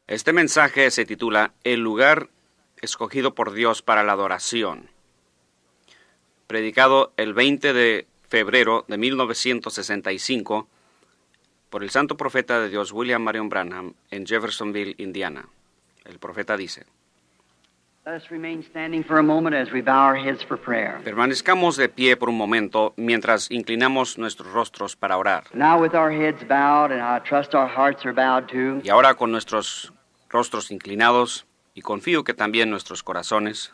Este mensaje se titula El lugar escogido por Dios para la adoración, predicado el 20 de febrero de 1965 por el santo profeta de Dios William Marion Branham en Jeffersonville, Indiana. El profeta dice: permanezcamos de pie por un momento mientras inclinamos nuestros rostros para orar. Y ahora con nuestros rostros inclinados, y confío que también nuestros corazones,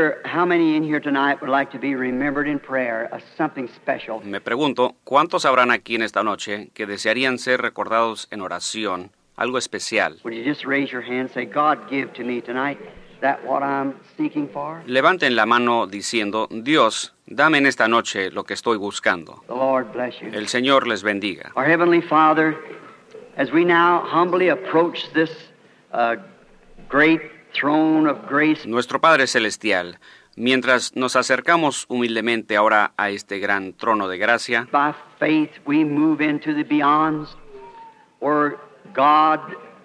me pregunto, ¿cuántos habrán aquí en esta noche que desearían ser recordados en oración, algo especial? Levanten la mano diciendo: Dios, dame en esta noche lo que estoy buscando. El Señor les bendiga. Our Heavenly Father, as we now humbly approach this great throne of grace, Nuestro Padre Celestial, mientras nos acercamos humildemente ahora a este gran trono de gracia, by faith we move into the beyonds, where God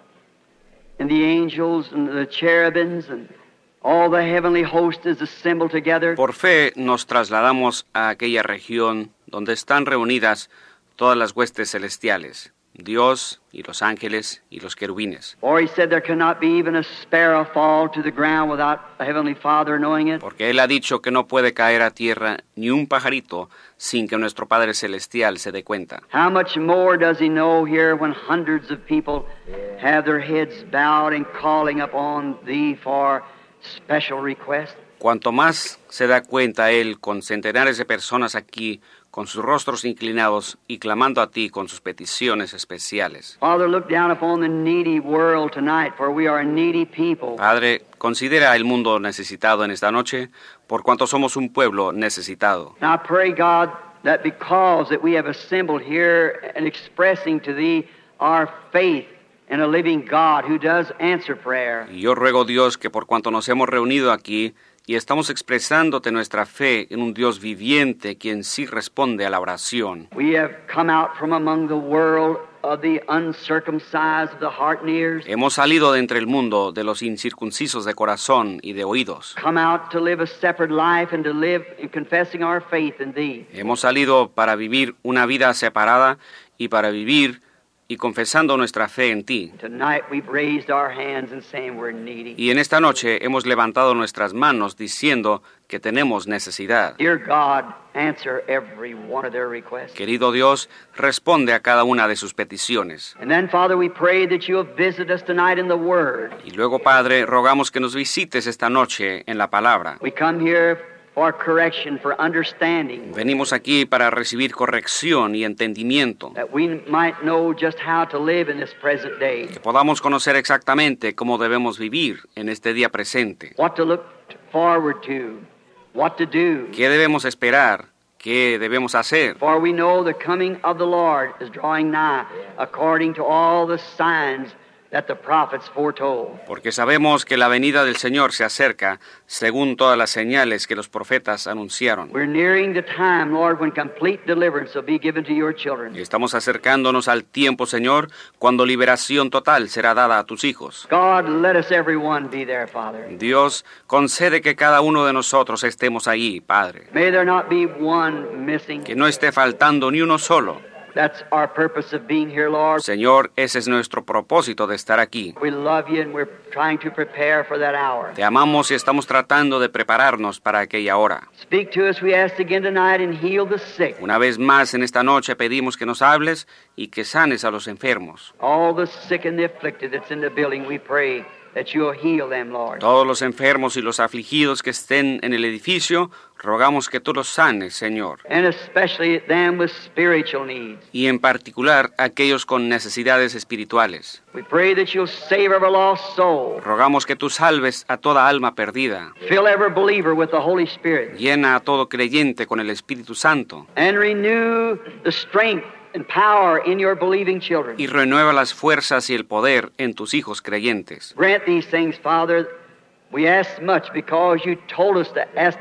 and the angels and the cherubims and all the heavenly host is assembled together. por fe nos trasladamos a aquella región donde están reunidas todas las huestes celestiales, Dios y los ángeles y los querubines. For he said there cannot be even a sparrow fall to the ground without a Heavenly Father knowing it. Porque Él ha dicho que no puede caer a tierra ni un pajarito sin que nuestro Padre Celestial se dé cuenta. How much more does he know here when hundreds of people have their heads bowed and calling upon thee for special requests? Cuanto más se da cuenta Él con centenares de personas aquí, con sus rostros inclinados y clamando a ti con sus peticiones especiales. Father, look down upon the needy world tonight, for we are a needy people. Padre, considera el mundo necesitado en esta noche, por cuanto somos un pueblo necesitado. And I pray, God, that because that we have assembled here and expressing to thee our faith in a living God who does answer prayer, Y yo ruego, Dios, que por cuanto nos hemos reunido aquí y estamos expresándote nuestra fe en un Dios viviente quien sí responde a la oración, we have come out from among the world of the uncircumcised of the heart and ears, hemos salido de entre el mundo de los incircuncisos de corazón y de oídos. come out to live a separate life and to live in confessing our faith in thee. Hemos salido para vivir una vida separada y para vivir y confesando nuestra fe en ti. Tonight we've raised our hands and saying we're needy. Y en esta noche hemos levantado nuestras manos diciendo que tenemos necesidad. Dear God, answer every one of their requests. Querido Dios, responde a cada una de sus peticiones. And then, Father, we pray that you'll visit us tonight in the Word. Y luego, Padre, rogamos que nos visites esta noche en la palabra. We come here for correction, for understanding, Venimos aquí para recibir corrección y entendimiento, that we might know just how to live in this present day, que podamos conocer exactamente cómo debemos vivir en este día presente, what to look forward to, what to do. qué debemos esperar, qué debemos hacer. For we know the coming of the Lord is drawing nigh, according to all the signs that the prophets foretold. Porque sabemos que la venida del Señor se acerca, según todas las señales que los profetas anunciaron. We're nearing the time, Lord, when complete deliverance will be given to your children. Y estamos acercándonos al tiempo, Señor, cuando liberación total será dada a tus hijos. God, let us everyone be there, Father. Dios, concede que cada uno de nosotros estemos allí, Padre. May there not be one missing. Que no esté faltando ni uno solo. That's our purpose of being here, Lord. Señor, ese es nuestro propósito de estar aquí. We love you and we're trying to prepare for that hour. Te amamos y estamos tratando de prepararnos para aquella hora. Speak to us, we ask again tonight, and heal the sick. Una vez más en esta noche pedimos que nos hables y que sanes a los enfermos. All the sick and the afflicted that's in the building, we pray that you'll heal them, Lord. Todos los enfermos y los afligidos que estén en el edificio, rogamos que tú los sanes, Señor. And especially them with spiritual needs. Y en particular aquellos con necesidades espirituales. We pray that you'll save every lost soul. Rogamos que tú salves a toda alma perdida. Fill every believer with the Holy Spirit. Llena a todo creyente con el Espíritu Santo. And renew the strength and power in your believing children. Y renueva las fuerzas y el poder en tus hijos creyentes. Grant these things, Father. We ask much because you told us to ask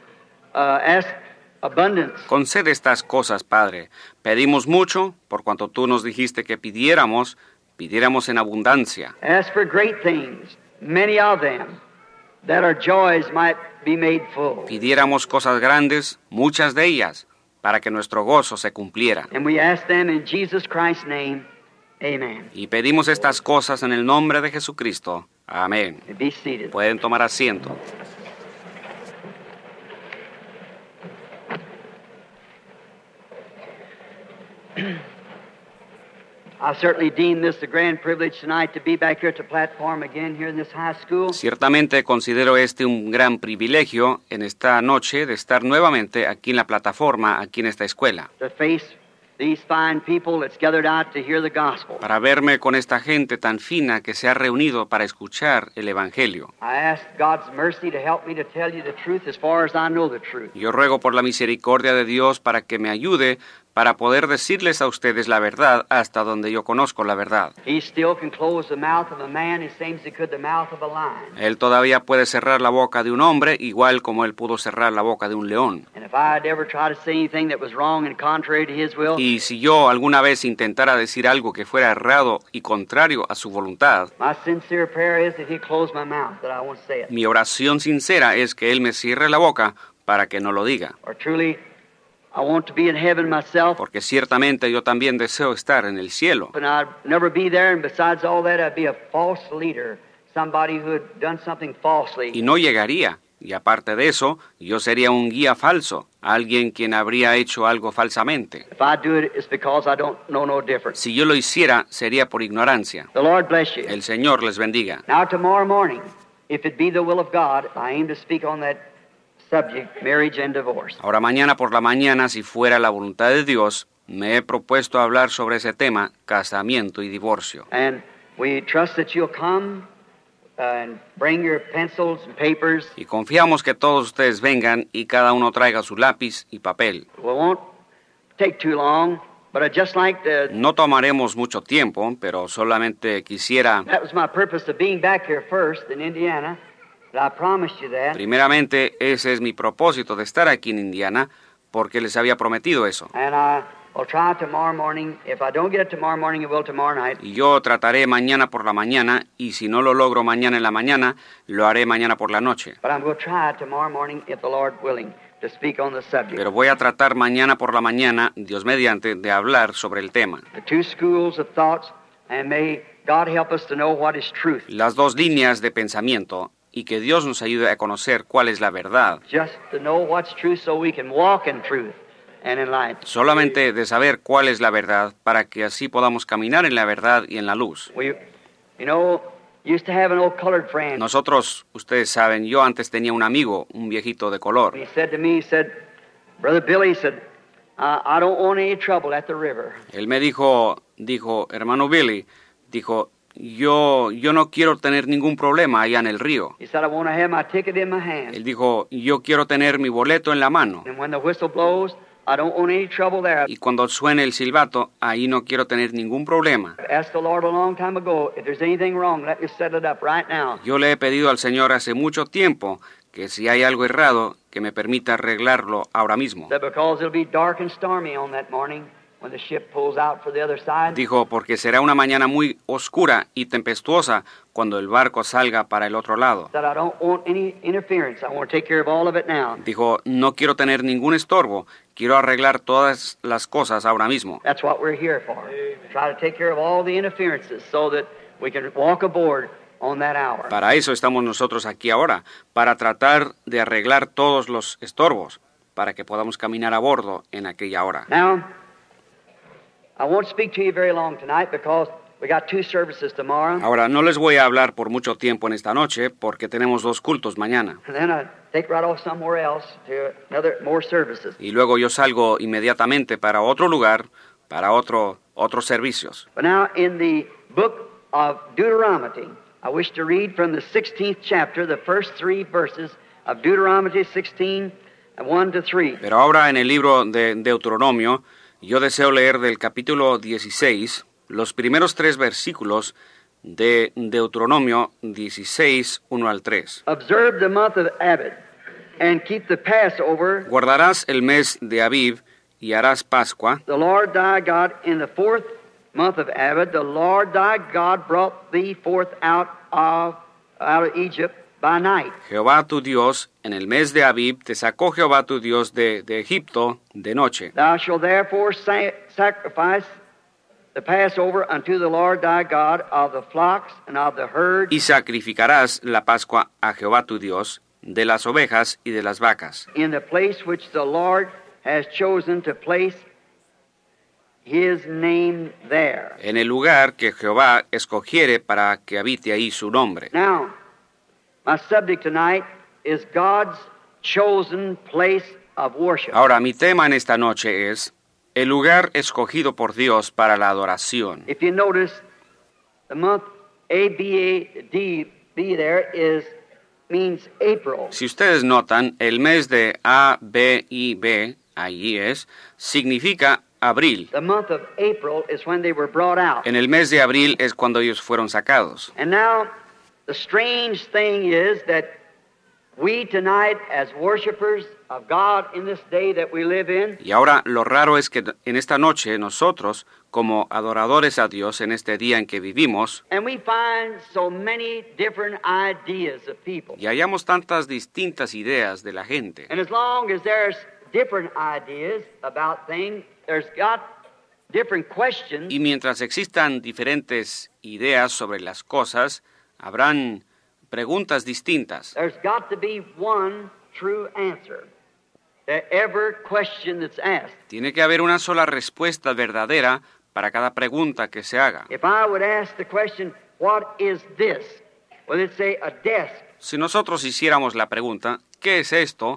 abundance. Concede estas cosas, Padre. Pedimos mucho, por cuanto tú nos dijiste que pidiéramos, pidiéramos en abundancia, Ask for great things, many of them, that our joys might be made full. pidiéramos cosas grandes, muchas de ellas, para que nuestro gozo se cumpliera. And we ask them in Jesus Christ's name, amen. Y pedimos estas cosas en el nombre de Jesucristo. Amén. Be seated. Pueden tomar asiento. I certainly deem this a grand privilege tonight to be back here at the platform again here in this high school. Ciertamente considero este un gran privilegio en esta noche de estar nuevamente aquí en la plataforma, aquí en esta escuela, To face these fine people that's gathered out to hear the gospel. para verme con esta gente tan fina que se ha reunido para escuchar el Evangelio. I ask God's mercy to help me to tell you the truth as far as I know the truth. Yo ruego por la misericordia de Dios para que me ayude para poder decirles a ustedes la verdad hasta donde yo conozco la verdad. He still can close the mouth of a man as same as he could the mouth of a lion. Él todavía puede cerrar la boca de un hombre igual como él pudo cerrar la boca de un león. And if I'd ever try to say anything that was wrong and contrary to his will, Y si yo alguna vez intentara decir algo que fuera errado y contrario a su voluntad, my sincere prayer is that he'd close my mouth, that I won't say it. mi oración sincera es que él me cierre la boca para que no lo diga. Or truly, I want to be in heaven myself, Porque ciertamente yo también deseo estar en el cielo. but I'd never be there, and besides all that, I'd be a false leader, somebody who had done something falsely. Y no llegaría. Y aparte de eso, yo sería un guía falso, alguien quien habría hecho algo falsamente. If I do it, it's because I don't know no difference. Si yo lo hiciera, sería por ignorancia. The Lord bless you. El Señor les bendiga. Now, tomorrow morning, if it be the will of God, I aim to speak on that subject, marriage and divorce. Ahora mañana por la mañana, si fuera la voluntad de Dios, me he propuesto hablar sobre ese tema, casamiento y divorcio. And we trust that you'll come and bring your pencils and papers. Y confiamos que todos ustedes vengan y cada uno traiga su lápiz y papel. We won't take too long, but I'd just like to... No tomaremos mucho tiempo, pero solamente quisiera, That was my purpose of being back here first in Indiana, but I promised you that. primeramente, ese es mi propósito de estar aquí en Indiana, porque les había prometido eso. And I will try tomorrow morning. If I don't get it tomorrow morning, I will tomorrow night. Y yo trataré mañana por la mañana, y si no lo logro mañana en la mañana, lo haré mañana por la noche. But I'm going to try tomorrow morning, if the Lord willing, to speak on the subject. Pero voy a tratar mañana por la mañana, Dios mediante, de hablar sobre el tema. The two schools of thoughts, and may God help us to know what is truth. Las dos líneas de pensamiento, y que Dios nos ayude a conocer cuál es la verdad. Just to know what's truth so we can walk in truth and in light. Solamente de saber cuál es la verdad, para que así podamos caminar en la verdad y en la luz. We, you know, used to have an old colored friend. Nosotros, ustedes saben, yo antes tenía un amigo, un viejito de color. He said to me, he said, Brother Billy, he said, I don't want any trouble at the river. Él me dijo, hermano Billy, yo no quiero tener ningún problema allá en el río. He said, I want to have my ticket in my hand. Él dijo, yo quiero tener mi boleto en la mano. And when the whistle blows, I don't want any trouble there. Y cuando suene el silbato, ahí no quiero tener ningún problema. I asked the Lord a long time ago, if there's anything wrong, let me settle it up right now. Yo le he pedido al Señor hace mucho tiempo que si hay algo errado, que me permita arreglarlo ahora mismo. Said, because it'll be dark and stormy on that morning when the ship pulls out for the other side. Dijo, porque será una mañana muy oscura y tempestuosa cuando el barco salga para el otro lado. Said, I don't want any interference. I want to take care of all of it now. Dijo, no quiero tener ningún estorbo, quiero arreglar todas las cosas ahora mismo. That's what we're here for. Try to take care of all the interferences so that we can walk aboard on that hour. Para eso estamos nosotros aquí ahora, para tratar de arreglar todos los estorbos, para que podamos caminar a bordo en aquella hora. Now, I won't speak to you very long tonight because we got two services tomorrow. Ahora, no les voy a hablar por mucho tiempo en esta noche, porque tenemos 2 cultos mañana. And then I take right off somewhere else to more services. Y luego yo salgo inmediatamente para otro lugar, para otros servicios. But now in the book of Deuteronomy, I wish to read from the 16th chapter, the first 3 verses of Deuteronomy 16, 1 to 3. Pero ahora en el libro de Deuteronomio, yo deseo leer del capítulo 16, los primeros 3 versículos de Deuteronomio 16, 1 al 3. Observe the month of Abib, and keep the Passover, Guardarás el mes de Abib y harás Pascua, the Lord thy God, in the 4th month of Abib, the Lord thy God brought thee forth out of Egypt by night. Jehová tu Dios, en el mes de Abib, te sacó Jehová tu Dios de Egipto de noche. Thou shalt therefore sacrifice the Passover unto the Lord thy God of the flocks and of the herds. Y sacrificarás la Pascua a Jehová tu Dios de las ovejas y de las vacas. In the place which the Lord has chosen to place his name there. En el lugar que Jehová escogiere para que habite ahí su nombre. Now, my subject tonight is God's chosen place of worship. Ahora, mi tema en esta noche es el lugar escogido por Dios para la adoración. If you notice, the month A-B-A-D there means April. Si ustedes notan, el mes de A-B-I-B, allí es, significa abril. The month of April is when they were brought out. En el mes de abril es cuando ellos fueron sacados. And now, the strange thing is that we tonight, as worshipers of God in this day that we live in, Y ahora lo raro es que en esta noche nosotros, como adoradores a Dios en este día en que vivimos, and we find so many different ideas of people. y hallamos tantas distintas ideas de la gente. And as long as there's different ideas about things, there's got different questions. Y mientras existan diferentes ideas sobre las cosas, habrán preguntas distintas. There's got to be one true answer to every question that's asked. Tiene que haber una sola respuesta verdadera para cada pregunta que se haga. If I would ask the question, what is this? Well, it'd say a desk. Si nosotros hiciéramos la pregunta, ¿qué es esto?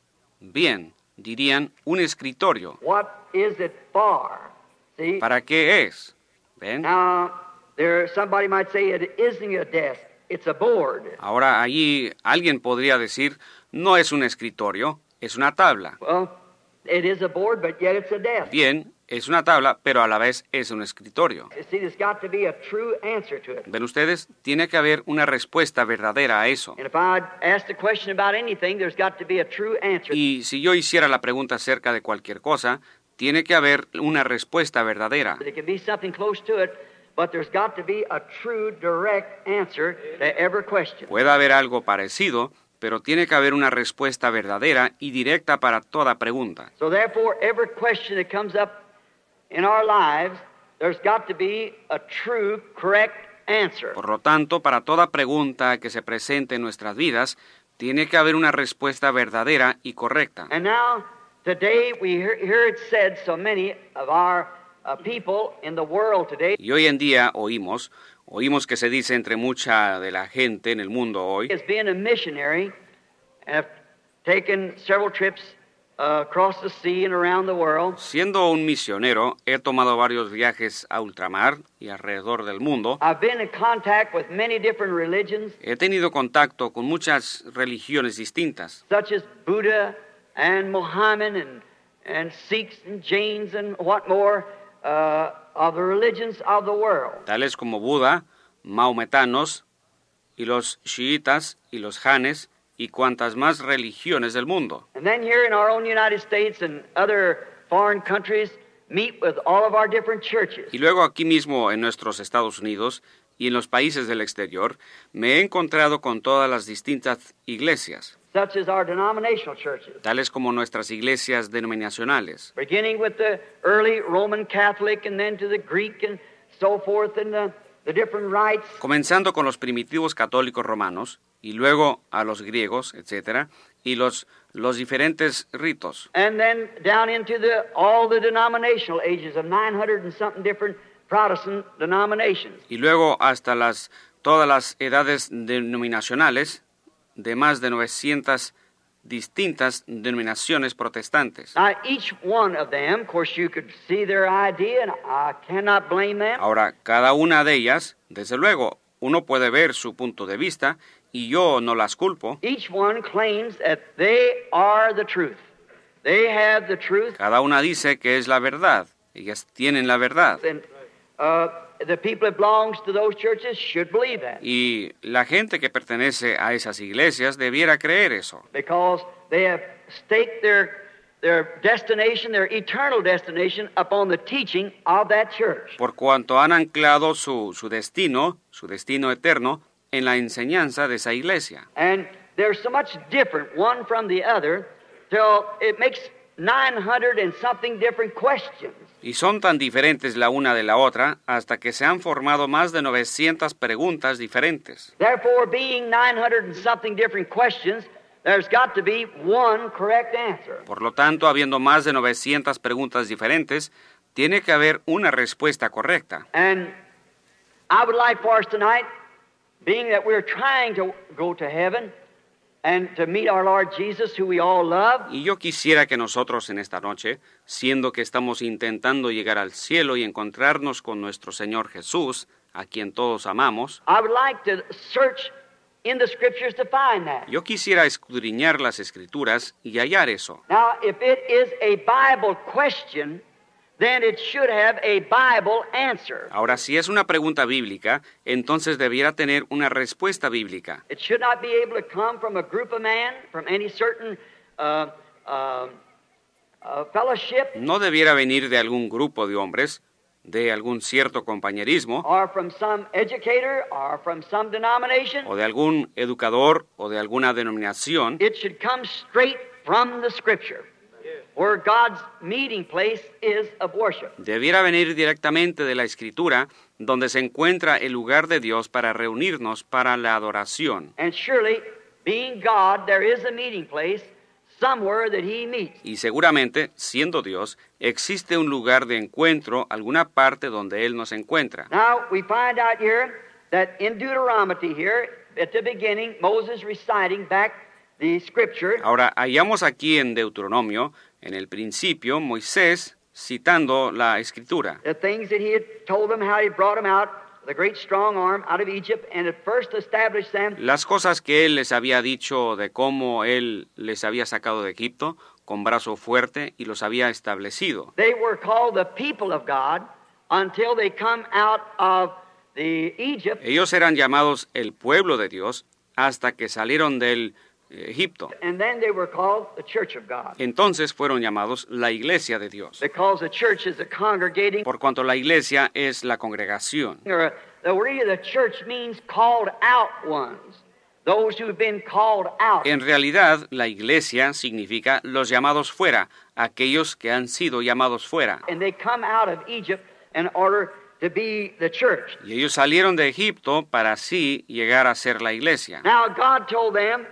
Bien, dirían un escritorio. What is it for? See? ¿Para qué es? ¿Ven? Now, somebody might say it isn't a desk, it's a board. Ahora allí alguien podría decir, no es un escritorio, es una tabla. Well, it is a board, but yet it's a desk. Bien, es una tabla, pero a la vez es un escritorio. You see, there's got to be a true answer to it. ¿Ven ustedes? Tiene que haber una respuesta verdadera a eso. And if I'd ask the question about anything, there's got to be a true answer. Y si yo hiciera la pregunta acerca de cualquier cosa, tiene que haber una respuesta verdadera. There can be something close to it, but there's got to be a true, direct answer to every question. Puede haber algo parecido, pero tiene que haber una respuesta verdadera y directa para toda pregunta. So therefore, every question that comes up in our lives, there's got to be a true, correct answer. Por lo tanto, para toda pregunta que se presente en nuestras vidas, tiene que haber una respuesta verdadera y correcta. And now, today, we hear it said, so many of our people in the world today, Y hoy en día oímos que se dice entre mucha de la gente en el mundo hoy, as being a missionary, have taken several trips across the sea and around the world. siendo un misionero, he tomado varios viajes a ultramar y alrededor del mundo. I've been in contact with many different religions, He tenido contacto con muchas religiones distintas, such as Buddha and Muhammad and Sikhs and Jains and what more of the religions of the world. tales como Buda, maometanos, y los chiitas y los janes, y cuantas más religiones del mundo. And then here in our own United States and other foreign countries, meet with all of our different churches. Y luego aquí mismo en nuestros Estados Unidos y en los países del exterior, me he encontrado con todas las distintas iglesias, Such as our denominational churches, tales como nuestras iglesias denominacionales, beginning with the early Roman Catholic and then to the Greek and so forth and the different rites. comenzando con los primitivos católicos romanos y luego a los griegos, etcétera, y los diferentes ritos. And then down into all the denominational ages of 900 and something different Protestant denominations. Y luego hasta todas las edades denominacionales de más de 900 distintas denominaciones protestantes. Now, each one of them, of course, you could see their idea, and I cannot blame them. Ahora, cada una de ellas, desde luego, uno puede ver su punto de vista y yo no las culpo. Each one claims that they are the truth. They have the truth. Cada una dice que es la verdad. Ellas tienen la verdad. And the people that belongs to those churches should believe that. Y la gente que pertenece a esas iglesias debiera creer eso. Because they have staked their their destination, their eternal destination, upon the teaching of that church. Por cuanto han anclado su destino eterno, en la enseñanza de esa iglesia. And they're so much different one from the other till it makes 900 and something different questions. Y son tan diferentes la una de la otra hasta que se han formado más de 900 preguntas diferentes. Therefore, being 900 and something different questions, there's got to be one correct answer. Por lo tanto, habiendo más de 900 preguntas diferentes, tiene que haber una respuesta correcta. And I would like for us tonight, being that we're trying to go to heaven and to meet our Lord Jesus, who we all love. Y yo quisiera que nosotros en esta noche, siendo que estamos intentando llegar al cielo y encontrarnos con nuestro Señor Jesús, a quien todos amamos, I would like to search in the Scriptures to find that. yo quisiera escudriñar las Escrituras y hallar eso. Now, if it is a Bible question, then it should have a Bible answer. Ahora, si es una pregunta bíblica, entonces debiera tener una respuesta bíblica. It should not be able to come from a group of men, from any certain fellowship, No debiera venir de algún grupo de hombres, de algún cierto compañerismo, or from some educator, or from some denomination. o de algún educador, o de alguna denominación. It should come straight from the Scripture, where God's meeting place is of worship. Debiera venir directamente de la Escritura, donde se encuentra el lugar de Dios para reunirnos para la adoración. And surely, being God, there is a meeting place somewhere that He meets. Y seguramente, siendo Dios, existe un lugar de encuentro, alguna parte donde Él nos encuentra. Now, we find out here that in Deuteronomy here, at the beginning, Moses reciting back the Scripture. Ahora, hallamos aquí en Deuteronomio, en el principio, Moisés citando la Escritura. The things that he had told them, how he brought them out, the great strong arm out of Egypt, and had first established them. Las cosas que Él les había dicho de cómo Él les había sacado de Egipto, con brazo fuerte, y los había establecido. They were called the people of God until they come out of the Egypt. Ellos eran llamados el pueblo de Dios hasta que salieron del Egipto. And then they were called the church of God. Entonces fueron llamados la iglesia de Dios, Because the church is a congregating, por cuanto la iglesia es la congregación. or the word of the church means called out ones. Those who've been called out. En realidad, la iglesia significa los llamados fuera, aquellos que han sido llamados fuera. And they come out of Egypt in order to be the church. Y ellos salieron de Egipto para así llegar a ser la iglesia. Now God told them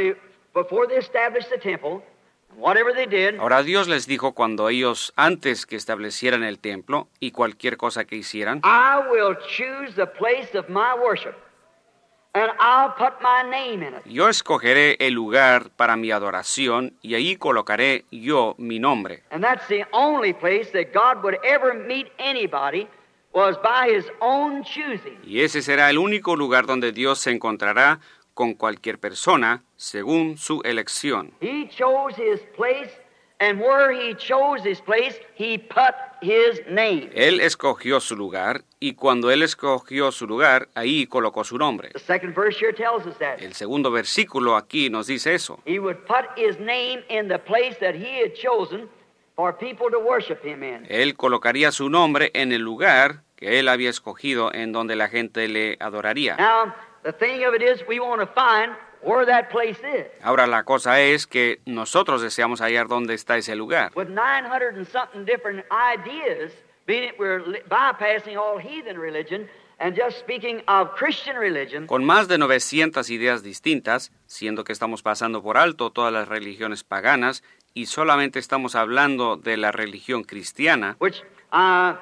before they established the temple, whatever they did, Ahora Dios les dijo cuando ellos, antes que establecieran el templo y cualquier cosa que hicieran, I will choose the place of my worship, and I'll put my name in it. yo escogeré el lugar para mi adoración y ahí colocaré yo mi nombre. And that's the only place that God would ever meet anybody, was by His own choosing. Y ese será el único lugar donde Dios se encontrará con cualquier persona según su elección. He chose His place, and where He chose His place, He put His name. Él escogió su lugar y cuando Él escogió su lugar, ahí colocó su nombre. The second verse here tells us that. El segundo versículo aquí nos dice eso. He would put His name in the place that He had chosen for people to worship Him in. Él colocaría su nombre en el lugar que Él había escogido en donde la gente le adoraría. Now, the thing of it is, we want to find where that place is. Ahora la cosa es que nosotros deseamos hallar dónde está ese lugar. With 900 and something different ideas, being it we're bypassing all heathen religion and just speaking of Christian religion, Con más de 900 ideas distintas, siendo que estamos pasando por alto todas las religiones paganas y solamente estamos hablando de la religión cristiana, which I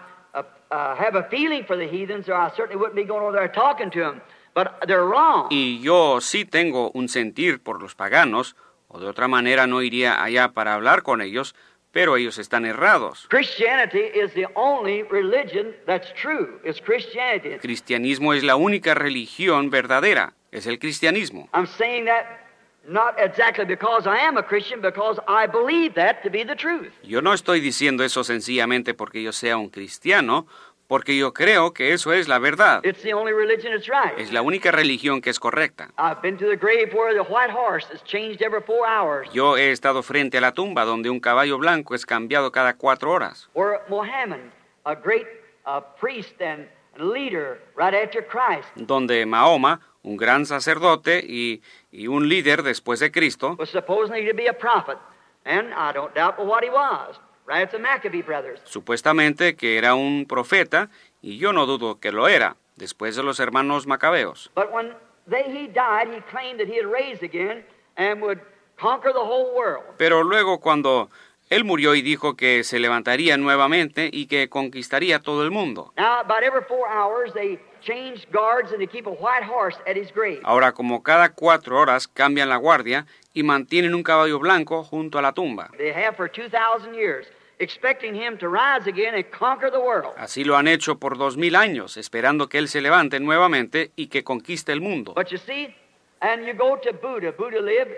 have a feeling for the heathens, or I certainly wouldn't be going over there talking to them. But they're wrong. y yo sí tengo un sentir por los paganos, o de otra manera no iría allá para hablar con ellos, pero ellos están errados. Christianity is the only religion that's true. It's Christianity. El cristianismo es la única religión verdadera, es el cristianismo. I'm saying that not exactly because I am a Christian, because I believe that to be the truth. Yo no estoy diciendo eso sencillamente porque yo sea un cristiano, porque yo creo que eso es la verdad. It's the only religion that's right. Es la única religión que es correcta. I've been to the grave where the white horse is changed every 4 hours. Yo he estado frente a la tumba donde un caballo blanco es cambiado cada 4 horas. Where Muhammad, a great priest and leader right after Christ, Donde Mahoma, un gran sacerdote y un líder después de Cristo, was supposedly to be a prophet, and I don't doubt but what he was. Right at the Maccabee brothers. supuestamente que era un profeta, y yo no dudo que lo era, después de los hermanos macabeos. But when he died, he claimed that he had raised again and would conquer the whole world. Pero luego cuando él murió y dijo que se levantaría nuevamente y que conquistaría todo el mundo. Now, about every 4 hours, they changed guards and they keep a white horse at his grave. Ahora, como cada 4 horas cambian la guardia y mantienen un caballo blanco junto a la tumba. They have for 2,000 years, expecting him to rise again and conquer the world. Así lo han hecho por 2000 años, esperando que él se levante nuevamente y que conquiste el mundo. But you see, and you go to Buddha. Buddha lived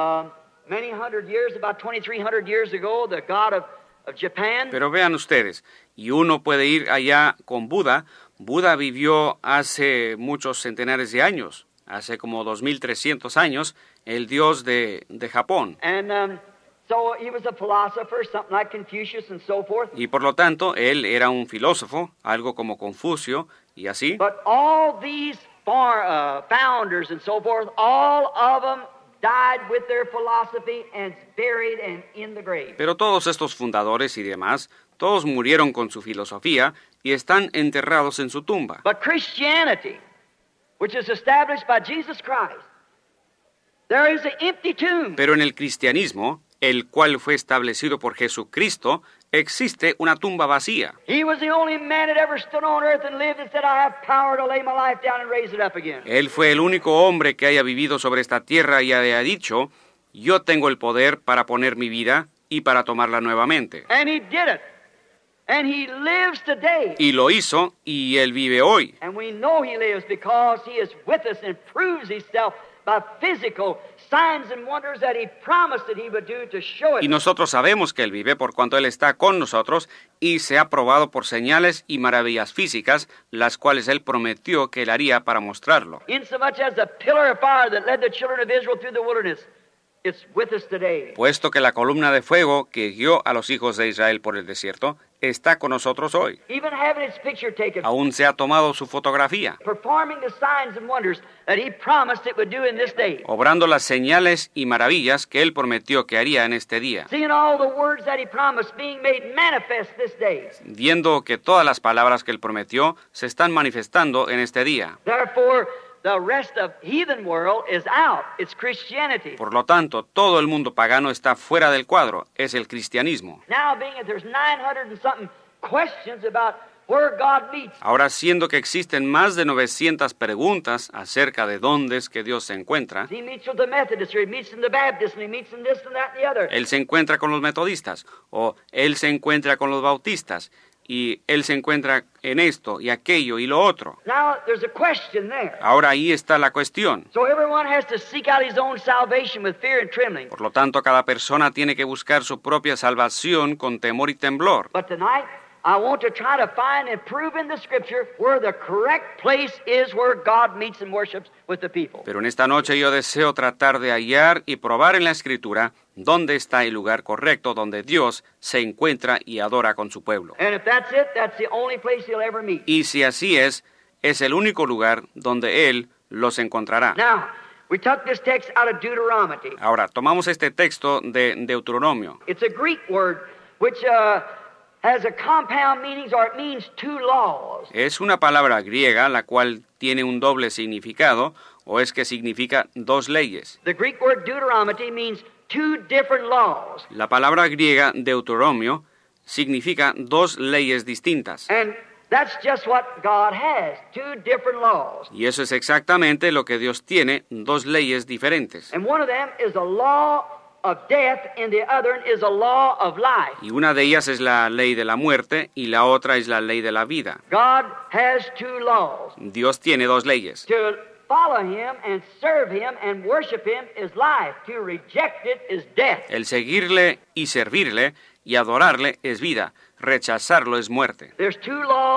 many hundred years, about 2,300 years ago, the god of Japan. Pero vean ustedes, y uno puede ir allá con Buda. Buda vivió hace muchos centenares de años, hace como 2300 años, el dios de Japón. And so he was a philosopher, something like Confucius and so forth. Y por lo tanto, él era un filósofo, algo como Confucio, y así. But all these founders and so forth, all of them died with their philosophy and buried and in the grave. Pero todos estos fundadores y demás, todos murieron con su filosofía y están enterrados en su tumba. But Christianity, which is established by Jesus Christ, there is an empty tomb. Pero en el cristianismo, el cual fue establecido por Jesucristo, existe una tumba vacía. He was the only man that ever stood on earth and lived and said, I have power to lay my life down and raise it up again. Él fue el único hombre que haya vivido sobre esta tierra y haya dicho, yo tengo el poder para poner mi vida y para tomarla nuevamente. And he did it. And he lives today. Y lo hizo, y él vive hoy. And we know he lives because he is with us and proves himself by physical signs and wonders that he promised that he would do to show it. Y nosotros sabemos que él vive por cuanto él está con nosotros y se ha probado por señales y maravillas físicas, las cuales él prometió que él haría para mostrarlo. Insomuch as the pillar of fire that led the children of Israel through the wilderness, it's with us today. Puesto que la columna de fuego que guió a los hijos de Israel por el desierto está con nosotros hoy. Even having its picture taken, Aún se ha tomado su fotografía, performing the signs and wonders that he promised it would do in this day. obrando las señales y maravillas que él prometió que haría en este día. Seeing all the words that he promised being made manifest this day. Viendo que todas las palabras que él prometió se están manifestando en este día. Therefore, the rest of heathen world is out. It's Christianity. Por lo tanto, todo el mundo pagano está fuera del cuadro, es el cristianismo. Now, being that there's 900 and something questions about where God meets. Ahora, siendo que existen más de 900 preguntas acerca de dónde es que Dios se encuentra, He meets with the Methodists, or he meets in the Baptists, and he meets in this and that and the other. Él se encuentra con los metodistas, o Él se encuentra con los bautistas, y Él se encuentra en esto y aquello y lo otro. Now, there's a question there. Ahora ahí está la cuestión. So everyone has to seek out his own salvation with fear and trembling. Por lo tanto, cada persona tiene que buscar su propia salvación con temor y temblor. But tonight, I want to try to find and prove in the Scripture where the correct place is where God meets and worships with the people. Pero en esta noche yo deseo tratar de hallar y probar en la Escritura dónde está el lugar correcto donde Dios se encuentra y adora con su pueblo. And if that's it, that's the only place he'll ever meet. Y si así es el único lugar donde Él los encontrará. Now, we took this text out of Deuteronomy. Ahora, tomamos este texto de Deuteronomio. It's a Greek word which has a compound meaning, or it means two laws. Es una palabra griega la cual tiene un doble significado, o es que significa dos leyes. The Greek word Deuteronomy means two different laws. La palabra griega Deuteronomio significa dos leyes distintas. And that's just what God has, two different laws. Y eso es exactamente lo que Dios tiene, dos leyes diferentes. And one of them is a law of death, and the other is a law of life. Y una de ellas es la ley de la muerte y la otra es la ley de la vida. God has two laws. Dios tiene dos leyes. To follow him and serve him and worship him is life. To reject it is death. El seguirle y servirle y adorarle es vida. Rechazarlo es muerte. There's two laws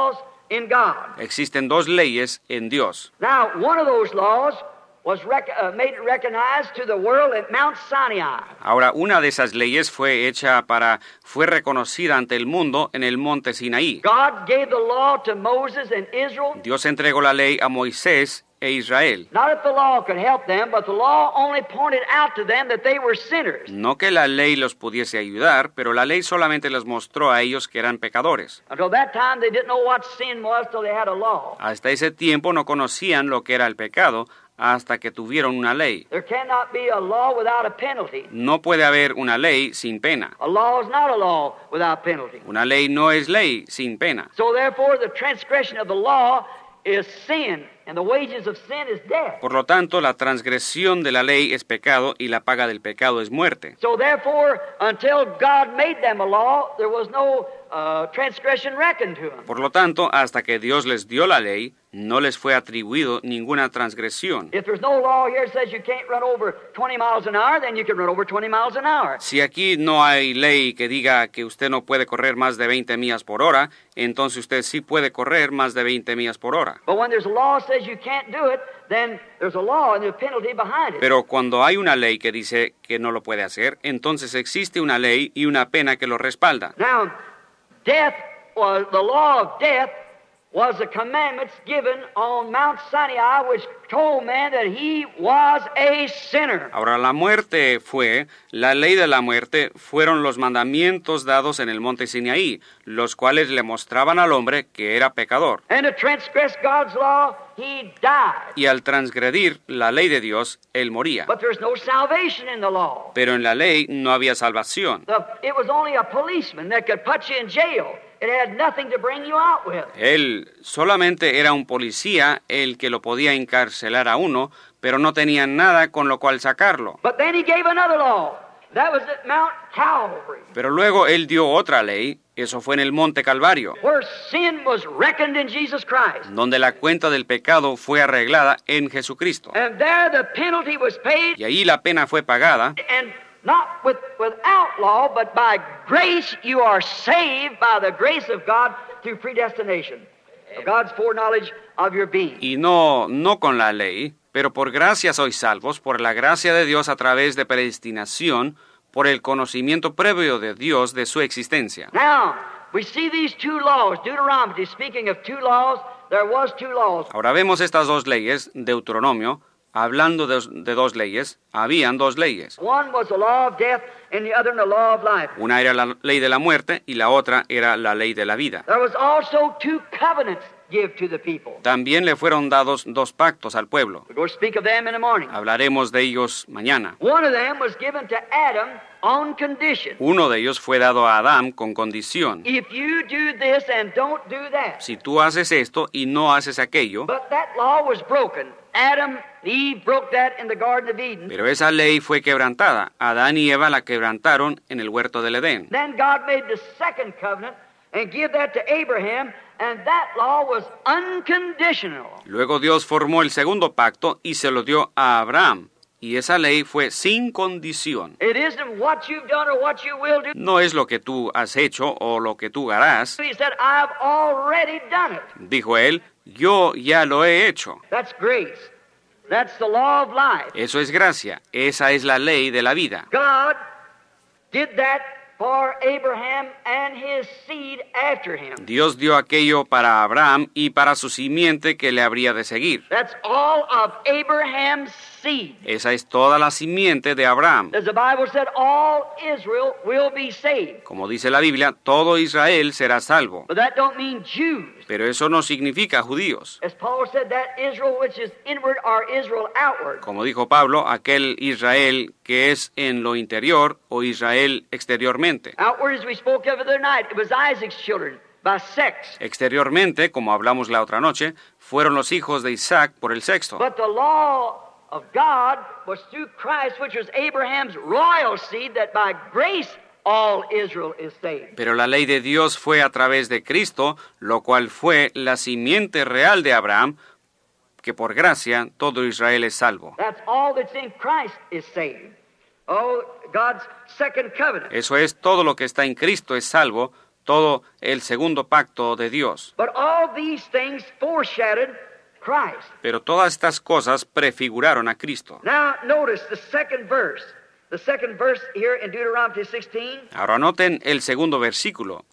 in God. Existen dos leyes en Dios. Now, one of those laws was made recognized to the world at Mount Sinai. Ahora, una de esas leyes fue reconocida ante el mundo en el monte Sinaí. God gave the law to Moses and Israel. Dios entregó la ley a Moisés e Israel. Not that the law could help them, but the law only pointed out to them that they were sinners. No que la ley los pudiese ayudar, pero la ley solamente les mostró a ellos que eran pecadores. Until that time, they didn't know what sin was till they had a law. Hasta ese tiempo no conocían lo que era el pecado hasta que tuvieron una ley. There cannot be a law without a penalty. No puede haber una ley sin pena. A law is not a law without penalty. Una ley no es ley sin pena. So therefore, the transgression of the law is sin, and the wages of sin is death. Por lo tanto, la transgresión de la ley es pecado y la paga del pecado es muerte. So therefore, until God made them a law, there was no transgression reckoned to them. Por lo tanto, hasta que Dios les dio la ley, no les fue atribuido ninguna transgresión. If there's no law here that says you can't run over 20 miles an hour, then you can run over 20 miles an hour. Si aquí no hay ley que diga que usted no puede correr más de 20 millas por hora, entonces usted sí puede correr más de 20 millas por hora. But when there's a law that says you can't do it, then there's a law and there's a penalty behind it. Pero cuando hay una ley que dice que no lo puede hacer, entonces existe una ley y una pena que lo respalda. Now, death was the law of death was the commandments given on Mount Sinai, which told man that he was a sinner. Ahora, la ley de la muerte fueron los mandamientos dados en el monte Sinaí, los cuales le mostraban al hombre que era pecador. And to transgress God's law, he died. Y al transgredir la ley de Dios, él moría. But there's no salvation in the law. Pero en la ley no había salvación. It was only a policeman that could put you in jail. It had nothing to bring you out with. Él solamente era un policía el que lo podía encarcelar a uno, pero no tenía nada con lo cual sacarlo. But then he gave another law. That was at Mount Calvary. Pero luego él dio otra ley, eso fue en el Monte Calvario, Where sin was reckoned in Jesus Christ. donde la cuenta del pecado fue arreglada en Jesucristo. And there the penalty was paid. Y ahí la pena fue pagada, And not without law, but by grace you are saved by the grace of God through predestination, of God's foreknowledge of your being. y no con la ley, pero por gracia sois salvos, por la gracia de Dios a través de predestinación, por el conocimiento previo de Dios de su existencia. Now, we see these two laws. Deuteronomy, speaking of two laws, there was two laws. Ahora vemos estas dos leyes, Deuteronomio, hablando de dos leyes, habían dos leyes. One was the law of death, and the other the law of life. Una era la ley de la muerte y la otra era la ley de la vida. There was also two covenants give to the people. También le fueron dados dos pactos al pueblo. We're going to speak of them in the morning. Hablaremos de ellos mañana. One of them was given to Adam on condition. Uno de ellos fue dado a Adán con condición. If you do this and don't do that. Si tú haces esto y no haces aquello, But that law was broken. Adam and Eve broke that in the Garden of Eden. pero esa ley fue quebrantada. Adán y Eva la quebrantaron en el huerto del Edén. Then God made the second covenant and give that to Abraham, and that law was unconditional. Luego Dios formó el segundo pacto y se lo dio a Abraham. Y esa ley fue sin condición. It isn't what you've done or what you will do. No es lo que tú has hecho o lo que tú harás. He said, I've already done it. Dijo él, yo ya lo he hecho. That's grace. That's the law of life. Eso es gracia. Esa es la ley de la vida. God did that for Abraham and his seed after him. Dios dio aquello para Abraham y para su simiente que le habría de seguir. That's all of Abraham's seed. Esa es toda la simiente de Abraham. As the Bible said, all Israel will be saved. Como dice la Biblia, todo Israel será salvo. But that don't mean Jews. Pero eso no significa judíos. As Paul said, that Israel which is inward or Israel outward. Como dijo Pablo, aquel Israel que es en lo interior o Israel exteriormente. Outward, as we spoke of the other night, it was Isaac's children by sex. Exteriormente, como hablamos la otra noche, fueron los hijos de Isaac por el sexo. But the law of God was through Christ, which was Abraham's royal seed, that by grace all Israel is saved. Pero la ley de Dios fue a través de Cristo, lo cual fue la simiente real de Abraham, que por gracia todo Israel es salvo. That's all that's in Christ is saved. Oh, God's second covenant. Eso es, todo lo que está en Cristo es salvo, todo el segundo pacto de Dios. But all these things foreshadowed Christ. Pero todas estas cosas prefiguraron a Cristo. Now notice the second verse. The second verse here in Deuteronomy 16. Ahora noten el segundo versículo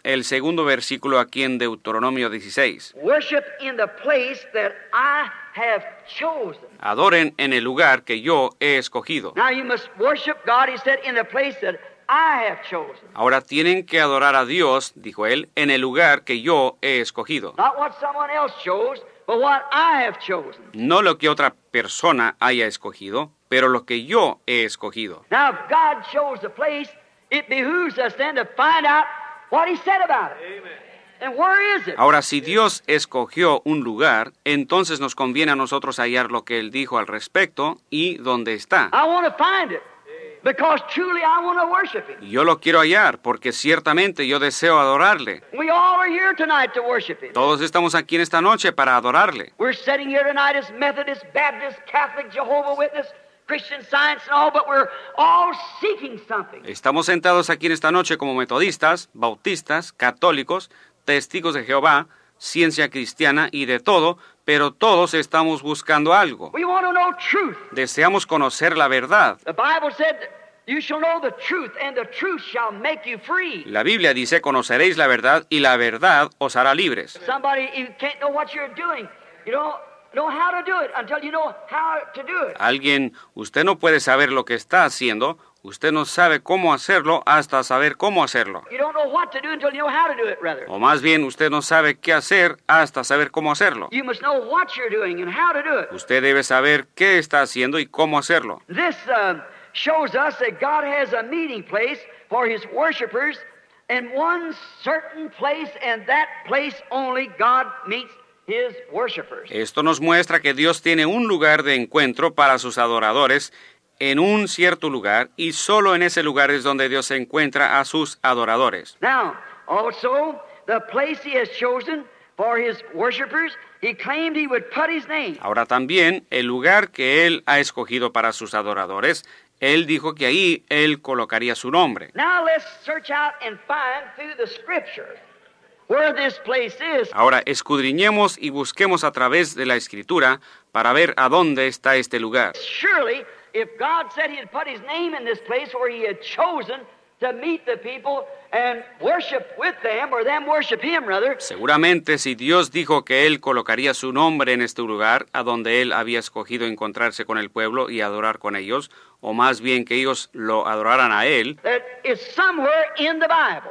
aquí en Deuteronomio 16. Worship in the place that I have chosen. Adoren en el lugar que yo he escogido. Now you must worship God, he said, in the place that I have chosen. Ahora tienen que adorar a Dios, dijo él, en el lugar que yo he escogido. Not what someone else chose, but what I have chosen. No lo que otra persona haya escogido, pero lo que yo he escogido. Now, if God chose the place, it behooves us then to find out what he said about it. Amen. And where is it? Ahora, si Dios escogió un lugar, entonces nos conviene a nosotros hallar lo que Él dijo al respecto y dónde está. I want to find it, because truly I want to worship him. Yo lo quiero hallar, porque ciertamente yo deseo adorarle. We all are here tonight to worship him. Todos estamos aquí en esta noche para adorarle. We're sitting here tonight as Methodist, Baptist, Catholic, Jehovah's Witness, Christian Science and all, but we're all seeking something. Estamos sentados aquí en esta noche como metodistas, bautistas, católicos, testigos de Jehová, ciencia cristiana y de todo, pero todos estamos buscando algo. We want to know truth. Deseamos conocer la verdad. The Bible said, you shall know the truth, and the truth shall make you free. La Biblia dice, conoceréis la verdad y la verdad os hará libres. Somebody, you can't know what you're doing. You don't know how to do it until you know how to do it. Alguien, usted no puede saber lo que está haciendo, usted no sabe cómo hacerlo hasta saber cómo hacerlo. You don't know what to do until you know how to do it, rather. O más bien, usted no sabe qué hacer hasta saber cómo hacerlo. You must know what you're doing and how to do it. Usted debe saber qué está haciendo y cómo hacerlo. This shows us that God has a meeting place for his worshipers in one certain place, and that place only God meets his worshipers. Esto nos muestra que Dios tiene un lugar de encuentro para sus adoradores en un cierto lugar, y solo en ese lugar es donde Dios encuentra a sus adoradores. Now, also, the place he has chosen for his worshipers, he claimed he would put his name. Ahora también, el lugar que Él ha escogido para sus adoradores, Él dijo que ahí Él colocaría su nombre. Now let's search out and find through the Scripture where this place is. Ahora escudriñemos y busquemos a través de la Escritura para ver a dónde está este lugar. Surely, if God said he'd put his name in this place where he had chosen to meet the people and worship with them, or them worship him, rather. Seguramente si Dios dijo que Él colocaría su nombre en este lugar, a donde Él había escogido encontrarse con el pueblo y adorar con ellos, o más bien que ellos lo adoraran a Él, That is somewhere in the Bible.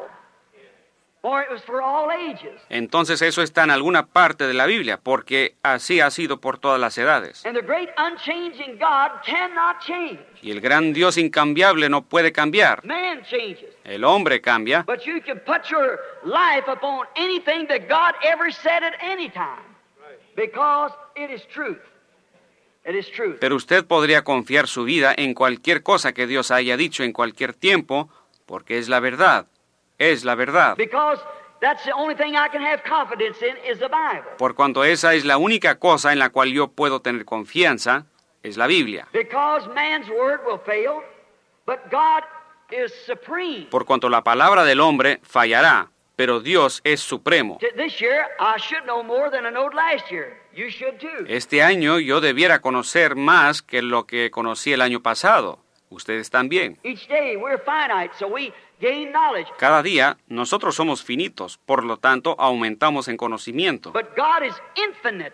Or it was for all ages. entonces eso está en alguna parte de la Biblia, porque así ha sido por todas las edades. And the great unchanging God cannot change. Y el gran Dios incambiable no puede cambiar. Man changes. El hombre cambia, But you can put your life upon anything that God ever said at any time. Because it is truth. It is truth. pero usted podría confiar su vida en cualquier cosa que Dios haya dicho en cualquier tiempo, porque es la verdad. Es la verdad. Because that's the only thing I can have confidence in is the Bible. Por cuanto esa es la única cosa en la cual yo puedo tener confianza, es la Biblia. Because man's word will fail, but God is supreme. Por cuanto la palabra del hombre fallará, pero Dios es supremo. This year, I should know more than I knowed last year. You should too. Este año yo debiera conocer más que lo que conocí el año pasado. Ustedes también. Each day, we're finite, so we gain knowledge. Cada día nosotros somos finitos, por lo tanto aumentamos en conocimiento. But God is infinite.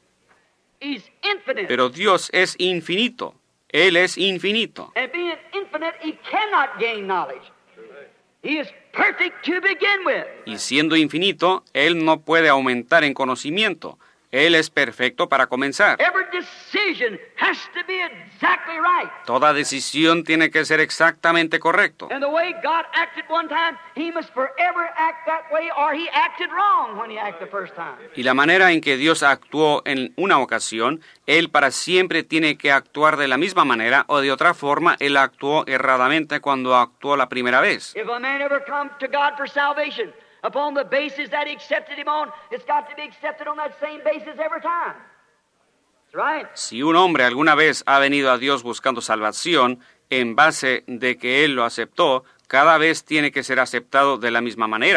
He's infinite. Pero Dios es infinito. Él es infinito. And being infinite, he cannot gain knowledge. He is perfect to begin with. Y siendo infinito, Él no puede aumentar en conocimiento. Él es perfecto para comenzar. Every decision has to be exactly right. Toda decisión tiene que ser exactamente correcto. And the way God acted one time, he must forever act that way, or he acted wrong when he acted the first time. Y la manera en que Dios actuó en una ocasión, Él para siempre tiene que actuar de la misma manera, o de otra forma, Él actuó erradamente cuando actuó la primera vez. If a man ever comes to God for salvation, upon the basis that he accepted him on, it's got to be accepted on that same basis every time. That's right. Si un hombre alguna vez ha venido a Dios buscando salvación, en base de que Él lo aceptó, cada vez tiene que ser aceptado de la misma manera.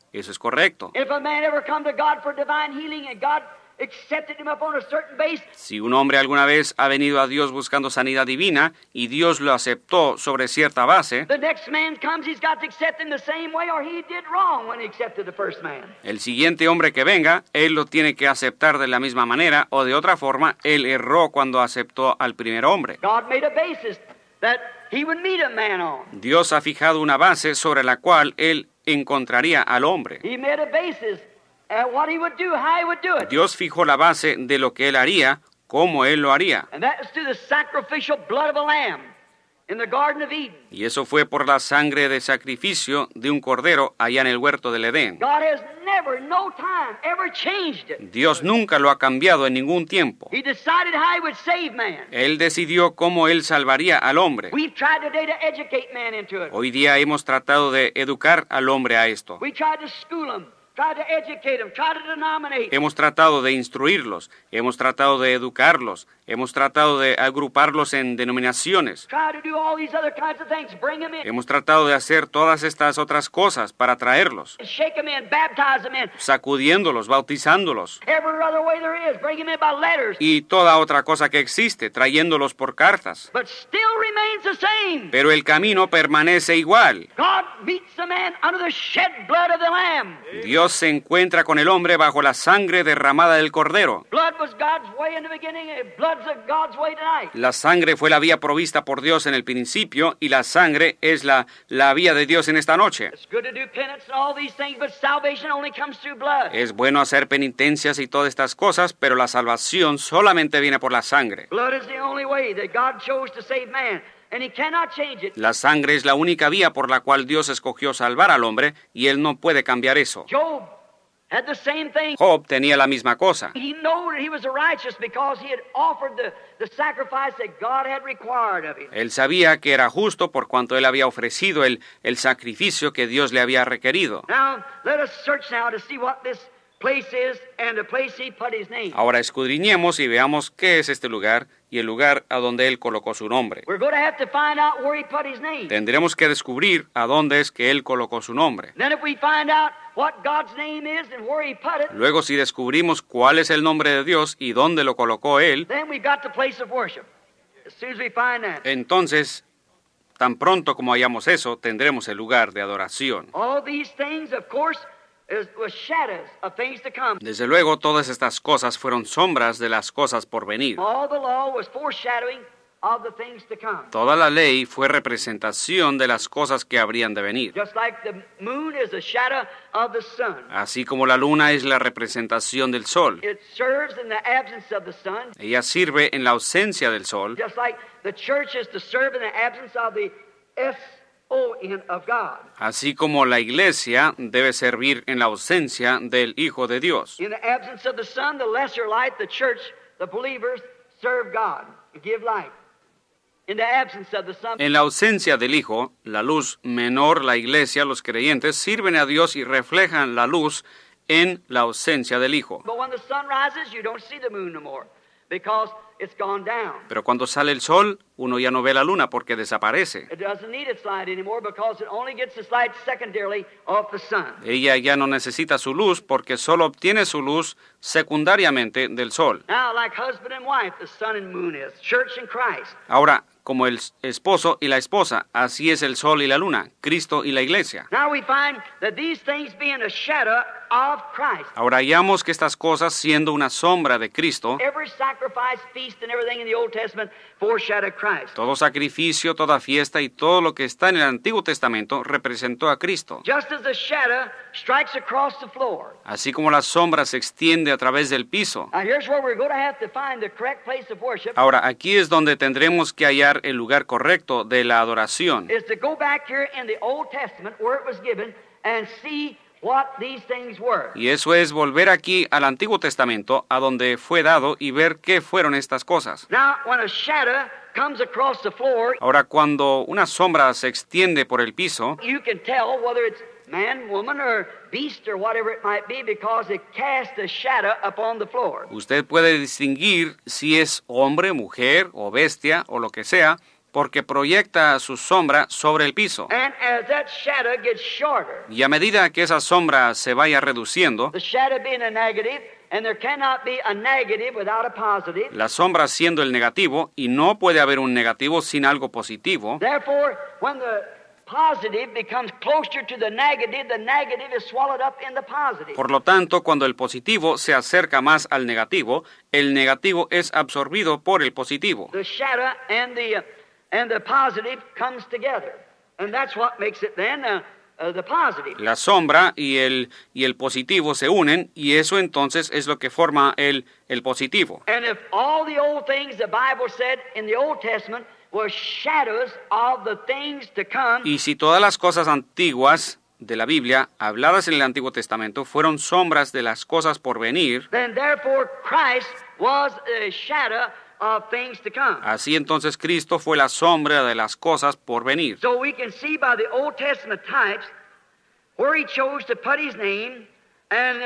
Eso es correcto. If a man ever come to God for divine healing and God accepted him upon a certain base, Si un hombre alguna vez ha venido a Dios buscando sanidad divina y Dios lo aceptó sobre cierta base, the next man comes, he's got to accept him the same way or he did wrong when he accepted the first man. el siguiente hombre que venga, él lo tiene que aceptar de la misma manera o de otra forma, él erró cuando aceptó al primer hombre. God made a basis that he would meet a man on. Dios ha fijado una base sobre la cual él encontraría al hombre. He made a basis at what he would do, how he would do it. Dios fijó la base de lo que él haría, cómo él lo haría. And that is through the sacrificial blood of a lamb in the Garden of Eden. Y eso fue por la sangre de sacrificio de un cordero allá en el huerto del Edén. God has never, no time, ever changed it. Dios nunca lo ha cambiado en ningún tiempo. He decided how he would save man. Él decidió cómo él salvaría al hombre. We've tried today to educate man into it. Hoy día hemos tratado de educar al hombre a esto. We tried to school him, tried to educate him, tried to denominate. Hemos tratado de instruirlos, hemos tratado de educarlos, hemos tratado de agruparlos en denominaciones. Tried to do all these other kinds of things, bring him in, Hemos tratado de hacer todas estas otras cosas para traerlos, shake him in, baptize him in. sacudiéndolos, bautizándolos Every other way there is, bring him in by letters. y toda otra cosa que existe, trayéndolos por cartas. But still remains the same. Pero el camino permanece igual. God meets the man under the shed blood of the Lamb. Dios se encuentra con el hombre bajo la sangre derramada del cordero. Blood was God's way in the beginning, and blood's God's way tonight. La sangre fue la vía provista por Dios en el principio y la sangre es la vía de Dios en esta noche. It's good to do penance and all these things, but salvation only comes through blood. Es bueno hacer penitencias y todas estas cosas, pero la salvación solamente viene por la sangre. Blood is the only way that God chose to save man, and He cannot change it. La sangre es la única vía por la cual Dios escogió salvar al hombre y Él no puede cambiar eso. Job had the same thing. Job tenía la misma cosa. He knew that he was righteous because he had offered the sacrifice that God had required of him. Él sabía que era justo por cuanto él había ofrecido el sacrificio que Dios le había requerido. Now, let us search now to see what this place is and the place He put His name. Ahora escudriñemos y veamos qué es este lugar y el lugar a donde Él colocó su nombre. We're going to have to find out where He put His name. Tendremos que descubrir a dónde es que Él colocó su nombre. Then if we find out what God's name is and where He put it, Luego, si descubrimos cuál es el nombre de Dios y dónde lo colocó Él, then we've got the place of worship. As soon as we find that. entonces, tan pronto como hayamos eso, tendremos el lugar de adoración. All these things, of course, was shadows of things to come. Desde luego, todas estas cosas fueron sombras de las cosas por venir. All the law was foreshadowing of the things to come. Toda la ley fue representación de las cosas que habrían de venir. Just like the moon is a shadow of the sun. Así como la luna es la representación del sol. It serves in the absence of the sun. Ella sirve en la ausencia del sol, Just like the church is to serve in the absence of the S-O-N of God. así como la iglesia debe servir en la ausencia del Hijo de Dios. In the absence of the sun, the lesser light, the church, the believers, serve God and give light. In the absence of the sun, En la ausencia del Hijo, la luz menor, la iglesia, los creyentes, sirven a Dios y reflejan la luz en la ausencia del Hijo. but when the sun rises, you don't see the moon no more because it's gone down. Pero cuando sale el sol, uno ya no ve la luna porque desaparece. It doesn't need its light anymore because it only gets its light secondarily off the sun. Ella ya no necesita su luz porque solo obtiene su luz secundariamente del sol. Now, like husband and wife, the sun and moon is. Church and Christ. Ahora, como el esposo y la esposa, así es el sol y la luna, Cristo y la iglesia. Now we find that these things being a shadow of Christ. Ahora hallamos que estas cosas, siendo una sombra de Cristo, Every sacrifice, feast, and everything in the Old Testament foreshadowed Christ. todo sacrificio, toda fiesta y todo lo que está en el Antiguo Testamento representó a Cristo. Just as the shadow strikes across the floor. Así como la sombra se extiende a través del piso. Now here's where we're going to have to find the correct place of worship. Ahora, aquí es donde tendremos que hallar el lugar correcto de la adoración. Is to go back here in the Old Testament where it was given and see what these things were. Y eso es volver aquí al Antiguo Testamento, a donde fue dado, y ver qué fueron estas cosas. Now, when a shadow comes across the floor, Ahora, cuando una sombra se extiende por el piso, you can tell whether it's man, woman, or beast, or whatever it might be, because it casts a shadow upon the floor. usted puede distinguir si es hombre, mujer o bestia o lo que sea, porque proyecta su sombra sobre el piso. And as that shadow gets shorter, Y a medida que esa sombra se vaya reduciendo, the shadow being a negative, and there cannot be a negative without a positive. la sombra siendo el negativo, y no puede haber un negativo sin algo positivo, Therefore, when the positive becomes closer to the negative is swallowed up in the positive. por lo tanto, cuando el positivo se acerca más al negativo, el negativo es absorbido por el positivo. The shadow and the positive comes together, and that's what makes it then the positive. La sombra y el positivo se unen, y eso entonces es lo que forma el positivo. And if all the old things the Bible said in the Old Testament were shadows of the things to come, Y si todas las cosas antiguas de la Biblia, habladas en el Antiguo Testamento, fueron sombras de las cosas por venir, then therefore Christ was a shadow of things to come. así entonces Cristo fue la sombra de las cosas por venir. So we can see by the Old Testament types where he chose to put his name and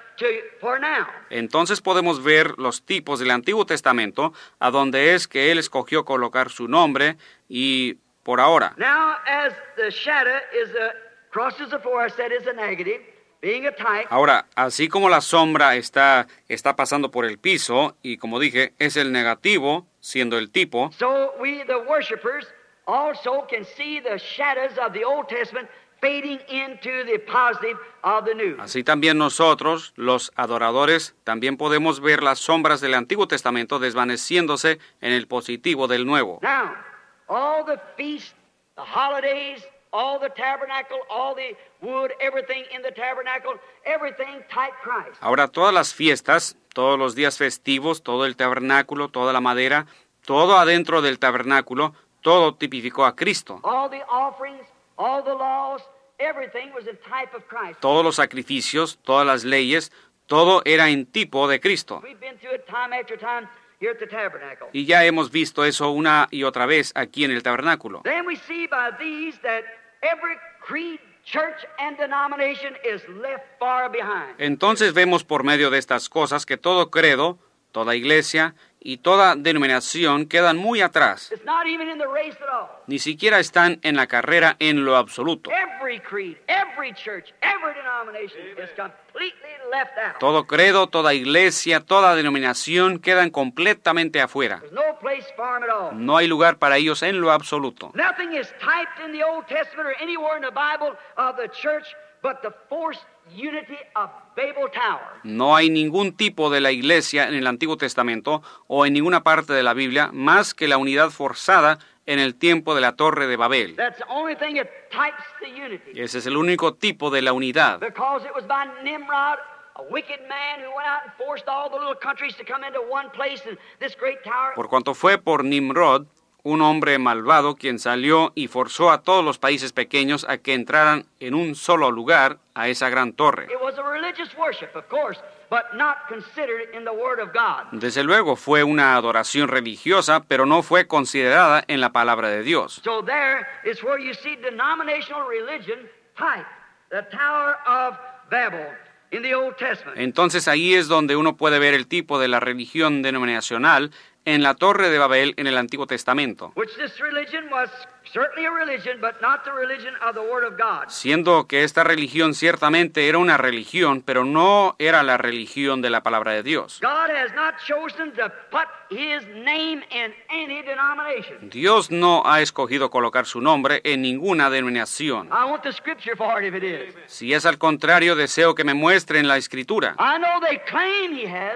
for now. Entonces podemos ver los tipos del Antiguo Testamento, a donde es que él escogió colocar su nombre, y por ahora. Now, as the shadow crosses the floor, I said is a negative, being a type. Ahora, así como la sombra está pasando por el piso, y como dije, es el negativo, siendo el tipo, So we, the worshipers, also can see the shadows of the Old Testament fading into the positive of the New. así también nosotros, los adoradores, también podemos ver las sombras del Antiguo Testamento desvaneciéndose en el positivo del Nuevo. Now, all the feasts, the holidays, all the tabernacle, all the wood, everything in the tabernacle, everything type Christ. Ahora todas las fiestas, todos los días festivos, todo el tabernáculo, toda la madera, todo adentro del tabernáculo, todo tipificó a Cristo. All the offerings, all the laws, everything was a type of Christ. Todos los sacrificios, todas las leyes, todo era en tipo de Cristo. We've been through it time after time here at the tabernacle. Y ya hemos visto eso una y otra vez aquí en el tabernáculo. Then we see by these that every creed, church, and denomination is left far behind. Entonces vemos por medio de estas cosas que todo credo, toda iglesia y toda denominación quedan muy atrás. It's not even in the race at all. Ni siquiera están en la carrera en lo absoluto. Every creed, every church, every denomination is completely left out. Todo credo, toda iglesia, toda denominación quedan completamente afuera. There's no place for them at all. No hay lugar para ellos en lo absoluto. Nothing is typed in the Old Testament or anywhere in the Bible of the church but the forced unity of Babel Tower. No hay ningún tipo de la iglesia en el Antiguo Testamento o en ninguna parte de la Biblia más que la unidad forzada en el tiempo de la Torre de Babel. That's the only thing that types the unity. Ese es el único tipo de la unidad. Because it was by Nimrod, a wicked man who went out and forced all the little countries to come into one place in this great tower. Por cuanto fue por Nimrod, un hombre malvado quien salió y forzó a todos los países pequeños a que entraran en un solo lugar a esa gran torre. It was a religious worship, of course, but not considered in the Word of God. Desde luego fue una adoración religiosa, pero no fue considerada en la palabra de Dios. So there is where you see denominational religion type, the Tower of Babel in the Old Testament. Entonces ahí es donde uno puede ver el tipo de la religión denominacional en la Torre de Babel en el Antiguo Testamento, Which this religion was certainly a religion, but not the religion of the Word of God. siendo que esta religión ciertamente era una religión, pero no era la religión de la palabra de Dios. God has not chosen to put His name in any denomination. Dios no ha escogido colocar su nombre en ninguna denominación. I want the scripture for it if it is. Si es al contrario, deseo que me muestren la Escritura. I know they claim He has,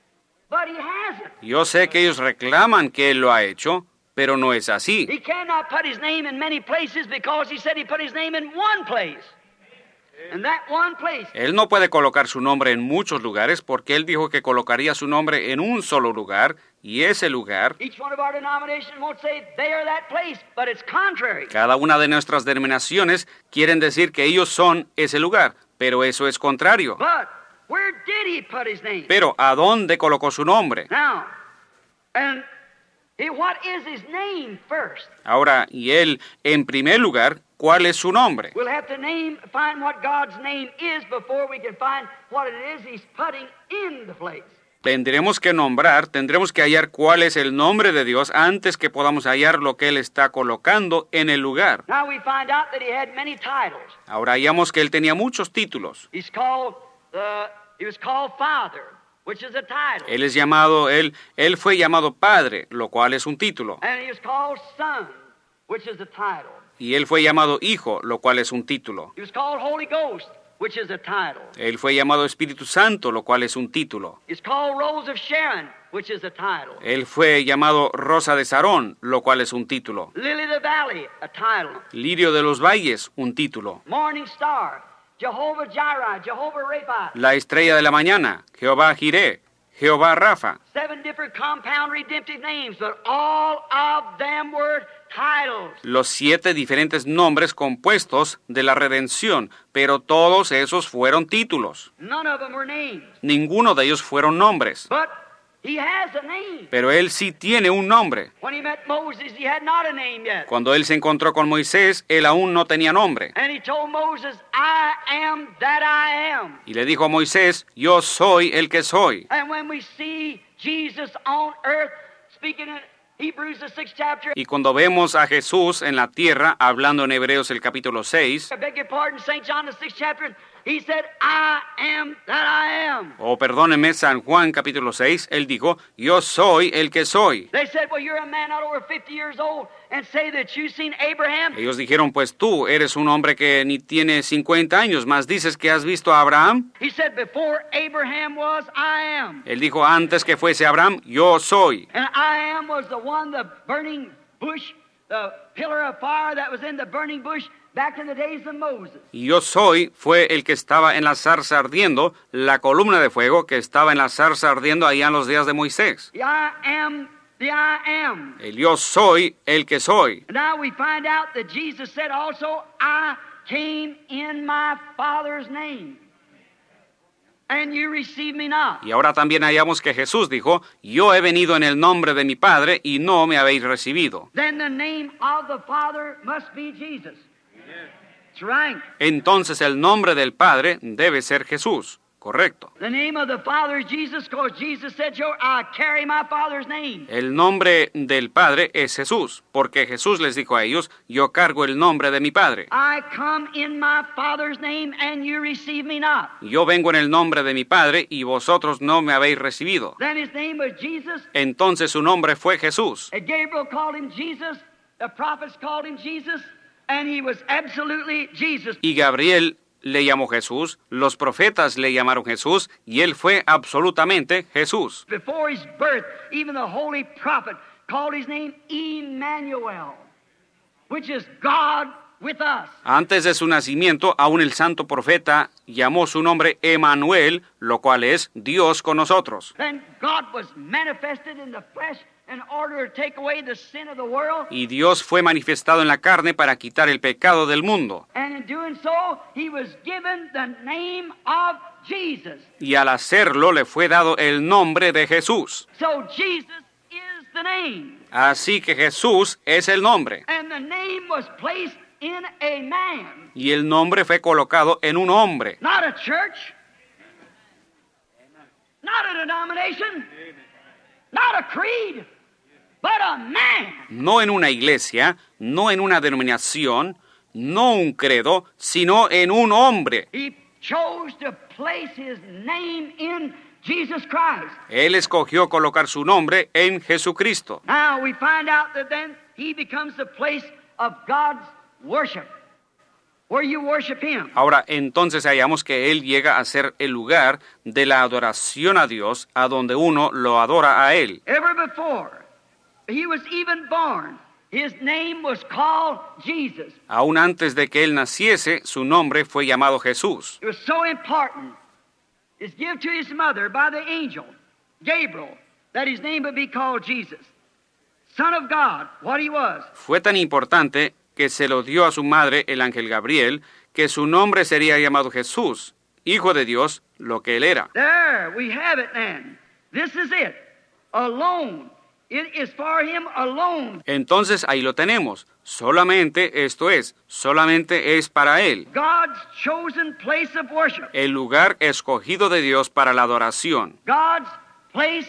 but He hasn't. Yo sé que ellos reclaman que Él lo ha hecho, pero no es así. He cannot put His name in many places because He said He put His name in one place. And that one place, Él no puede colocar su nombre en muchos lugares porque Él dijo que colocaría su nombre en un solo lugar, y ese lugar, each one of our denominations won't say they are that place, but it's contrary. cada una de nuestras denominaciones quieren decir que ellos son ese lugar, pero eso es contrario. But where did He put His name? Pero ¿a dónde colocó su nombre? Now, and what is His name first? Ahora, y Él, en primer lugar, ¿cuál es su nombre? We'll have to find what God's name is before we can find what it is He's putting in the place. Tendremos que nombrar, tendremos que hallar cuál es el nombre de Dios antes que podamos hallar lo que Él está colocando en el lugar. Now we find out that he had many titles. Ahora hallamos que Él tenía muchos títulos. He was called Father, which is a title. Él fue llamado Padre, lo cual es un título. And he was called Son, which is a title. Y Él fue llamado Hijo, lo cual es un título. He was called Holy Ghost, which is a title. Él fue llamado Espíritu Santo, lo cual es un título. He's called Rose of Sharon, which is a title. Él fue llamado Rosa de Sarón, lo cual es un título. Lily of the Valley, a title. Lirio de los valles, un título. Morning Star, Jehovah Jireh, Jehovah Rapha. La estrella de la mañana, Jehová Jireh, Jehová Rafa. 7 different compound redemptive names, but all of them were titles. Los 7 diferentes nombres compuestos de la redención, pero todos esos fueron títulos. None of them were names. Ninguno de ellos fueron nombres. But he has a name. Pero Él sí tiene un nombre. When he met Moses, he had not a name yet. Cuando Él se encontró con Moisés, Él aún no tenía nombre. And he told Moses, I am that I am. Y le dijo a Moisés, yo soy el que soy. And when we see Jesus on earth speaking in Hebrews the 6th chapter, Y cuando vemos a Jesús en la tierra, hablando en Hebreos el capítulo 6, I beg your pardon, St. John the 6th chapter, he said, I am that I am. o perdóneme, San Juan capítulo 6, Él dijo, yo soy el que soy. They said, well, you're a man not over 50 years old and say that you've seen Abraham. Ellos dijeron, pues tú eres un hombre que ni tiene 50 años, más dices que has visto a Abraham. He said, before Abraham was, I am. Él dijo, antes que fuese Abraham, yo soy. And I am was the one, the burning bush, the pillar of fire that was in the burning bush back in the days of Moses. Y yo soy fue el que estaba en la zarza ardiendo, la columna de fuego que estaba en la zarza ardiendo allá en los días de Moisés. The I am, the I am. El yo soy el que soy. And now we find out that Jesus said also, I came in my Father's name, and you receive me not. Y ahora también hallamos que Jesús dijo, yo he venido en el nombre de mi Padre y no me habéis recibido. Then the name of the Father must be Jesus. That's right. Entonces el nombre del Padre debe ser Jesús. Correcto. The name of the Father is Jesus, because Jesus said, I carry my Father's name. El nombre del Padre es Jesús, porque Jesús les dijo a ellos, yo cargo el nombre de mi Padre. I come in my Father's name, and you receive me not. Yo vengo en el nombre de mi Padre y vosotros no me habéis recibido. Then his name was Jesus. Entonces su nombre fue Jesús. And Gabriel called him Jesus. The prophets called him Jesus. And he was absolutely Jesus. Y Gabriel le llamó Jesús, los profetas le llamaron Jesús, y él fue absolutamente Jesús. Before his birth, even the holy prophet called his name Emmanuel, which is God with us. Antes de su nacimiento, aún el santo profeta llamó su nombre Emmanuel, lo cual es Dios con nosotros. Then God was manifested in the flesh in order to take away the sin of the world. Y Dios fue manifestado en la carne para quitar el pecado del mundo. And in doing so, he was given the name of Jesus. Y al hacerlo le fue dado el nombre de Jesús. So Jesus is the name. Así que Jesús es el nombre. And the name was placed in a man. Y el nombre fue colocado en un hombre. Not a church. Not a denomination. Not a creed. But a man. No en una iglesia, no en una denominación, no un credo, sino en un hombre. He chose to place his name in Jesus Christ. Él escogió colocar su nombre en Jesucristo. Now we find out that then he becomes the place of God's worship, where you worship him. Ahora, entonces hallamos que Él llega a ser el lugar de la adoración a Dios, a donde uno lo adora a Él. Ever before he was even born, his name was called Jesus. Aún antes de que Él naciese, su nombre fue llamado Jesús. It was so important. It's given to his mother by the angel, Gabriel, that his name would be called Jesus. Son of God, what he was. Fue tan importante que se lo dio a su madre, el ángel Gabriel, que su nombre sería llamado Jesús, Hijo de Dios, lo que Él era. There, we have it then. This is it. Alone. It is for him alone. Entonces ahí lo tenemos. Solamente esto es, solamente es para Él. God's chosen place of worship. El lugar escogido de Dios para la adoración. God's place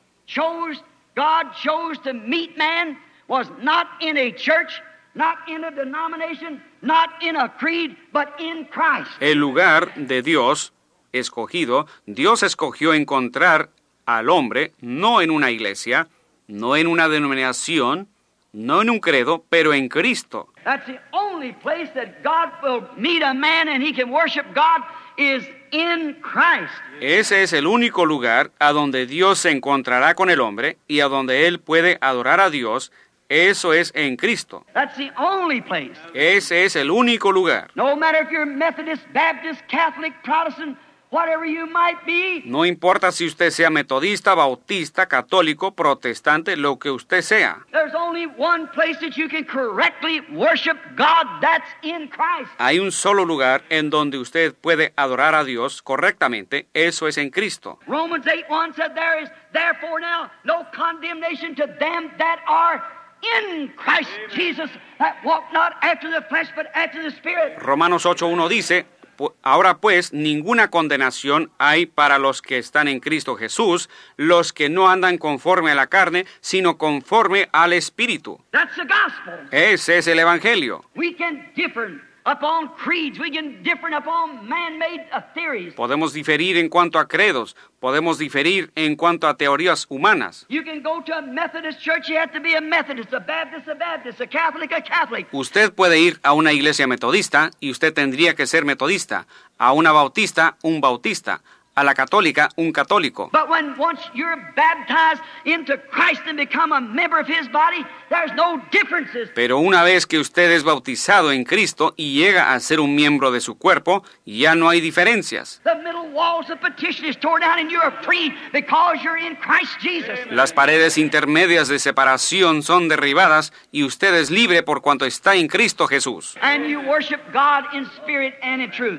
God chose to meet man was not in a church, not in a denomination, not in a creed, but in Christ. El lugar de Dios escogido, Dios escogió encontrar al hombre no en una iglesia, no en una denominación, no en un credo, pero en Cristo. That's the only place that God will meet a man and he can worship God is in Christ. Ese es el único lugar a donde Dios se encontrará con el hombre y a donde él puede adorar a Dios. Eso es en Cristo. That's the only place. Ese es el único lugar. No matter if you're Methodist, Baptist, Catholic, Protestant, whatever you might be. No importa si usted sea metodista, bautista, católico, protestante, lo que usted sea. There's only one place that you can correctly worship God, that's in Christ. Hay un solo lugar en donde usted puede adorar a Dios correctamente, eso es en Cristo. Romans 8:1 said there is therefore now no condemnation to them that are in Christ Jesus, that walk not after the flesh but after the Spirit. Romanos 8:1 dice, ahora pues ninguna condenación hay para los que están en Cristo Jesús, los que no andan conforme a la carne, sino conforme al Espíritu. That's the gospel. Ese es el Evangelio. We can differ upon creeds, we can differ upon man-made theories. Podemos diferir en cuanto a credos, podemos diferir en cuanto a teorías humanas. You can go to a Methodist church, you have to be a Methodist, a Baptist, a Catholic, a Catholic. Usted puede ir a una iglesia metodista y usted tendría que ser metodista, a una bautista, un bautista, a la católica, un católico. But when once you're baptized into Christ and become a member of His body, there's no differences. Pero una vez que usted es bautizado en Cristo y llega a ser un miembro de su cuerpo, ya no hay diferencias. The middle walls of petition is torn down and you're free because you're in Christ Jesus. Las paredes intermedias de separación son derribadas y usted es libre por cuanto está en Cristo Jesús. And you worship God in spirit and in truth.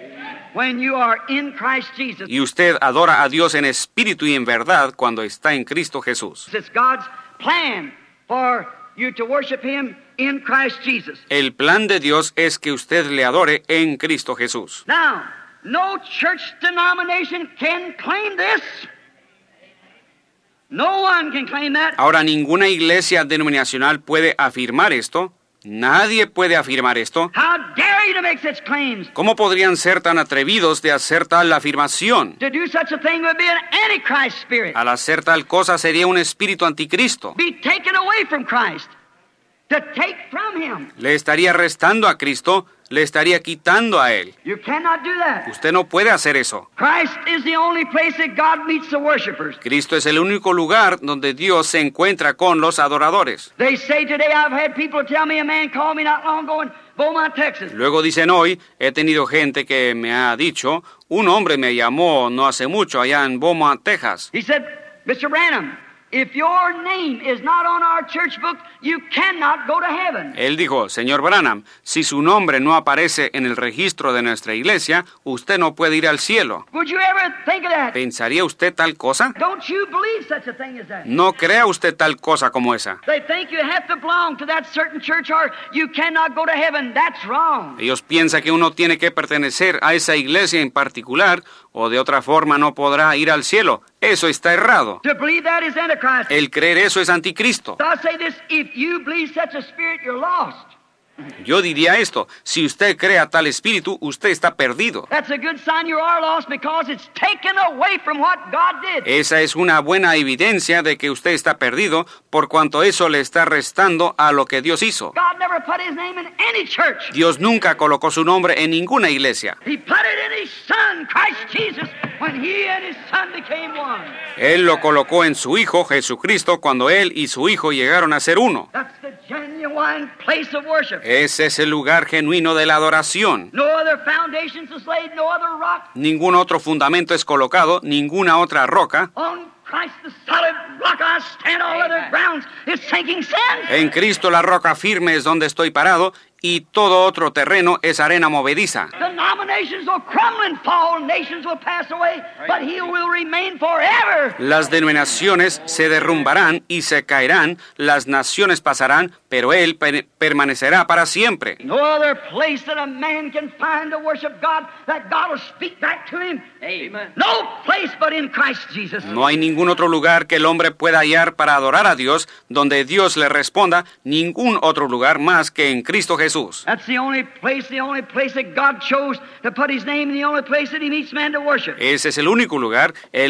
When you are in Christ Jesus. Y usted adora a Dios en espíritu y en verdad cuando está en Cristo Jesús. It's God's plan for you to worship Him in Christ Jesus. El plan de Dios es que usted le adore en Cristo Jesús. Now, no church denomination can claim this. No one can claim that. Ahora, ninguna iglesia denominacional puede afirmar esto. Nadie puede afirmar esto. How dare you to make such claims? ¿Cómo podrían ser tan atrevidos de hacer tal afirmación? To do such a thing would be an antichrist spirit. Al hacer tal cosa sería un espíritu anticristo. Be taken away from Christ. To take from Him. Le estaría restando a Cristo, le estaría quitando a Él. You cannot do that. Usted no puede hacer eso. Christ is the only place that God meets the worshipers. Cristo es el único lugar donde Dios se encuentra con los adoradores. They say today, I've had people tell me, a man called me not long ago in Beaumont, Texas. Luego dicen hoy, he tenido gente que me ha dicho, un hombre me llamó no hace mucho allá en Beaumont, Texas. He said, Mr. Branham, if your name is not on our church book, you cannot go to heaven. Él dijo, señor Branham, si su nombre no aparece en el registro de nuestra iglesia, usted no puede ir al cielo. Would you ever think of that? ¿Pensaría usted tal cosa? Don't you believe such a thing as that? No crea usted tal cosa como esa. They think you have to belong to that certain church or you cannot go to heaven. That's wrong. Ellos piensan que uno tiene que pertenecer a esa iglesia en particular o de otra forma no podrá ir al cielo. Eso está errado. To believe that is Antichrist. El creer eso es anticristo. So I say this, if you believe such a spirit, you're lost. Yo diría esto, si usted crea tal espíritu, usted está perdido. That's a good sign you are lost because it's taken away from what God did. Esa es una buena evidencia de que usted está perdido, por cuanto eso le está restando a lo que Dios hizo. God never put His name in any church. Dios nunca colocó su nombre en ninguna iglesia. He put it in His Son, Christ Jesus, when He and His Son became one. Él lo colocó en su Hijo, Jesucristo, cuando Él y su Hijo llegaron a ser uno. That's the genuine place of worship. Ese es el lugar genuino de la adoración. No other foundations is laid, no other rock. Ningún otro fundamento es colocado, ninguna otra roca. On Christ the solid rock I stand, all other grounds is sinking sand. En Cristo la roca firme es donde estoy parado, y todo otro terreno es arena movediza. Denominations will crumble and fall, nations will pass away, but he will remain forever. Las denominaciones se derrumbarán y se caerán, las naciones pasarán, pero Él permanecerá para siempre. No other place that a man can find to worship God, that God will speak back to him. Amen. No place but in Christ Jesus. No hay ningún otro lugar que el hombre pueda hallar para adorar a Dios, donde Dios le responda, ningún otro lugar más que en Cristo Jesús. That's the only place that God chose to put his name, and the only place that he meets man to worship. Ese es el único lugar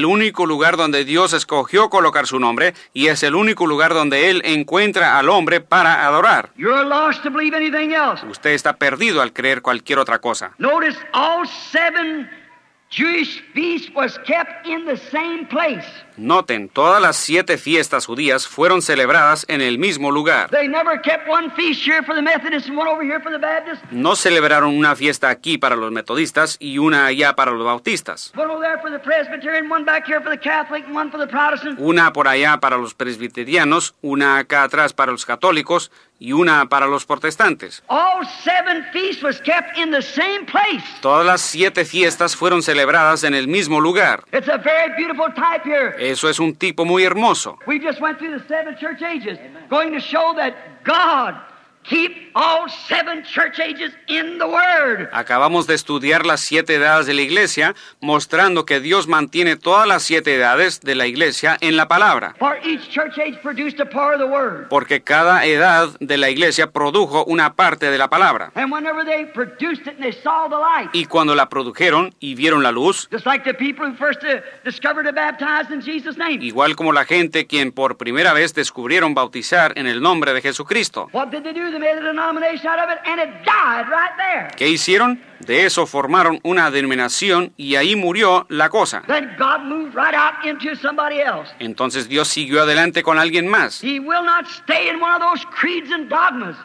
donde Dios escogió colocar su nombre, y es el único lugar donde Él encuentra al hombre para adorar. You're lost to believe anything else. Usted está perdido al creer cualquier otra cosa. Notice all 7 Jewish feasts was kept in the same place. Noten, todas las 7 fiestas judías fueron celebradas en el mismo lugar. They never kept one feast here for the Methodists and one over here for the Baptists. No celebraron una fiesta aquí para los metodistas y una allá para los bautistas. One over there for the Presbyterian, one back here for the Catholic, and one for the Protestant. Una por allá para los presbiterianos, una acá atrás para los católicos y una para los protestantes. All 7 feasts was kept in the same place. Todas las 7 fiestas fueron celebradas en el mismo lugar. It's a very beautiful type here. Eso es un tipo muy hermoso. We just went through the 7 church ages, going to show that God keep all 7 church ages in the Word. Acabamos de estudiar las 7 edades de la Iglesia, mostrando que Dios mantiene todas las 7 edades de la Iglesia en la palabra. For each church age produced a part of the Word. Porque cada edad de la Iglesia produjo una parte de la palabra. And whenever they produced it and they saw the light. Y cuando la produjeron y vieron la luz, Just like the people who first discovered to baptize in Jesus' name. igual como la gente quien por primera vez descubrieron bautizar en el nombre de Jesucristo. What did they do? They made a denomination out of it and it died right there. ¿Qué hicieron? De eso formaron una denominación y ahí murió la cosa. Then God moved right out into somebody else. Entonces Dios siguió adelante con alguien más. He will not stay in one of those creeds and dogmas.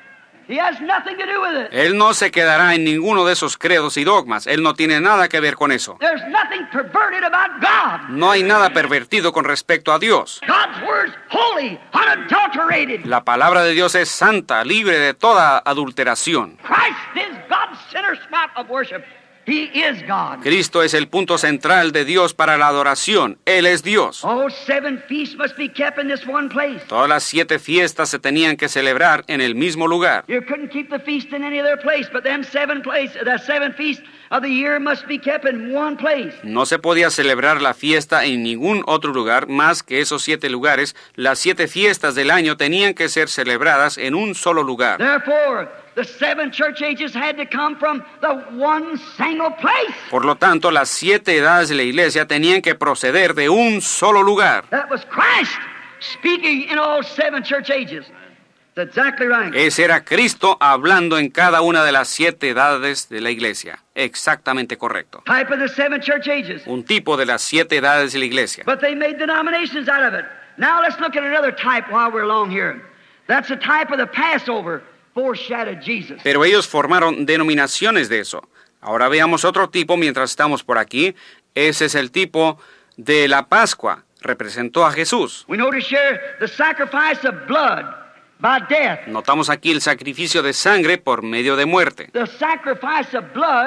He has nothing to do with it. Él no se quedará en ninguno de esos credos y dogmas. Él no tiene nada que ver con eso. There's nothing perverted about God. No hay nada pervertido con respecto a Dios. God's word's holy, unadulterated. La palabra de Dios es santa, libre de toda adulteración. Christ is God's center spot of worship. He is God. Cristo es el punto central de Dios para la adoración. Él es Dios. All 7 feasts must be kept in this one place. Todas las 7 fiestas se tenían que celebrar en el mismo lugar. You couldn't keep the feast in any other place, but them 7 feasts of the year must be kept in one place. No se podía celebrar la fiesta en ningún otro lugar más que esos 7 lugares. Las 7 fiestas del año tenían que ser celebradas en un solo lugar. Therefore, the 7 church ages had to come from the one single place. Por lo tanto, las 7 edades de la iglesia tenían que proceder de un solo lugar. That was Christ speaking in all 7 church ages. That's exactly right. Ese era Cristo hablando en cada una de las 7 edades de la iglesia. Exactamente correcto. Type of the 7 church ages. Un tipo de las 7 edades de la iglesia. But they made denominations out of it. Now let's look at another type while we're along here. That's a type of the Passover, foreshadowed Jesus. Pero ellos formaron denominaciones de eso. Ahora veamos otro tipo mientras estamos por aquí. Ese es el tipo de la Pascua. Representó a Jesús. We notice here the sacrifice of blood by death. Notamos aquí el sacrificio de sangre por medio de muerte. The sacrifice of blood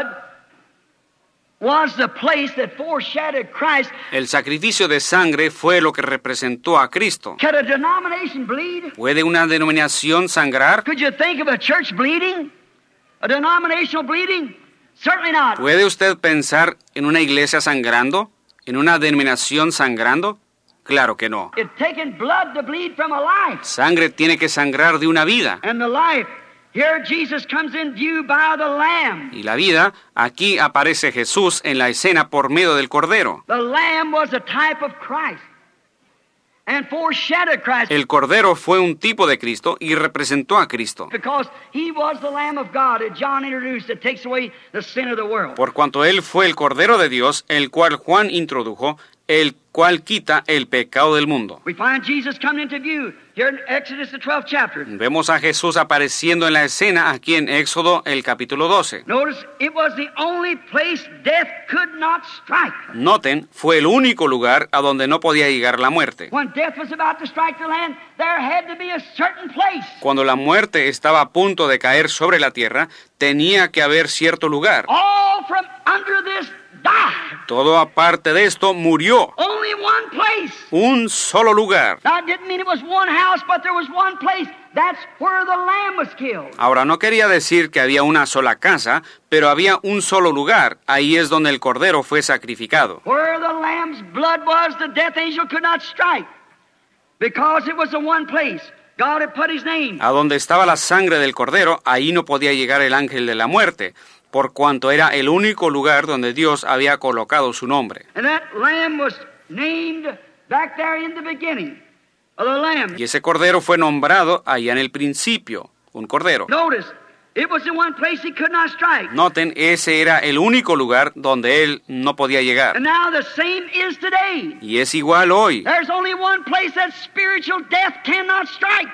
was the place that foreshadowed Christ. El sacrificio de sangre fue lo que representó a Cristo. Can a denomination bleed? ¿Puede una denominación sangrar? Could you think of a church bleeding? A denominational bleeding? Certainly not. ¿Puede usted pensar en una iglesia sangrando? ¿En una denominación sangrando? Claro que no. It's taken blood to bleed from a life. Sangre tiene que sangrar de una vida. And the life, here Jesus comes in view by the Lamb. Y la vida, aquí aparece Jesús en la escena por medio del Cordero. The Lamb was a type of Christ and foreshadowed Christ. El Cordero fue un tipo de Cristo y representó a Cristo. Because he was the Lamb of God that John introduced that takes away the sin of the world. Por cuanto Él fue el Cordero de Dios, el cual Juan introdujo, el cual quita el pecado del mundo. We find Jesus coming into view here in Exodus, the 12th chapter. Vemos a Jesús apareciendo en la escena aquí en Éxodo, el capítulo 12. Notice, it was the only place death could not strike. Noten, fue el único lugar a donde no podía llegar la muerte. When death was about to strike the land, there had to be a certain place. Cuando la muerte estaba a punto de caer sobre la tierra, tenía que haber cierto lugar. All from under this died. Todo aparte de esto murió. Only one place. Un solo lugar. Now, it didn't mean it was one house, but there was one place. That's where the lamb was killed. Ahora, no quería decir que había una sola casa, pero había un solo lugar. Ahí es donde el cordero fue sacrificado. Where the lamb's blood was, the death angel could not strike. Because it was the one place. God had put his name. A donde estaba la sangre del cordero, ahí no podía llegar el ángel de la muerte, por cuanto era el único lugar donde Dios había colocado su nombre. And that lamb was named back there in the beginning of the lamb. Y ese cordero fue nombrado allá en el principio, un cordero. Notice, it was the one place he could not strike. Noten, ese era el único lugar donde él no podía llegar. And now the same is today. Y es igual hoy. There's only one place that spiritual death cannot strike.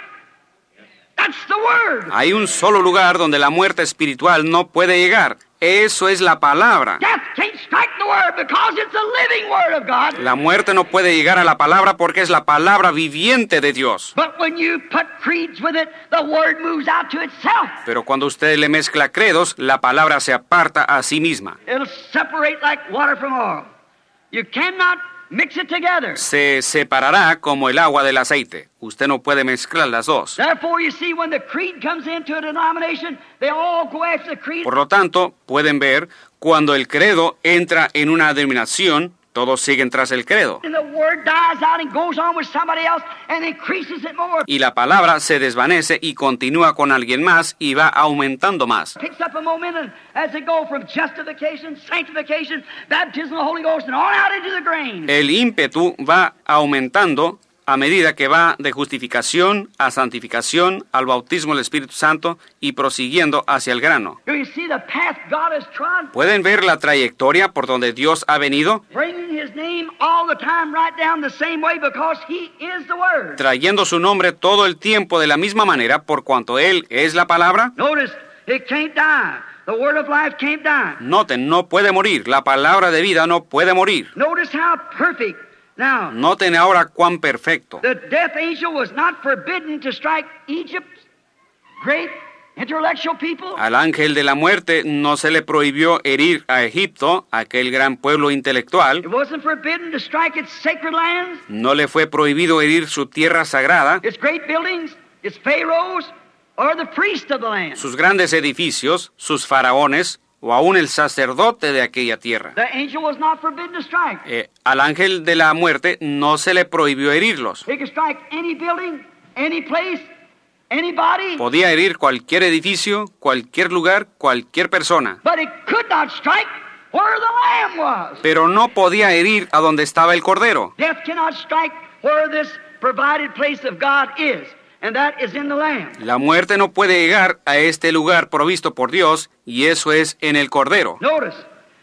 That's the word. Hay un solo lugar donde la muerte espiritual no puede llegar. Eso es la palabra. Death can't strike the word because it's the living word of God. La muerte no puede llegar a la palabra porque es la palabra viviente de Dios. But when you put creeds with it, the word moves out to itself. Pero cuando usted le mezcla credos, la palabra se aparta a sí misma. It'll separate like water from oil. You cannot mix it together. Se separará como el agua del aceite. Usted no puede mezclar las dos. Therefore, you see, when the creed comes into a denomination, they all go after the creed. Por lo tanto, pueden ver, cuando el credo entra en una denominación, todos siguen tras el credo. And the word dies out and goes on with somebody else and increases it more. Y la palabra se desvanece y continúa con alguien más y va aumentando más. Picks up a momentum as they go from justification, sanctification, baptism of the Holy Ghost, and on out into the grain. El ímpetu va aumentando a medida que va de justificación a santificación, al bautismo del Espíritu Santo y prosiguiendo hacia el grano. Do you see the path God has trod? ¿Pueden ver la trayectoria por donde Dios ha venido? Bringing His name all the time right down the same way because He is the Word. Trayendo su nombre todo el tiempo de la misma manera por cuanto Él es la palabra. Notice, it can't die. The Word of life can't die. Noten, no puede morir. La palabra de vida no puede morir. Notice how perfect. Now, Noten ahora cuán perfecto. the death angel was not forbidden to strike Egypt's great intellectual people. Al ángel de la muerte no se le prohibió herir a Egipto, aquel gran pueblo intelectual. It wasn't forbidden to strike its sacred lands, No le fue prohibido herir su tierra sagrada, its great buildings, its pharaohs, or the priest of the land. sus grandes edificios, sus faraones o aún el sacerdote de aquella tierra. The angel was not forbidden to strike. Al ángel de la muerte no se le prohibió herirlos. He could strike any building, any place, anybody, Podía herir cualquier edificio, cualquier lugar, cualquier persona, but it could not strike where the lamb was. pero no podía herir a donde estaba el cordero. Death cannot strike where this provided place of God is, and that is in the lamb. La muerte no puede llegar a este lugar provisto por Dios, y eso es en el cordero. Notice,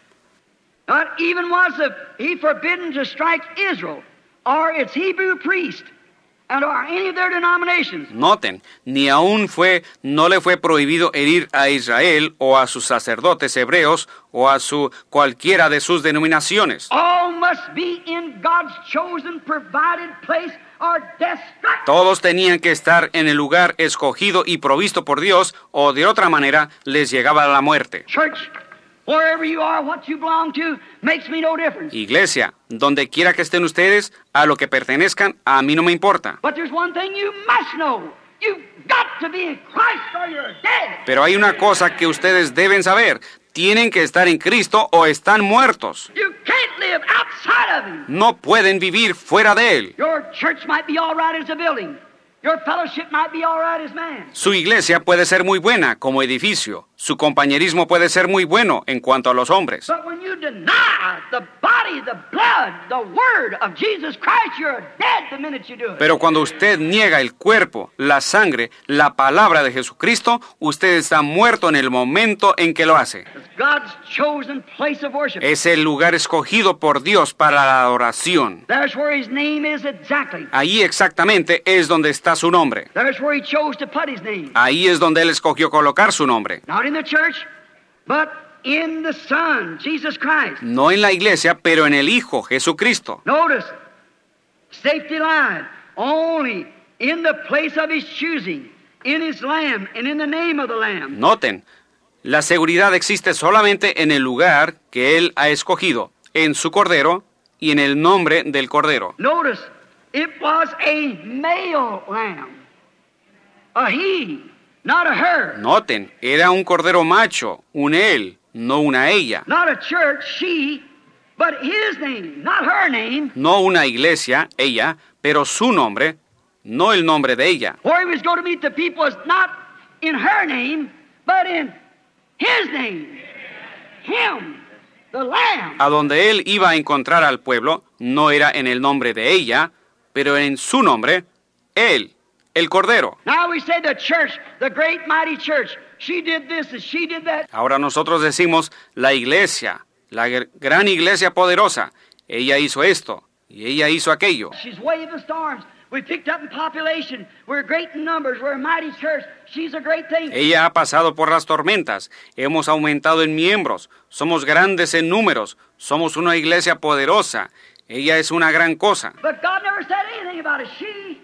not even was he forbidden to strike Israel or its Hebrew priest and or any of their denominations. Noten, ni aún no le fue prohibido herir a Israel o a sus sacerdotes hebreos o a cualquiera de sus denominaciones. All must be in God's chosen provided place or death struck. Todos tenían que estar en el lugar escogido y provisto por Dios, o de otra manera les llegaba la muerte. Church, wherever you are, what you belong to, makes me no difference. Iglesia, donde quiera que estén ustedes, a lo que pertenezcan, a mí no me importa. But there's one thing you must know. You've got to be in Christ or you're dead. Pero hay una cosa que ustedes deben saber. Tienen que estar en Cristo o están muertos. You can't live outside of Him. No pueden vivir fuera de Él. Your church might be all right as a building. Your fellowship might be all right as man. Su iglesia puede ser muy buena como edificio. Su compañerismo puede ser muy bueno en cuanto a los hombres. But when you deny the body, the blood, the word of Jesus Christ, you're dead the minute you do it. Pero cuando usted niega el cuerpo, la sangre, la palabra de Jesucristo, usted está muerto en el momento en que lo hace. It's God's chosen place of worship. Es el lugar escogido por Dios para la adoración. There's where His name is exactly. Ahí exactamente es donde está su nombre. There's where He chose to put His name. Ahí es donde Él escogió colocar su nombre. Not in the church, but in the Son, Jesus Christ. No en la iglesia, pero en el Hijo, Jesucristo. Notice, safety lied only in the place of His choosing, in His Lamb and in the name of the Lamb. Noten, la seguridad existe solamente en el lugar que Él ha escogido, en su Cordero y en el nombre del Cordero. Notice, it was a male lamb, a he, not a her. Noten, era un Cordero macho, un Él, no una ella. Not a church, she, but His name, not her name. No una iglesia, ella, pero su nombre, no el nombre de ella. Where He was going to meet the people was not in her name, but in His name. Him, the Lamb. A donde Él iba a encontrar al pueblo no era en el nombre de ella, pero en su nombre, Él, el Cordero. Now we say the church, the great mighty church, she did this and she did that. Ahora nosotros decimos la iglesia, la gran iglesia poderosa. Ella hizo esto y ella hizo aquello. She's waved the storms. We picked up in population. We're great in numbers. We're a mighty church. She's a great thing. Ella ha pasado por las tormentas. Hemos aumentado en miembros. Somos grandes en números. Somos una iglesia poderosa. Ella es una gran cosa. But God never said anything about a she.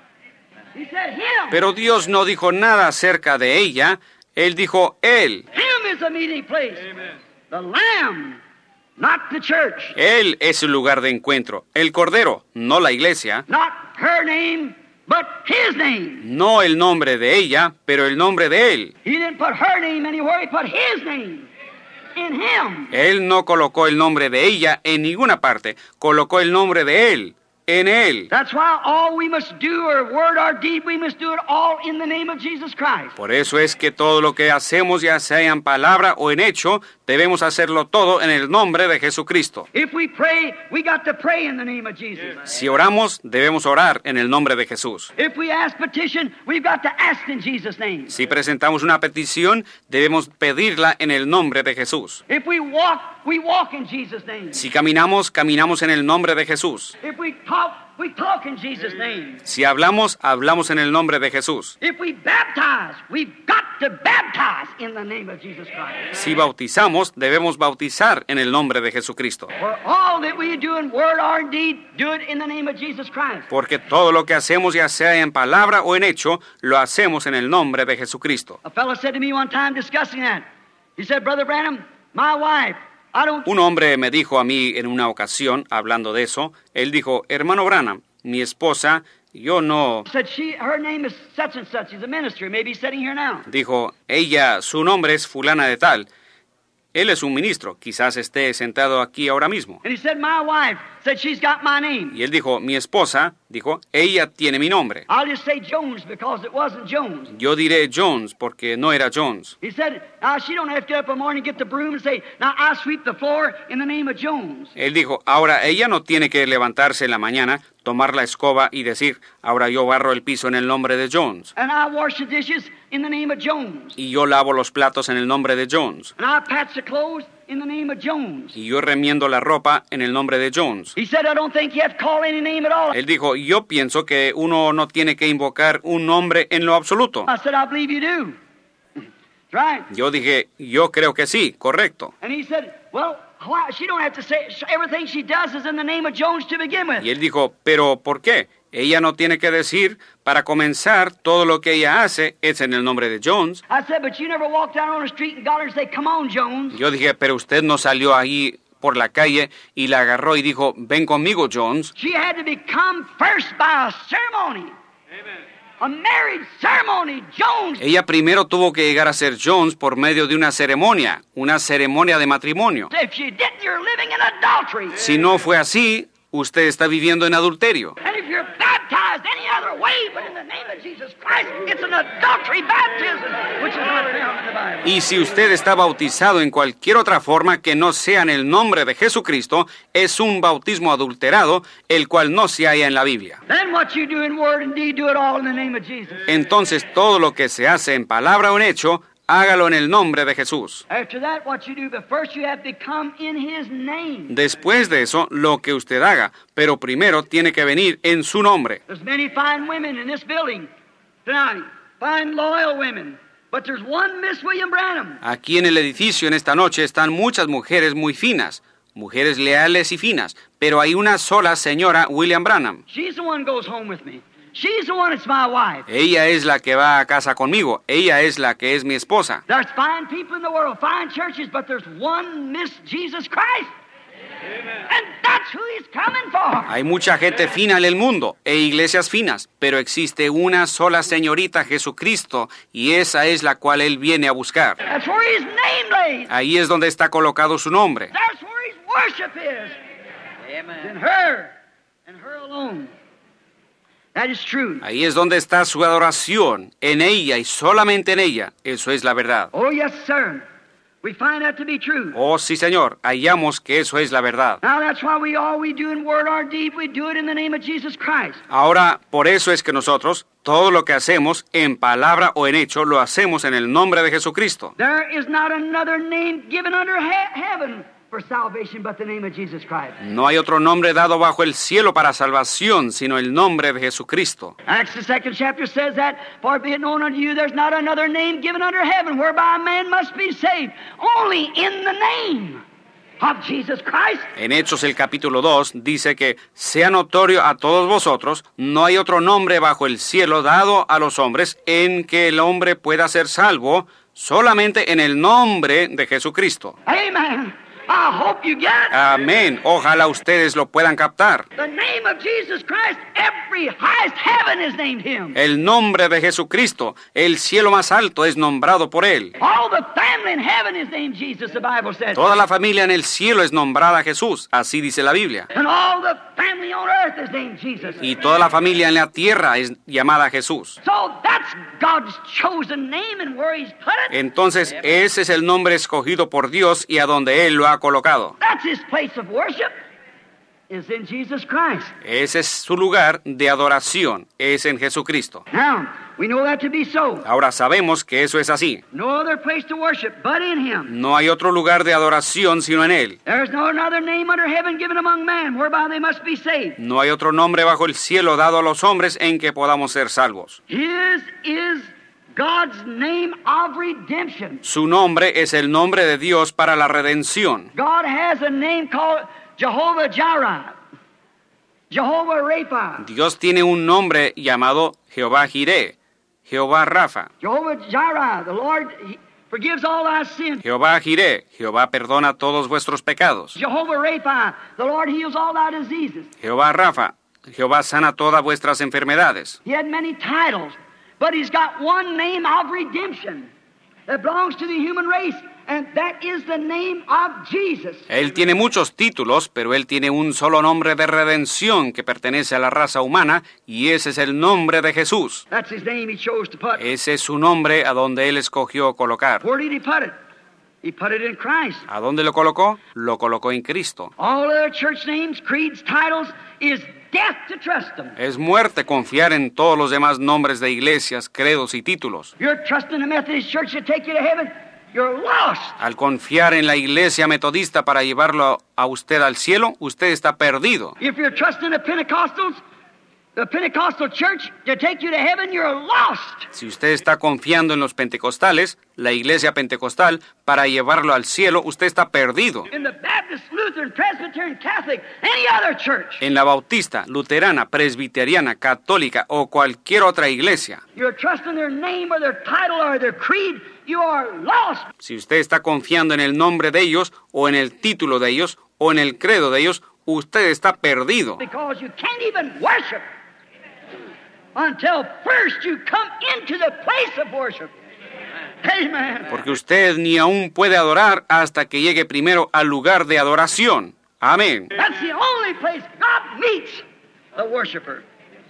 He said him. Pero Dios no dijo nada acerca de ella. Él dijo Él. Him is the meeting place. Amen. The Lamb, not the church. Él es el lugar de encuentro. El Cordero, no la iglesia. Not her name, but His name. No el nombre de ella, pero el nombre de Él. He didn't put her name anywhere. He put His name in Him. Él no colocó el nombre de ella en ninguna parte. Colocó el nombre de Él en Él. That's why all we must do, or word or deed, we must do it all in the name of Jesus Christ. Por eso es que todo lo que hacemos, ya sea en palabra o en hecho, debemos hacerlo todo en el nombre de Jesucristo. If we pray, we got to pray in the name of Jesus. Si oramos, debemos orar en el nombre de Jesús. If we ask petition, we've got to ask in Jesus' name. Si presentamos una petición, debemos pedirla en el nombre de Jesús. If we walk in Jesus' name. Si caminamos, caminamos en el nombre de Jesús. If we talk in Jesus' name. Si hablamos, hablamos en el nombre de Jesús. If we baptize, we've got to baptize in the name of Jesus Christ. Si bautizamos, debemos bautizar en el nombre de Jesucristo. For all that we do in word or in deed, do it in the name of Jesus Christ. Porque todo lo que hacemos, ya sea en palabra o en hecho, lo hacemos en el nombre de Jesucristo. A fellow said to me one time discussing that. He said, Brother Branham, my wife, I don't... Un hombre me dijo a mí en una ocasión, hablando de eso, él dijo, hermano Branham, mi esposa, yo no... Said her name is such and such. She's a minister. Maybe he's sitting here now. Dijo, ella, su nombre es fulana de tal. Él es un ministro, quizás esté sentado aquí ahora mismo. And he said, my wife said she's got my name. Y él dijo, mi esposa, dijo, ella tiene mi nombre. I'll just say Jones because it wasn't Jones. Yo diré Jones porque no era Jones. He said, now she don't have to get up in the morning, get the broom and say, now I sweep the floor in the name of Jones. Él dijo, ahora ella no tiene que levantarse en la mañana, tomar la escoba y decir, ahora yo barro el piso en el nombre de Jones. And I wash the dishes in the name of Jones. Y yo lavo los platos en el nombre de Jones. And I patch the clothes in the name of Jones. Y yo remiendo la ropa en el nombre de Jones. He said, I don't think you have to call any name at all. Él dijo, yo pienso que uno no tiene que invocar un nombre en lo absoluto. I said, I believe you do. That's right. Yo dije, yo creo que sí, correcto. And he said, well, why? She don't have to say, everything she does is in the name of Jones to begin with. Y él dijo, pero ¿por qué? Ella no tiene que decir, para comenzar, todo lo que ella hace es en el nombre de Jones. I said, but you never walked down on the street and got her and say, come on, Jones. Yo dije, pero usted no salió ahí por la calle y la agarró y dijo, ven conmigo, Jones. She had to become first by a ceremony. Amen. A marriage ceremony, Jones. Ella primero tuvo que llegar a ser Jones por medio de una ceremonia de matrimonio. If you didn't, you're living in adultery. Si no fue así, usted está viviendo en adulterio. And if you're baptized any other way but in the name of Jesus Christ, it's an adultery baptism, which is not found in the Bible. Y si usted está bautizado en cualquier otra forma que no sea en el nombre de Jesucristo, es un bautismo adulterado, el cual no se halla en la Biblia. Then what you do in word and deed, do it all in the name of Jesus. Entonces todo lo que se hace en palabra o en hecho, hágalo en el nombre de Jesús. After that, what you do, but first you have to come in His name. Después de eso, lo que usted haga, pero primero tiene que venir en su nombre. There's many fine women in this building tonight, fine loyal women, but there's one Miss William Branham. Aquí en el edificio en esta noche están muchas mujeres muy finas, mujeres leales y finas, pero hay una sola señora William Branham. She's the one goes home with me. She's the one that's my wife. Ella es la que va a casa conmigo, ella es la que es mi esposa. There's fine people in the world, fine churches, but there's one Miss Jesus Christ. Amen. And that's who He's coming for. Hay mucha gente fina en el mundo e iglesias finas, pero existe una sola señorita Jesucristo y esa es la cual Él viene a buscar. That's where His name lays. Ahí es donde está colocado su nombre. That's where His worship is. Amen. In her and her alone. That is true. Ahí es donde está su adoración, en ella y solamente en ella. Eso es la verdad. Oh, yes, sir. We find that to be true. Oh, sí, Señor, hallamos que eso es la verdad. Now that's why all we do in word or deed, we do it in the name of Jesus Christ. Ahora, por eso es que nosotros, todo lo que hacemos, en palabra o en hecho, lo hacemos en el nombre de Jesucristo. There is not another name given under heaven for salvation but the name of Jesus Christ. No hay otro nombre dado bajo el cielo para salvación, sino el nombre de Jesucristo. Acts the 2nd chapter says that, for be it known unto you, there's not another name given under heaven whereby a man must be saved, only in the name of Jesus Christ. En Hechos el capítulo 2 dice que sea notorio a todos vosotros, no hay otro nombre bajo el cielo dado a los hombres en que el hombre pueda ser salvo, solamente en el nombre de Jesucristo. Amen. I hope you get it. Amén. Ojalá ustedes lo puedan captar. The name of Jesus Christ, every highest heaven is named Him. El nombre de Jesucristo, el cielo más alto es nombrado por Él. All the family in heaven is named Jesus, the Bible says. Toda la familia en el cielo es nombrada Jesús, así dice la Biblia. And all the family on earth is named Jesus. Y toda la familia en la tierra es llamada Jesús. So that's God's chosen name and where He's put it. Entonces, ese es el nombre escogido por Dios y a donde Él lo ha colocado. That's His place of worship, is in Jesus Christ. Ese es su lugar de adoración, es en Jesucristo. Now, we know that to be so. Ahora sabemos que eso es así. No other place to worship but in Him. No hay otro lugar de adoración sino en Él. There's no another name under heaven given among men whereby they must be saved. No hay otro nombre bajo el cielo dado a los hombres en que podamos ser salvos. His is God's name of redemption. Su nombre es el nombre de Dios para la redención. God has a name called Jehovah Jireh, Jehovah Rapha. Dios tiene un nombre llamado Jehová Jireh, Jehová Rafa. Jehovah Jireh, the Lord He forgives all our sins. Jehová Jireh, Jehová perdona todos vuestros pecados. Jehovah Rapha, the Lord heals all our diseases. Jehová Rafa, Jehová sana todas vuestras enfermedades. He had many titles, but He's got one name of redemption that belongs to the human race, and that is the name of Jesus. Él tiene muchos títulos, pero Él tiene un solo nombre de redención que pertenece a la raza humana, y ese es el nombre de Jesús. That's His name He chose to put. Ese es su nombre a donde Él escogió colocar. Where did He put it? He put it in Christ. ¿A dónde lo colocó? Lo colocó en Cristo. All other church names, creeds, titles is death to trust them. Es muerte confiar en todos los demás nombres de iglesias, credos y títulos. You're trusting the Methodist Church to take you to heaven, you're lost. Al confiar en la iglesia metodista para llevarlo a usted al cielo, usted está perdido. If you're trusting the Pentecostal church to take you to heaven, you're lost. Si usted está confiando en los pentecostales, la iglesia pentecostal, para llevarlo al cielo, usted está perdido. In the Baptist, Lutheran, Presbyterian, Catholic, any other church, En la bautista, luterana, presbiteriana, católica o cualquier otra iglesia, you're trusting their name or their title or their creed, you are lost. si usted está confiando en el nombre de ellos, o en el título de ellos, o en el credo de ellos, usted está perdido. Because you can't even worship until first you come into the place of worship. Amen. Porque usted ni aún puede adorar hasta que llegue primero al lugar de adoración. Amén. That's the only place God meets a worshiper.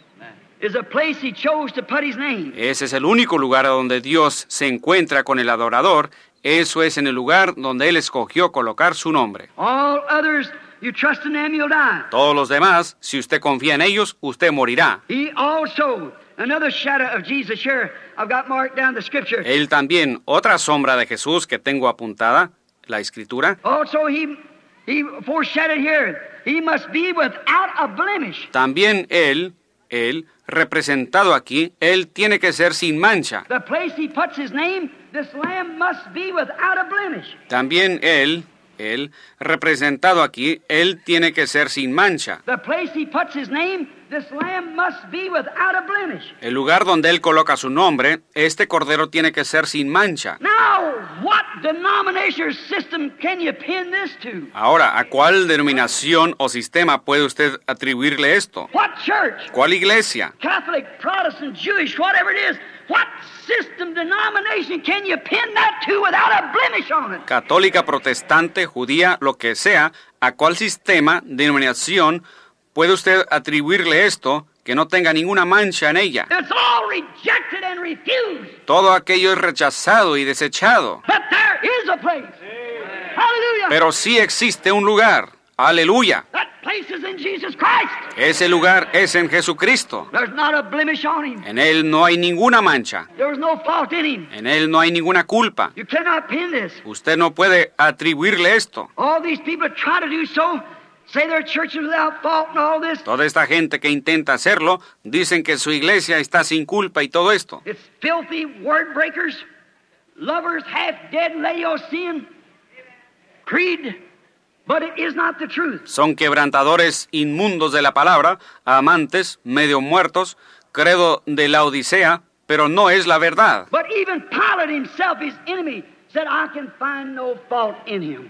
Is a place He chose to put His name. Ese es el único lugar donde Dios se encuentra con el adorador. Eso es en el lugar donde Él escogió colocar su nombre. All others, you trust in them, you'll die. Todos los demás, si usted confía en ellos, usted morirá. He also, another shadow of Jesus here, I've got marked down the scripture. Él también, otra sombra de Jesús que tengo apuntada, la escritura. Also, he foreshadowed here, He must be without a blemish. También él, representado aquí, Él tiene que ser sin mancha. The place He puts His name, this lamb must be without a blemish. También él, representado aquí, Él tiene que ser sin mancha. The place He puts His name, this lamb must be without a blemish. El lugar donde Él coloca su nombre, este cordero tiene que ser sin mancha. Now, what denomination or system can you pin this to? Ahora, ¿a cuál denominación o sistema puede usted atribuirle esto? What church? ¿Cuál iglesia? Catholic, Protestant, Jewish, whatever it is. What system, denomination can you pin that to without a blemish on it? Católica, protestante, judía, lo que sea, ¿a cuál sistema, denominación puede usted atribuirle esto que no tenga ninguna mancha en ella? It's all rejected and refused. Todo aquello es rechazado y desechado. But there is a place. Hallelujah. Pero sí existe un lugar. Aleluya. That place is in Jesus Christ. Ese lugar es en Jesucristo. There's not a blemish on Him. En Él no hay ninguna mancha. There's no fault in Him. En Él no hay ninguna culpa. You cannot pin this. Usted no puede atribuirle esto. All these people that try to do so, say their church is without fault and all this. Toda esta gente que intenta hacerlo, dicen que su iglesia está sin culpa y todo esto. It's filthy word breakers, lovers, half dead, Laodicean creed, but it is not the truth. Son quebrantadores inmundos de la palabra, amantes, medio muertos, credo de la Odisea, pero no es la verdad. But even Pilate himself, his enemy, said, I can find no fault in him.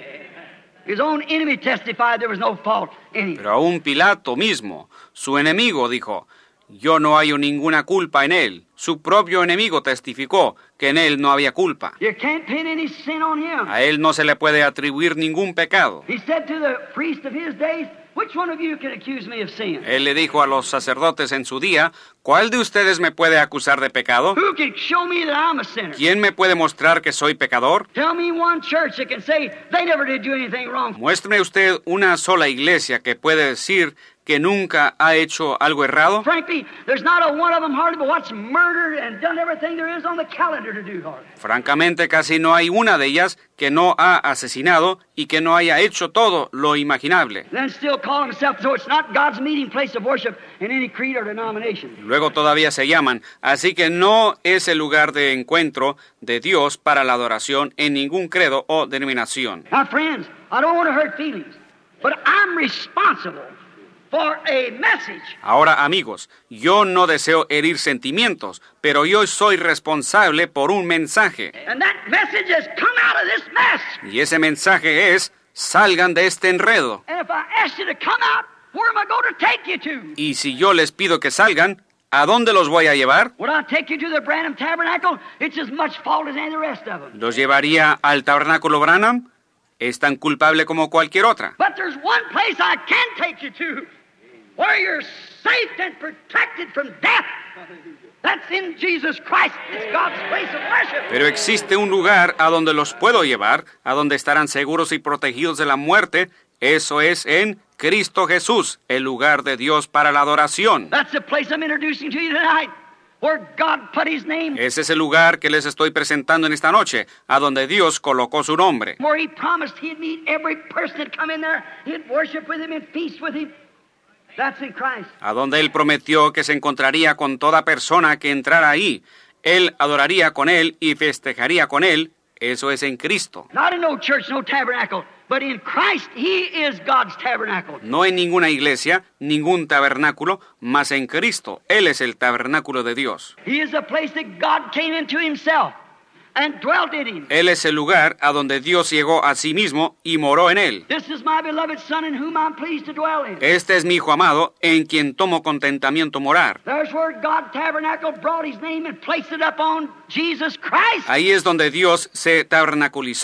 His own enemy testified there was no fault in him. Pero aún Pilato mismo, su enemigo, dijo, yo no hallo ninguna culpa en él. Su propio enemigo testificó que en él no había culpa. You can't pin any sin on him. A él no se le puede atribuir ningún pecado. He said to the priest of his days, which one of you can accuse me of sin? Él le dijo a los sacerdotes en su día, ¿cuál de ustedes me puede acusar de pecado? Who can show me that I'm a sinner? ¿Quién me puede mostrar que soy pecador? Tell me one church that can say they never did do anything wrong. Muéstrame usted una sola iglesia que puede decir que nunca ha hecho algo errado. Frankly, there's not a one of them hardly but what's murdered and done everything there is on the calendar to do hardly. Francamente, casi no hay una de ellas que no ha asesinado y que no haya hecho todo lo imaginable. Then still call himself, so it's not God's meeting place of worship in any creed or denomination. Luego todavía se llaman, así que no es el lugar de encuentro de Dios para la adoración en ningún credo o denominación. Now, friends, I don't want to hurt feelings, but I'm responsible for a message. Ahora, amigos, yo no deseo herir sentimientos, pero yo soy responsable por un mensaje. And that message has come out of this mess. Y ese mensaje es, salgan de este enredo. And if I ask you to come out, where am I going to take you to? Y si yo les pido que salgan, ¿a dónde los voy a llevar? Would I take you to the Branham Tabernacle? It's as much fault as any of the rest of them. ¿Los llevaría al tabernáculo Branham? Es tan culpable como cualquier otra. But there's one place I can take you to, where you're safe and protected from death. That's in Jesus Christ. It's God's place of worship. Pero existe un lugar a donde los puedo llevar, a donde estarán seguros y protegidos de la muerte. Eso es en Cristo Jesús, el lugar de Dios para la adoración. That's the place I'm introducing to you tonight, where God put His name, Ese es el lugar que les estoy presentando en esta noche, a donde Dios colocó su nombre. where He promised He'd meet every person that come in there. He'd worship with Him and feast with Him. That's in Christ. A donde Él prometió que se encontraría con toda persona que entrara ahí. Él adoraría con Él y festejaría con Él. Eso es en Cristo. Not in no church, no tabernacle, but in Christ He is God's tabernacle. No en ninguna iglesia, ningún tabernáculo, mas en Cristo. Él es el tabernáculo de Dios. He is the place that God came into Himself and dwelt in Him. Él es el lugar a donde Dios llegó a sí mismo y moró en él. This is my beloved Son in whom I'm pleased to dwell in. Este es mi Hijo amado, en quien tomo contentamiento morar. There's where God tabernacle brought His name and placed it up on Jesus Christ. Ahí es donde Dios se tabernaculizó,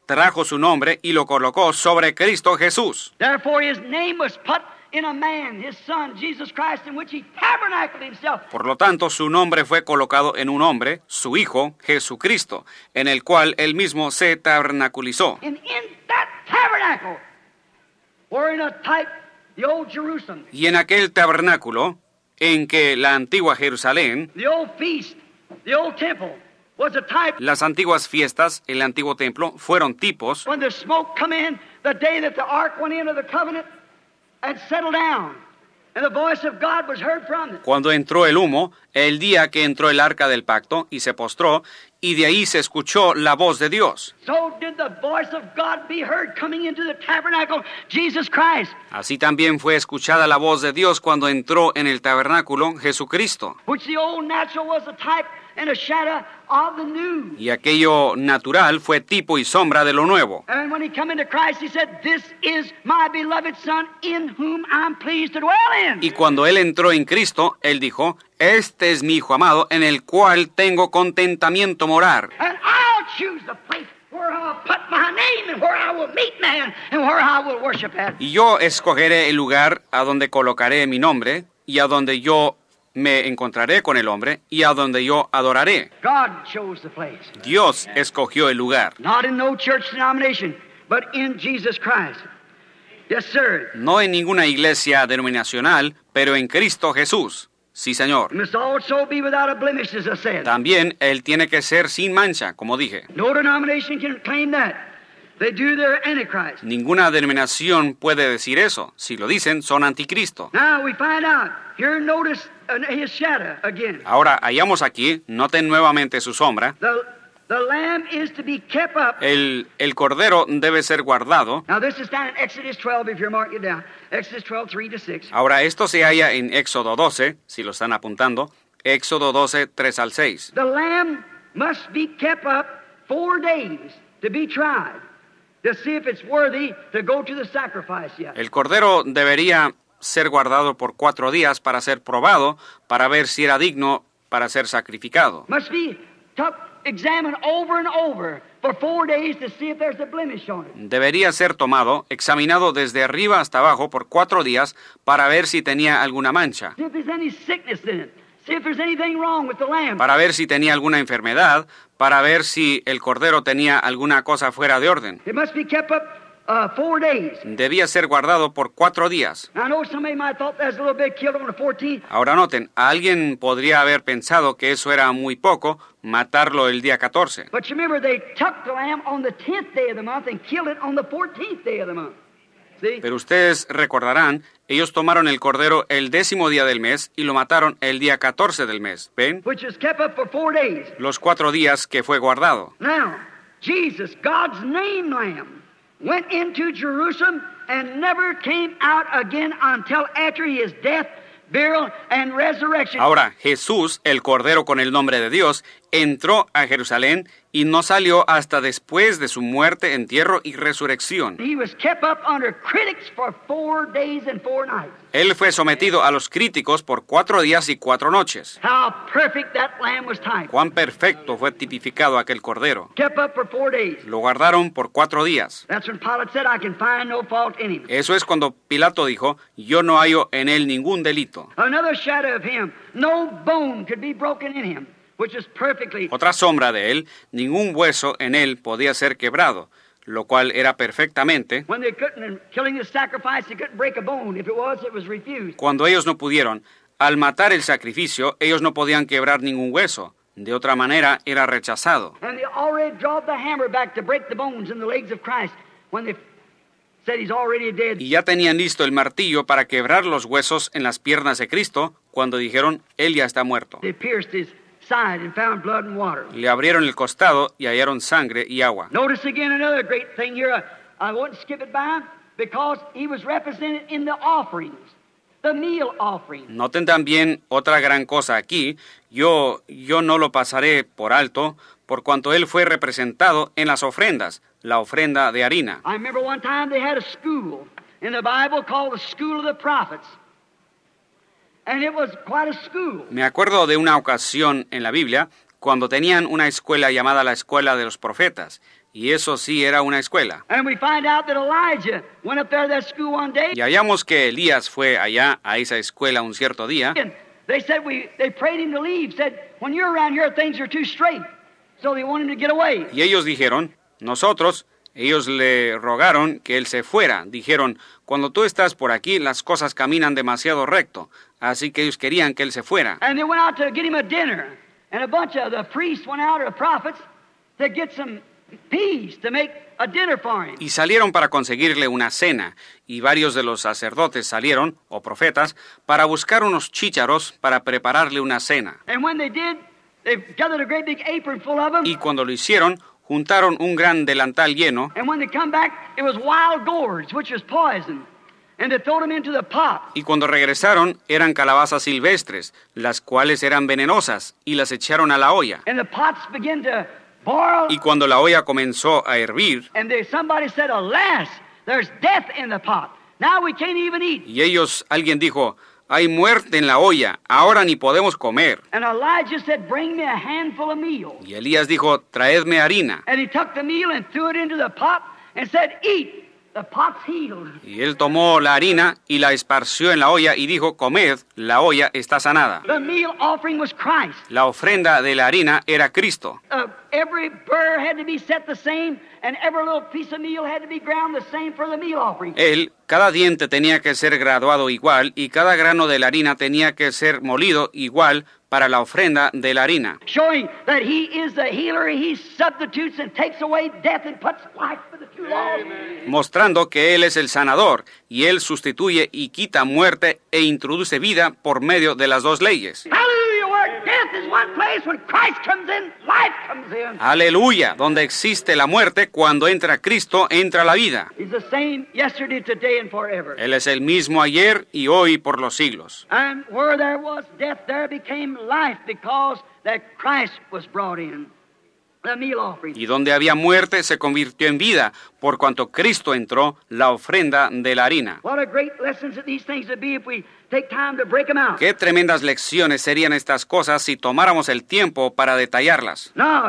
trajo su nombre y lo colocó sobre Cristo Jesús. Therefore his name was put in a man, his son, Jesus Christ, in which he tabernacled himself. Por lo tanto, su nombre fue colocado en un hombre, su Hijo, Jesucristo, en el cual él mismo se tabernaculizó. And in that tabernacle, were in a type the old Jerusalem, Y en aquel tabernáculo, en que la antigua Jerusalén, the old feast, the old temple, was a type. las antiguas fiestas, el antiguo templo, fueron tipos When the smoke come in, the day that the ark went into the covenant and settled down, and the voice of God was heard from it. cuando entró el humo, el día que entró el arca del pacto y se postró, y de ahí se escuchó la voz de Dios. So did the voice of God be heard coming into the tabernacle, Jesus Christ, Así también fue escuchada la voz de Dios cuando entró en el tabernáculo Jesucristo. which the old natural was a type and a shadow of the new. Y aquello natural fue tipo y sombra de lo nuevo. And when he come into Christ, he said, "This is my beloved Son, in whom I'm pleased to dwell in." Y cuando él entró en Cristo, él dijo, este es mi Hijo amado, en el cual tengo contentamiento morar. And I'll choose the place where I'll put my name and where I will meet man and where I will worship at. Y yo escogeré el lugar a donde colocaré mi nombre, y a donde yo me encontraré con el hombre, y a donde yo adoraré. God chose the place. Dios escogió el lugar. Not in no church denomination, but in Jesus Christ. Yes, sir. No en ninguna iglesia denominacional, pero en Cristo Jesús. Sí, Señor. It must also be without a blemish, as I said. También él tiene que ser sin mancha, como dije. No denomination can claim that. They do their Antichrist. Ninguna denominación puede decir eso. Si lo dicen, son anticristo. Now we find out. Here, notice his shadow again. Ahora, hallamos aquí, noten nuevamente su sombra. The lamb is to be kept up. El cordero debe ser guardado. Now this is down in Exodus 12, if you're marking it down. Exodus 12, 3-6. Ahora, esto se halla en Éxodo 12, si lo están apuntando. Éxodo 12, 3 al 6. The lamb must be kept up 4 days to be tried, to see if it's worthy to go to the sacrifice yet. El cordero debería ser guardado por 4 días para ser probado, para ver si era digno para ser sacrificado. Must be examined over and over for 4 days to see if there's a blemish on it. Debería ser tomado, examinado desde arriba hasta abajo por 4 días para ver si tenía alguna mancha, See if there's any sickness in it. See if there's anything wrong with the lamb. para ver si tenía alguna enfermedad, para ver si el cordero tenía alguna cosa fuera de orden. It must be kept up 4 days. Debía ser guardado por 4 días. Now, I know somebody might have thought that's a little bit killed on the 14th. Ahora noten, alguien podría haber pensado que eso era muy poco, matarlo el día 14. But you remember, they took the lamb on the 10th day of the month and killed it on the 14th day of the month. See? Pero ustedes recordarán, ellos tomaron el cordero el 10º día del mes y lo mataron el día 14 del mes. ¿Ven? Which is kept up for 4 days. Los 4 días que fue guardado. Now, Jesus, God's name lamb, went into Jerusalem and never came out again until after his death, burial, and resurrection. Ahora, Jesús, el cordero con el nombre de Dios, entró a Jerusalén y no salió hasta después de su muerte, entierro y resurrección. He was kept up under critics for 4 days and 4 nights. Él fue sometido a los críticos por 4 días y 4 noches. How perfect that lamb was typed. Cuán perfecto fue tipificado aquel cordero. Kept up for 4 days. Lo guardaron por 4 días. That's when Pilate said, I can find no fault in him. Eso es cuando Pilato dijo, yo no hallo en él ningún delito. Another shadow of him, no bone could be broken in him, which is perfectly. Otra sombra de él, ningún hueso en él podía ser quebrado, lo cual era perfectamente. When they couldn't, in killing the sacrifice, they couldn't break a bone. If it was refused. Cuando ellos no pudieron, al matar el sacrificio, ellos no podían quebrar ningún hueso. De otra manera, era rechazado. And they already drove the hammer back to break the bones in the legs of Christ when they said he's already dead. Y ya tenían listo el martillo para quebrar los huesos en las piernas de Cristo cuando dijeron, él ya está muerto. They pierced his side and found blood and water. Le abrieron el costado y hallaron sangre y agua. Notice again another great thing here. I wouldn't skip it by because he was represented in the offerings, the meal offering. Noten también otra gran cosa aquí. Yo no lo pasaré por alto, por cuanto él fue representado en las ofrendas, la ofrenda de harina. I remember one time they had a school in the Bible called the School of the Prophets. And it was quite a school. Me acuerdo de una ocasión en la Biblia cuando tenían una escuela llamada la Escuela de los Profetas, Y eso sí era una escuela. And we find out that Elijah went up there to that school one day. Y hallamos que Elías fue allá a esa escuela un cierto día. And they said they prayed him to leave. Said, when you're around here, things are too straight. So they want him to get away. Y ellos dijeron, ellos le rogaron que él se fuera. Dijeron, cuando tú estás por aquí, las cosas caminan demasiado recto. Así que ellos querían que él se fuera. And they went out to get him a dinner. And a bunch of the priests went out, or the prophets, to get some peas to make a dinner for him. Y salieron para conseguirle una cena, y varios de los sacerdotes salieron, o profetas, para buscar unos chícharos para prepararle una cena. And when they did, they gathered a great big apron full of them. Y cuando lo hicieron, juntaron un gran delantal lleno, And when they come back, it was wild gourds, which was poison. And they throw them into the pot. y cuando regresaron eran calabazas silvestres, las cuales eran venenosas, y las echaron a la olla. And the pots began to boil. Y cuando la olla comenzó a hervir, And somebody said, alas, there's death in the pot. Now we can't even eat. y alguien dijo, hay muerte en la olla, ahora ni podemos comer. And Elijah said, bring me a handful of meal. Y Elías dijo, traedme harina. And he took the meal and threw it into the pot and said, eat. The pot's healed. Y él tomó la harina y la esparció en la olla y dijo, comed, la olla está sanada. The meal offering was Christ. La ofrenda de la harina era Cristo. Every burr had to be set the same, and every little piece of meal had to be ground the same for the meal offering. Cada diente tenía que ser graduado igual y cada grano de la harina tenía que ser molido igual para la ofrenda de la harina. Showing that he is the healer, he substitutes and takes away death and puts life for the two laws. Mostrando que él es el sanador y él sustituye y quita muerte e introduce vida por medio de las dos leyes. Hallelujah, where death is one place, when Christ comes in, life comes in. Aleluya, donde existe la muerte, cuando entra Cristo, entra la vida. He's the same yesterday, today, and forever. Él es el mismo ayer y hoy por los siglos. And where there was death, there became life, because that Christ was brought in. The meal offering. Y donde había muerte se convirtió en vida, por cuanto Cristo entró, la ofrenda de la harina. What a great lessons that these things would be if we take time to break them out. Qué tremendas lecciones serían estas cosas si tomáramos el tiempo para detallarlas. No,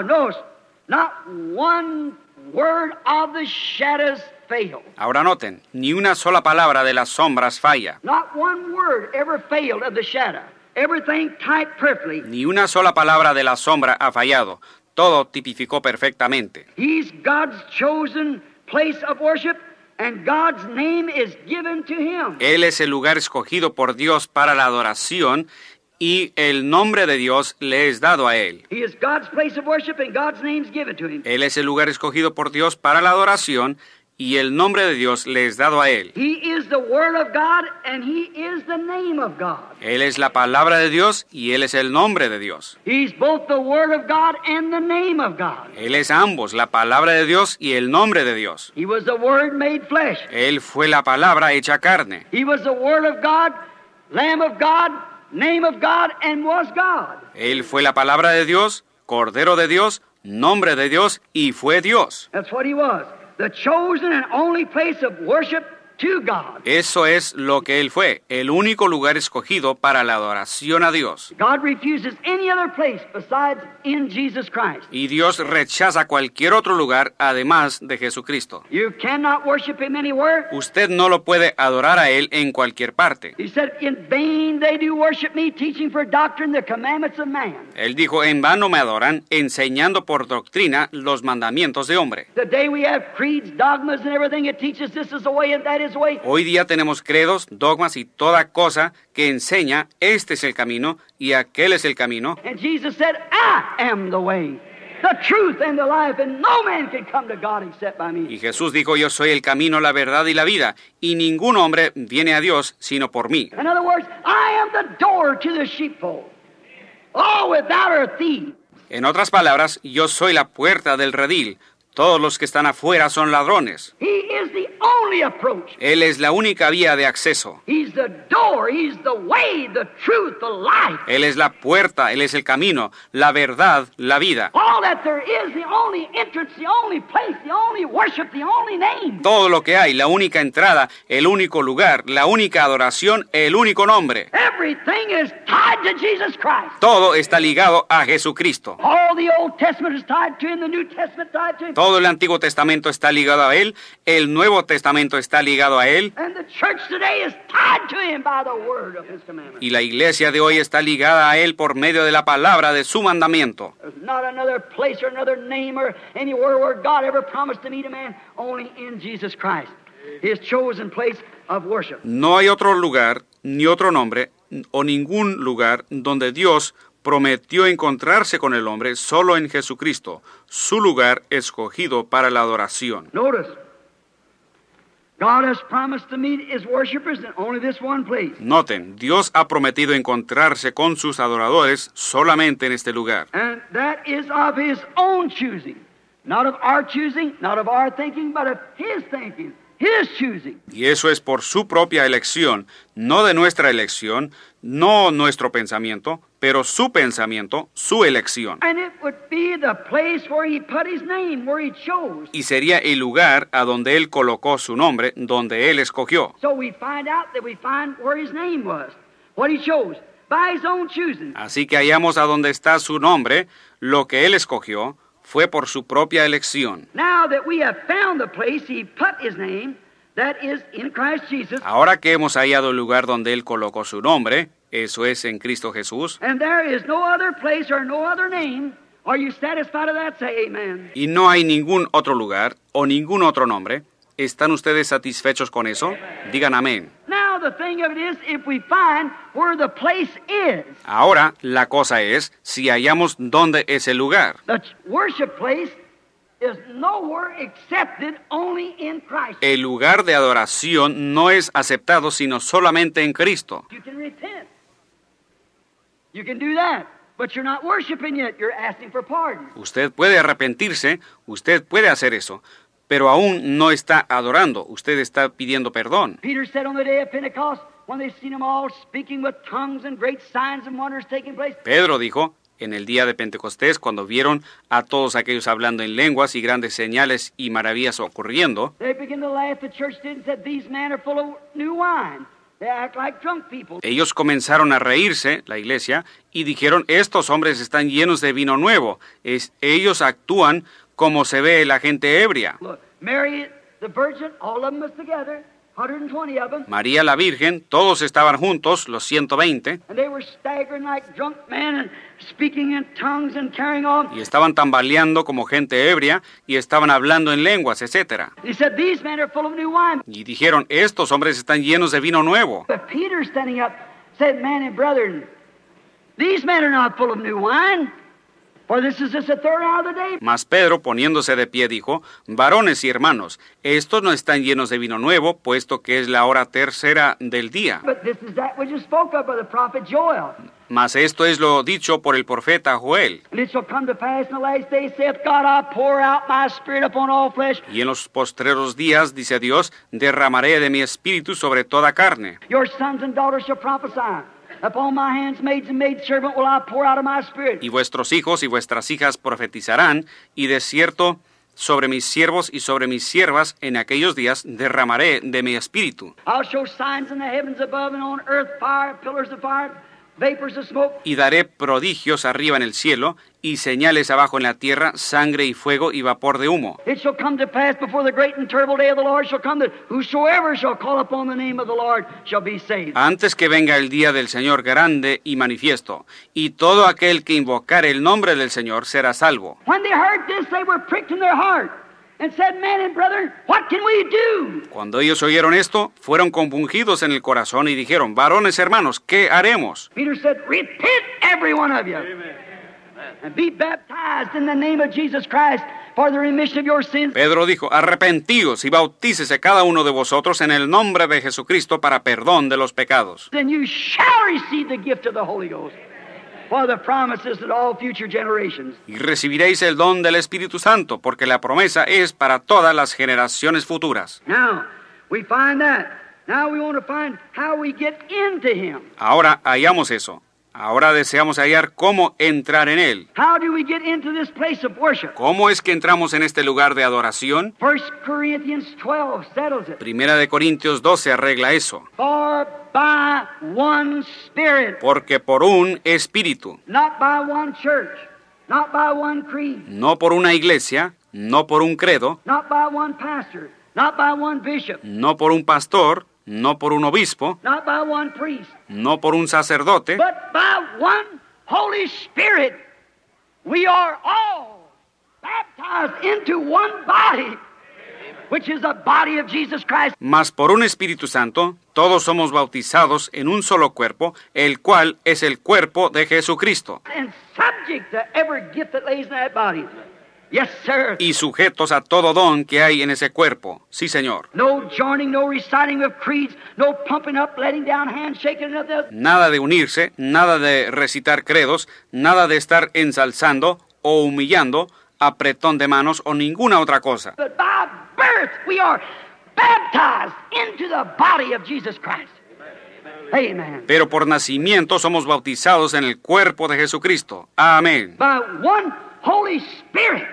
not one word of the shadows failed. Ahora noten, ni una sola palabra de las sombras falla. Not one word ever failed of the shadow. Everything typed perfectly. Ni una sola palabra de la sombra ha fallado. Todo tipificó perfectamente. He's God's chosen place of worship, and God's name is given to him. Él es el lugar escogido por Dios para la adoración y el nombre de Dios le es dado a él. He is God's place of worship, and God's name is given to him. Él es el lugar escogido por Dios para la adoración y el nombre de Dios le es dado a él. He is the Word of God, and He is the name of God. Él es la palabra de Dios y él es el nombre de Dios. He's both the Word of God and the name of God. Él es ambos, la palabra de Dios y el nombre de Dios. He was the Word made flesh. Él fue la palabra hecha carne. He was the Word of God, Lamb of God, name of God, and was God. Él fue la palabra de Dios, Cordero de Dios, nombre de Dios y fue Dios. That's what He was. The chosen and only place of worship to God. Eso es lo que él fue, el único lugar escogido para la adoración a Dios. God refuses any other place besides in Jesus Christ. Y Dios rechaza cualquier otro lugar además de Jesucristo. You cannot worship Him anywhere. Usted no lo puede adorar a él en cualquier parte. He said, in vain they do worship me, teaching for doctrine the commandments of man. Él dijo, en vano me adoran, enseñando por doctrina los mandamientos de hombre. Today we have creeds, dogmas, and everything. It teaches this is the way and that is the way. Hoy día tenemos credos, dogmas y toda cosa que enseña, este es el camino y aquel es el camino. And Jesus said, I am the way, the truth, and the life, and no man can come to God except by me. Y Jesús dijo, yo soy el camino, la verdad y la vida, y ningún hombre viene a Dios sino por mí. In other words, I am the door to the sheepfold. Oh, without a thief. En otras palabras, yo soy la puerta del redil. Todos los que están afuera son ladrones. He is the only approach. Él es la única vía de acceso. He's the door, He's the way, the truth, the life. Él es la puerta, Él es el camino, la verdad, la vida. All that there is, the only entrance, the only place, the only worship, the only name. Todo lo que hay, la única entrada, el único lugar, la única adoración, el único nombre. Everything is tied to Jesus Christ. Todo está ligado a Jesucristo. All the Old Testament is tied to Him, the New Testament tied to Him. Todo el Antiguo Testamento está ligado a Él, el Nuevo Testamento está ligado a Él, And the church today is tied to Him by the word of His commandment. y la iglesia de hoy está ligada a Él por medio de la palabra de su mandamiento. There's not another place or another name or anywhere where God ever promised to meet a man, only in Jesus Christ, His chosen place of worship. No hay otro lugar, ni otro nombre, o ningún lugar donde Dios prometió encontrarse con el hombre, solo en Jesucristo, su lugar escogido para la adoración. Notice, God has promised to meet His worshipers in only this one place. Noten, Dios ha prometido encontrarse con sus adoradores solamente en este lugar. And that is of His own choosing. Not of our choosing, not of our thinking, but of His thinking, His choosing. Y eso es por su propia elección, no de nuestra elección, no nuestro pensamiento, pero su pensamiento, su elección. And it would be the place where He put His name, where He chose. Y sería el lugar a donde Él colocó su nombre, donde Él escogió. So we find out that we find where His name was, what He chose, by His own choosing. Así que hallamos a donde está su nombre, lo que Él escogió fue por su propia elección. Now that we have found the place He put His name, that is in Christ Jesus, Ahora que hemos hallado el lugar donde Él colocó su nombre, eso es en Cristo Jesús, and there is no other place or no other name, are you satisfied of that? Say amen. y no hay ningún otro lugar o ningún otro nombre, ¿están ustedes satisfechos con eso? Digan amén. Now the thing of it is, if we find where the place is, Ahora, la cosa es, si hallamos dónde es el lugar. the worship place is nowhere accepted, only in Christ. El lugar de adoración no es aceptado sino solamente en Cristo. You can repent. You can do that, but you're not worshiping yet. You're asking for pardon. Usted puede arrepentirse, usted puede hacer eso, pero aún no está adorando, usted está pidiendo perdón. Peter said on the day of Pentecost, when they seen them all speaking with tongues and great signs and wonders taking place, Pedro dijo, en el día de Pentecostés, cuando vieron a todos aquellos hablando en lenguas y grandes señales y maravillas ocurriendo, they began to laugh. The church did and said, "These men are full of new wine. They act like drunk people." ellos comenzaron a reírse, la iglesia, y dijeron, estos hombres están llenos de vino nuevo, ellos actúan como se ve la gente ebria. Look, Mary, the virgin, all of them was together, 120 of them, María la Virgen, todos estaban juntos, los 120, and they were staggering like drunk men and speaking in tongues and carrying on. y estaban tambaleando como gente ebria, y estaban hablando en lenguas, etc. He said, "These men are full of new wine." Y dijeron, estos hombres están llenos de vino nuevo. But Peter, standing up, said, "Men and brethren, these men are not full of new wine, for this is just the third hour of the day." Mas Pedro, poniéndose de pie, dijo, varones y hermanos, estos no están llenos de vino nuevo, puesto que es la hora tercera del día. But this is that which is spoke of by the prophet Joel. Mas esto es lo dicho por el profeta Joel. And it shall come to pass in the last days, saith God, I pour out my spirit upon all flesh. Y en los postreros días, dice Dios, derramaré de mi espíritu sobre toda carne. Your sons and daughters shall prophesy. Upon my handmaids and maidservant will I pour out of my spirit. Y vuestros hijos y vuestras hijas profetizarán, y de cierto sobre mis siervos y sobre mis siervas en aquellos días derramaré de mi espíritu. I'll show signs in the heavens above and on earth, fire, pillars of fire, vapors of smoke. Y daré prodigios arriba en el cielo, y señales abajo en la tierra, sangre y fuego y vapor de humo. It shall come to pass before the great and terrible day of the Lord shall come, that whosoever shall call upon the name of the Lord shall be saved. Antes que venga el día del Señor grande y manifiesto, y todo aquel que invocare el nombre del Señor será salvo. When they heard this, they were pricked in their heart and said, "Men and brethren, what can we do?" Cuando ellos oyeron esto, fueron compungidos en el corazón y dijeron, varones hermanos, ¿qué haremos? Peter said, "Repent, every one of you, and be baptized in the name of Jesus Christ for the remission of your sins." Pedro dijo, arrepentíos y bautícese cada uno de vosotros en el nombre de Jesucristo para perdón de los pecados. Then you shall receive the gift of the Holy Ghost, for the promises to all future generations. Y recibiréis el don del Espíritu Santo, porque la promesa es para todas las generaciones futuras. Now, We find that. Now we want to find how we get into Him. Ahora hallamos eso. Ahora deseamos hallar cómo entrar en Él. How do we get into this place of worship? ¿Cómo es que entramos en este lugar de adoración? 1 Corinthians 12 settles it. Primera de Corintios 12 arregla eso. For by one Spirit, Porque por un espíritu, not by one church, not by one creed, no por una iglesia, no por un credo, not by one pastor, not by one bishop, no por un pastor, no por un obispo, not by one priest, no por un sacerdote, but by one Holy Spirit, we are all baptized into one body, which is the body of Jesus Christ. mas por un Espíritu Santo, todos somos bautizados en un solo cuerpo, el cual es el cuerpo de Jesucristo, And subject to every gift that lays in that body. Yes, sir. y sujetos a todo don que hay en ese cuerpo. Sí, Señor. No joining, no reciting of creeds, no pumping up, letting down, handshaking, nothing else. Nada de unirse, nada de recitar credos, nada de estar ensalzando o humillando, apretón de manos o ninguna otra cosa. But by birth, we are baptized into the body of Jesus Christ. Amen. Pero por nacimiento somos bautizados en el cuerpo de Jesucristo. Amén. By one Holy Spirit,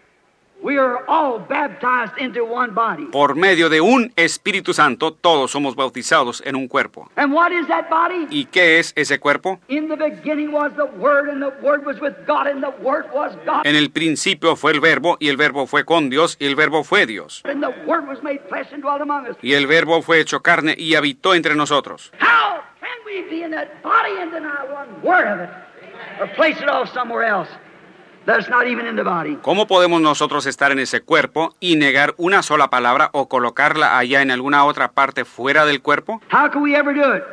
we are all baptized into one body. Por medio de un Espíritu Santo, todos somos bautizados en un cuerpo. And what is that body? ¿Y qué es ese cuerpo? In the beginning was the Word, and the Word was with God, and the Word was God. En el principio fue el Verbo, y el Verbo fue con Dios, y el Verbo fue Dios. And the Word was made flesh and dwelt among us. Y el Verbo fue hecho carne y habitó entre nosotros. How can we be in that body and deny one word of it? Or place it off somewhere else that's not even in the body? ¿Cómo podemos nosotros estar en ese cuerpo y negar una sola palabra o colocarla allá en alguna otra parte fuera del cuerpo? How can we ever do it?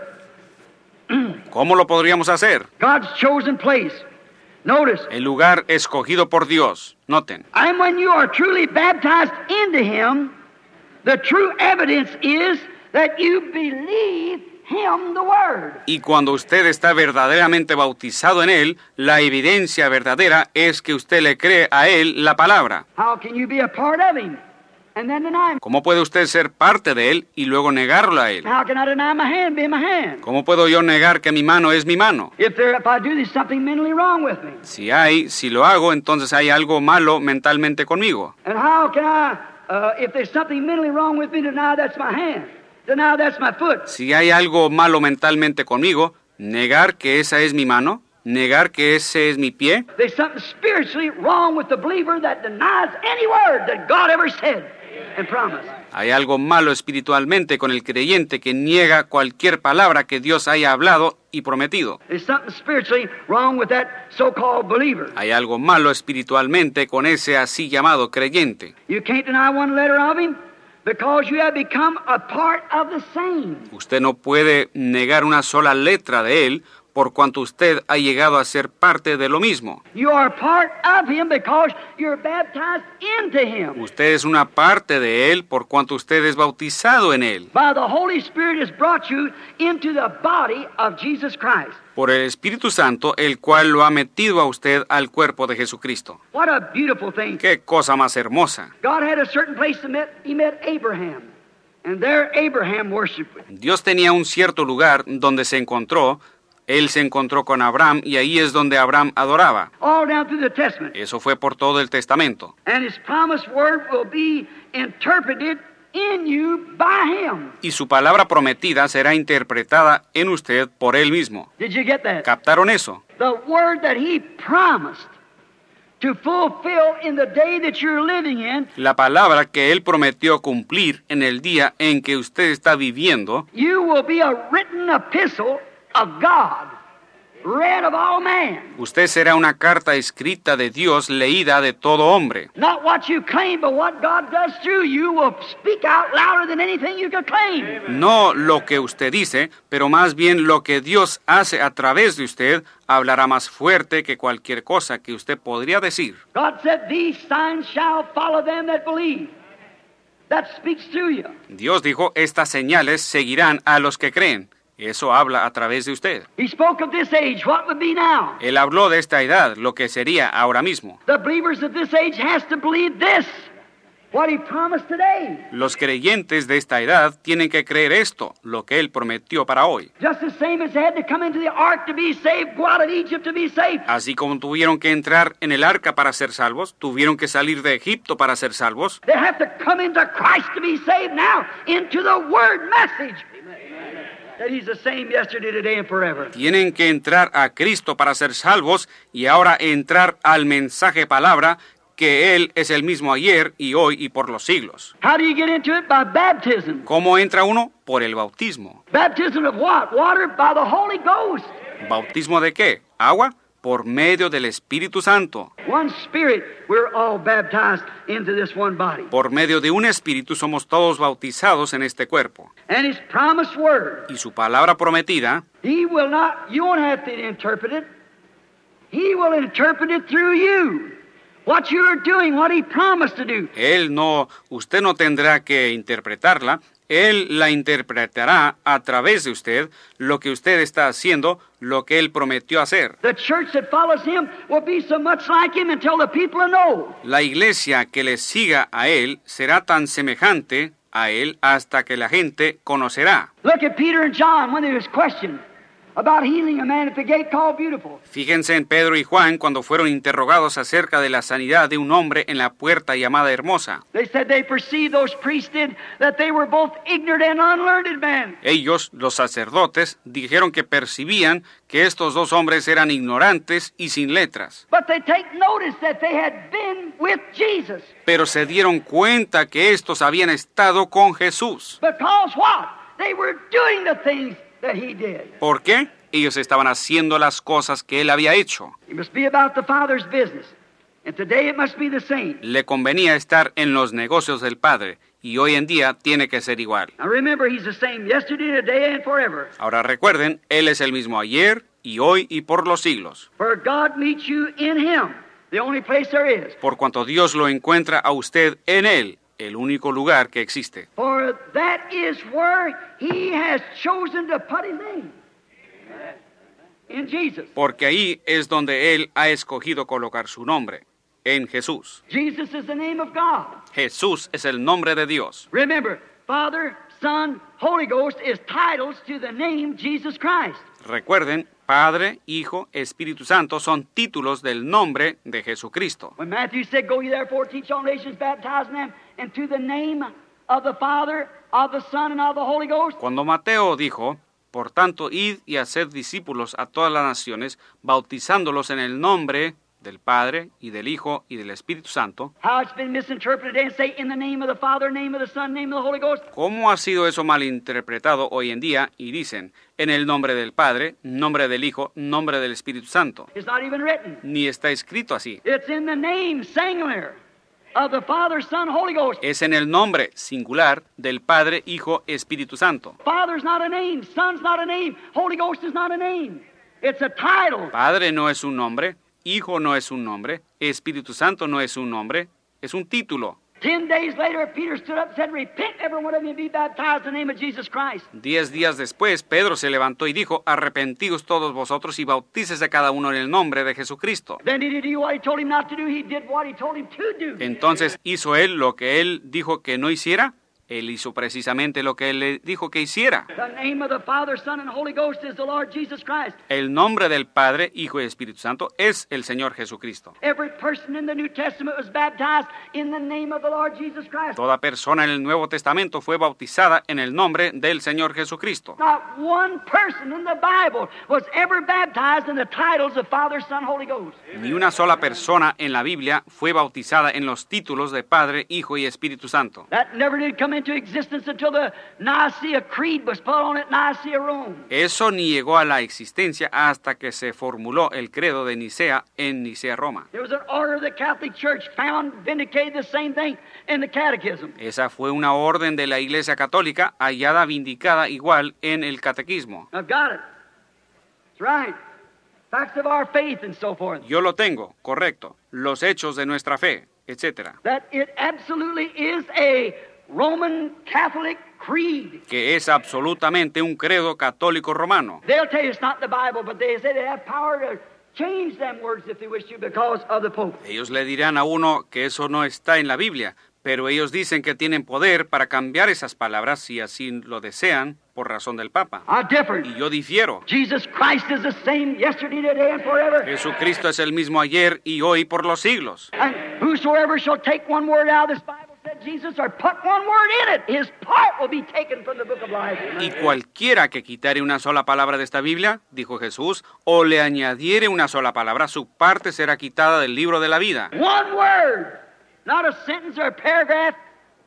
¿Cómo lo podríamos hacer? God's chosen place. Notice, El lugar escogido por Dios. Noten. and when you are truly baptized into Him, the true evidence is that you believe Him, the Word. Y cuando usted está verdaderamente bautizado en Él, la evidencia verdadera es que usted le cree a Él la palabra. How can you be a part of Him and then deny Him? ¿Cómo puede usted ser parte de Él y luego negarlo a Él? How can I deny my hand being my hand? ¿Cómo puedo yo negar que mi mano es mi mano? If I do, there's something mentally wrong with me. Si lo hago, entonces hay algo malo mentalmente conmigo. And how can I, if there's something mentally wrong with me, deny that's my hand? Deny that's my foot? Si hay algo malo mentalmente conmigo, negar que esa es mi mano, negar que ese es mi pie. There's something spiritually wrong with the believer that denies any word that God ever said and promised. Hay algo malo espiritualmente con el creyente que niega cualquier palabra que Dios haya hablado y prometido. There's something spiritually wrong with that so-called believer. Hay algo malo espiritualmente con ese así llamado creyente. You can't deny one letter of Him because you have become a part of the same. Usted no puede negar una sola letra de Él por cuanto usted ha llegado a ser parte de lo mismo. You are part of Him because you're baptized into Him. Usted es una parte de Él por cuanto usted es bautizado en Él. By the Holy Spirit has brought you into the body of Jesus Christ. Por el Espíritu Santo, el cual lo ha metido a usted al cuerpo de Jesucristo. What a beautiful thing. ¡Qué cosa más hermosa! God had a certain place He met Abraham. And there Abraham worshiped. Dios tenía un cierto lugar donde se encontró. Él se encontró con Abraham y ahí es donde Abraham adoraba. All down through the Testament. Eso fue por todo el Testamento. And His promised word will be interpreted in you by Him. Y su palabra prometida será interpretada en usted por Él mismo. Did you get that? ¿Captaron eso? The word that He promised to fulfill in the day that you're living in, La palabra que Él prometió cumplir en el día en que usted está viviendo, you will be a written epistle of God, read of all man. usted será una carta escrita de Dios leída de todo hombre. Not what you claim, but what God does through you will speak out louder than anything you could claim. No lo que usted dice, pero más bien lo que Dios hace a través de usted hablará más fuerte que cualquier cosa que usted podría decir. God said, "These signs shall follow them that believe." That speaks through you. Dios dijo, estas señales seguirán a los que creen. Eso habla a través de usted. He spoke of this age, what would be now. Él habló de esta edad, lo que sería ahora mismo. The believers of this age has to believe this. what He promised today. Los creyentes de esta edad tienen que creer esto, lo que Él prometió para hoy. Just the same as they had to come into the ark to be saved, go out of Egypt to be saved. Así como tuvieron que entrar en el arca para ser salvos, tuvieron que salir de Egipto para ser salvos, They have to come into Christ to be saved now, into the Word message. That He's the same yesterday, today, and forever. tienen que entrar a Cristo para ser salvos y ahora entrar al mensaje palabra que Él es el mismo ayer y hoy y por los siglos. How do you get into it? By baptism. ¿Cómo entra uno? Por el bautismo. Baptism of what? Water by the Holy Ghost. ¿Bautismo de qué? ¿Agua? Por medio del Espíritu Santo. One Spirit, we're all baptized into this one body. Por medio de un Espíritu somos todos bautizados en este cuerpo. And His promised word, Y su palabra prometida, He will not, you won't have to interpret it. He will interpret it through you. What you're doing, what He promised to do. usted no tendrá que interpretarla, Él la interpretará a través de usted, lo que usted está haciendo, lo que Él prometió hacer. The church that follows Him will be so much like Him until the people know. La iglesia que le siga a Él será tan semejante a Él hasta que la gente conocerá. Look at Peter and John when they was questioned about healing a man at the gate called Beautiful. Fíjense en Pedro y Juan cuando fueron interrogados acerca de la sanidad de un hombre en la puerta llamada Hermosa. They said they perceived, those priests did, that they were both ignorant and unlearned men. Ellos, los sacerdotes, dijeron que percibían que estos dos hombres eran ignorantes y sin letras. But they take notice that they had been with Jesus. Pero se dieron cuenta que estos habían estado con Jesús. Because what? They were doing the things that He did. ¿Por qué? Ellos estaban haciendo las cosas que Él había hecho. It must be about the Father's business. And today it must be the same. Le convenía estar en los negocios del Padre, y hoy en día tiene que ser igual. Now remember, He's the same yesterday, today, and forever. Ahora recuerden, Él es el mismo ayer, y hoy, y por los siglos. For God meets you in Him, the only place there is. Por cuanto Dios lo encuentra a usted en Él, el único lugar que existe. For that is where He has chosen to put His name. In Jesus. Porque ahí es donde Él ha escogido colocar su nombre, en Jesús. Jesus is the name of God. Jesús es el nombre de Dios. Remember, Father, Son, Holy Ghost is titles to the name Jesus Christ. Recuerden, Padre, Hijo, Espíritu Santo son títulos del nombre de Jesucristo. When Matthew said, "Go ye therefore, teach all nations, baptizing them into the name of the Father, of the Son, and of the Holy Ghost." Cuando Mateo dijo, por tanto, id y haced discípulos a todas las naciones, bautizándolos en el nombre del Padre, y del Hijo, y del Espíritu Santo. How it's been misinterpreted and say, in the name of the Father, name of the Son, name of the Holy Ghost. ¿Cómo ha sido eso malinterpretado hoy en día? Y dicen, en el nombre del Padre, nombre del Hijo, nombre del Espíritu Santo. It's not even written. Ni está escrito así. It's in the name, singular, of the Father, Son, Holy Ghost. Es en el nombre singular del Padre, Hijo, Espíritu Santo. Father's not a name, Son's not a name, Holy Ghost is not a name. It's a title. Padre no es un nombre, Hijo no es un nombre, Espíritu Santo no es un nombre, es un título. 10 days later, Peter stood up and said, "Repent, every one of you, and be baptized in the name of Jesus Christ." 10 días después, Pedro se levantó y dijo, arrepentidos todos vosotros y bautícese cada uno en el nombre de Jesucristo. Then did he do what He told him not to do? He did what He told him to do. Entonces, ¿hizo él lo que él dijo que no hiciera? Él hizo precisamente lo que él le dijo que hiciera. The name of the Father, Son, and Holy Ghost is the Lord Jesus Christ. El nombre del Padre, Hijo y Espíritu Santo es el Señor Jesucristo. Every person in the New Testament was baptized in the name of the Lord Jesus Christ. Toda persona en el Nuevo Testamento fue bautizada en el nombre del Señor Jesucristo. Not one person in the Bible was ever baptized in the titles of Father, Son, Holy Ghost. Ni una sola persona en la Biblia fue bautizada en los títulos de Padre, Hijo y Espíritu Santo. That never did come into existence until the Nicene Creed was put on at Nicea, Rome. Eso ni llegó a la existencia hasta que se formuló el credo de Nicea en Nicea, Roma. There was an order of the Catholic Church found vindicated the same thing in the Catechism. Esa fue una orden de la Iglesia Católica hallada vindicada igual en el Catequismo. I've got it. That's right. Facts of our faith and so forth. Yo lo tengo, correcto. Los hechos de nuestra fe, etc. That it absolutely is a Roman Catholic creed. Que es absolutamente un credo católico romano. They'll tell you it's not in the Bible, but they say they have power to change them words if they wish to because of the Pope. Ellos le dirán a uno que eso no está en la Biblia, Pero ellos dicen que tienen poder para cambiar esas palabras si así lo desean por razón del Papa. I differ. Y yo difiero. Jesus Christ is the same yesterday, today, and forever. Jesucristo es el mismo ayer y hoy por los siglos. And whosoever shall take one word out of this Bible, said Jesus, or put one word in it, his part will be taken from the book of life. Y cualquiera que quitare una sola palabra de esta Biblia, dijo Jesús, o le añadiere una sola palabra, su parte será quitada del libro de la vida. One word, not a sentence or a paragraph,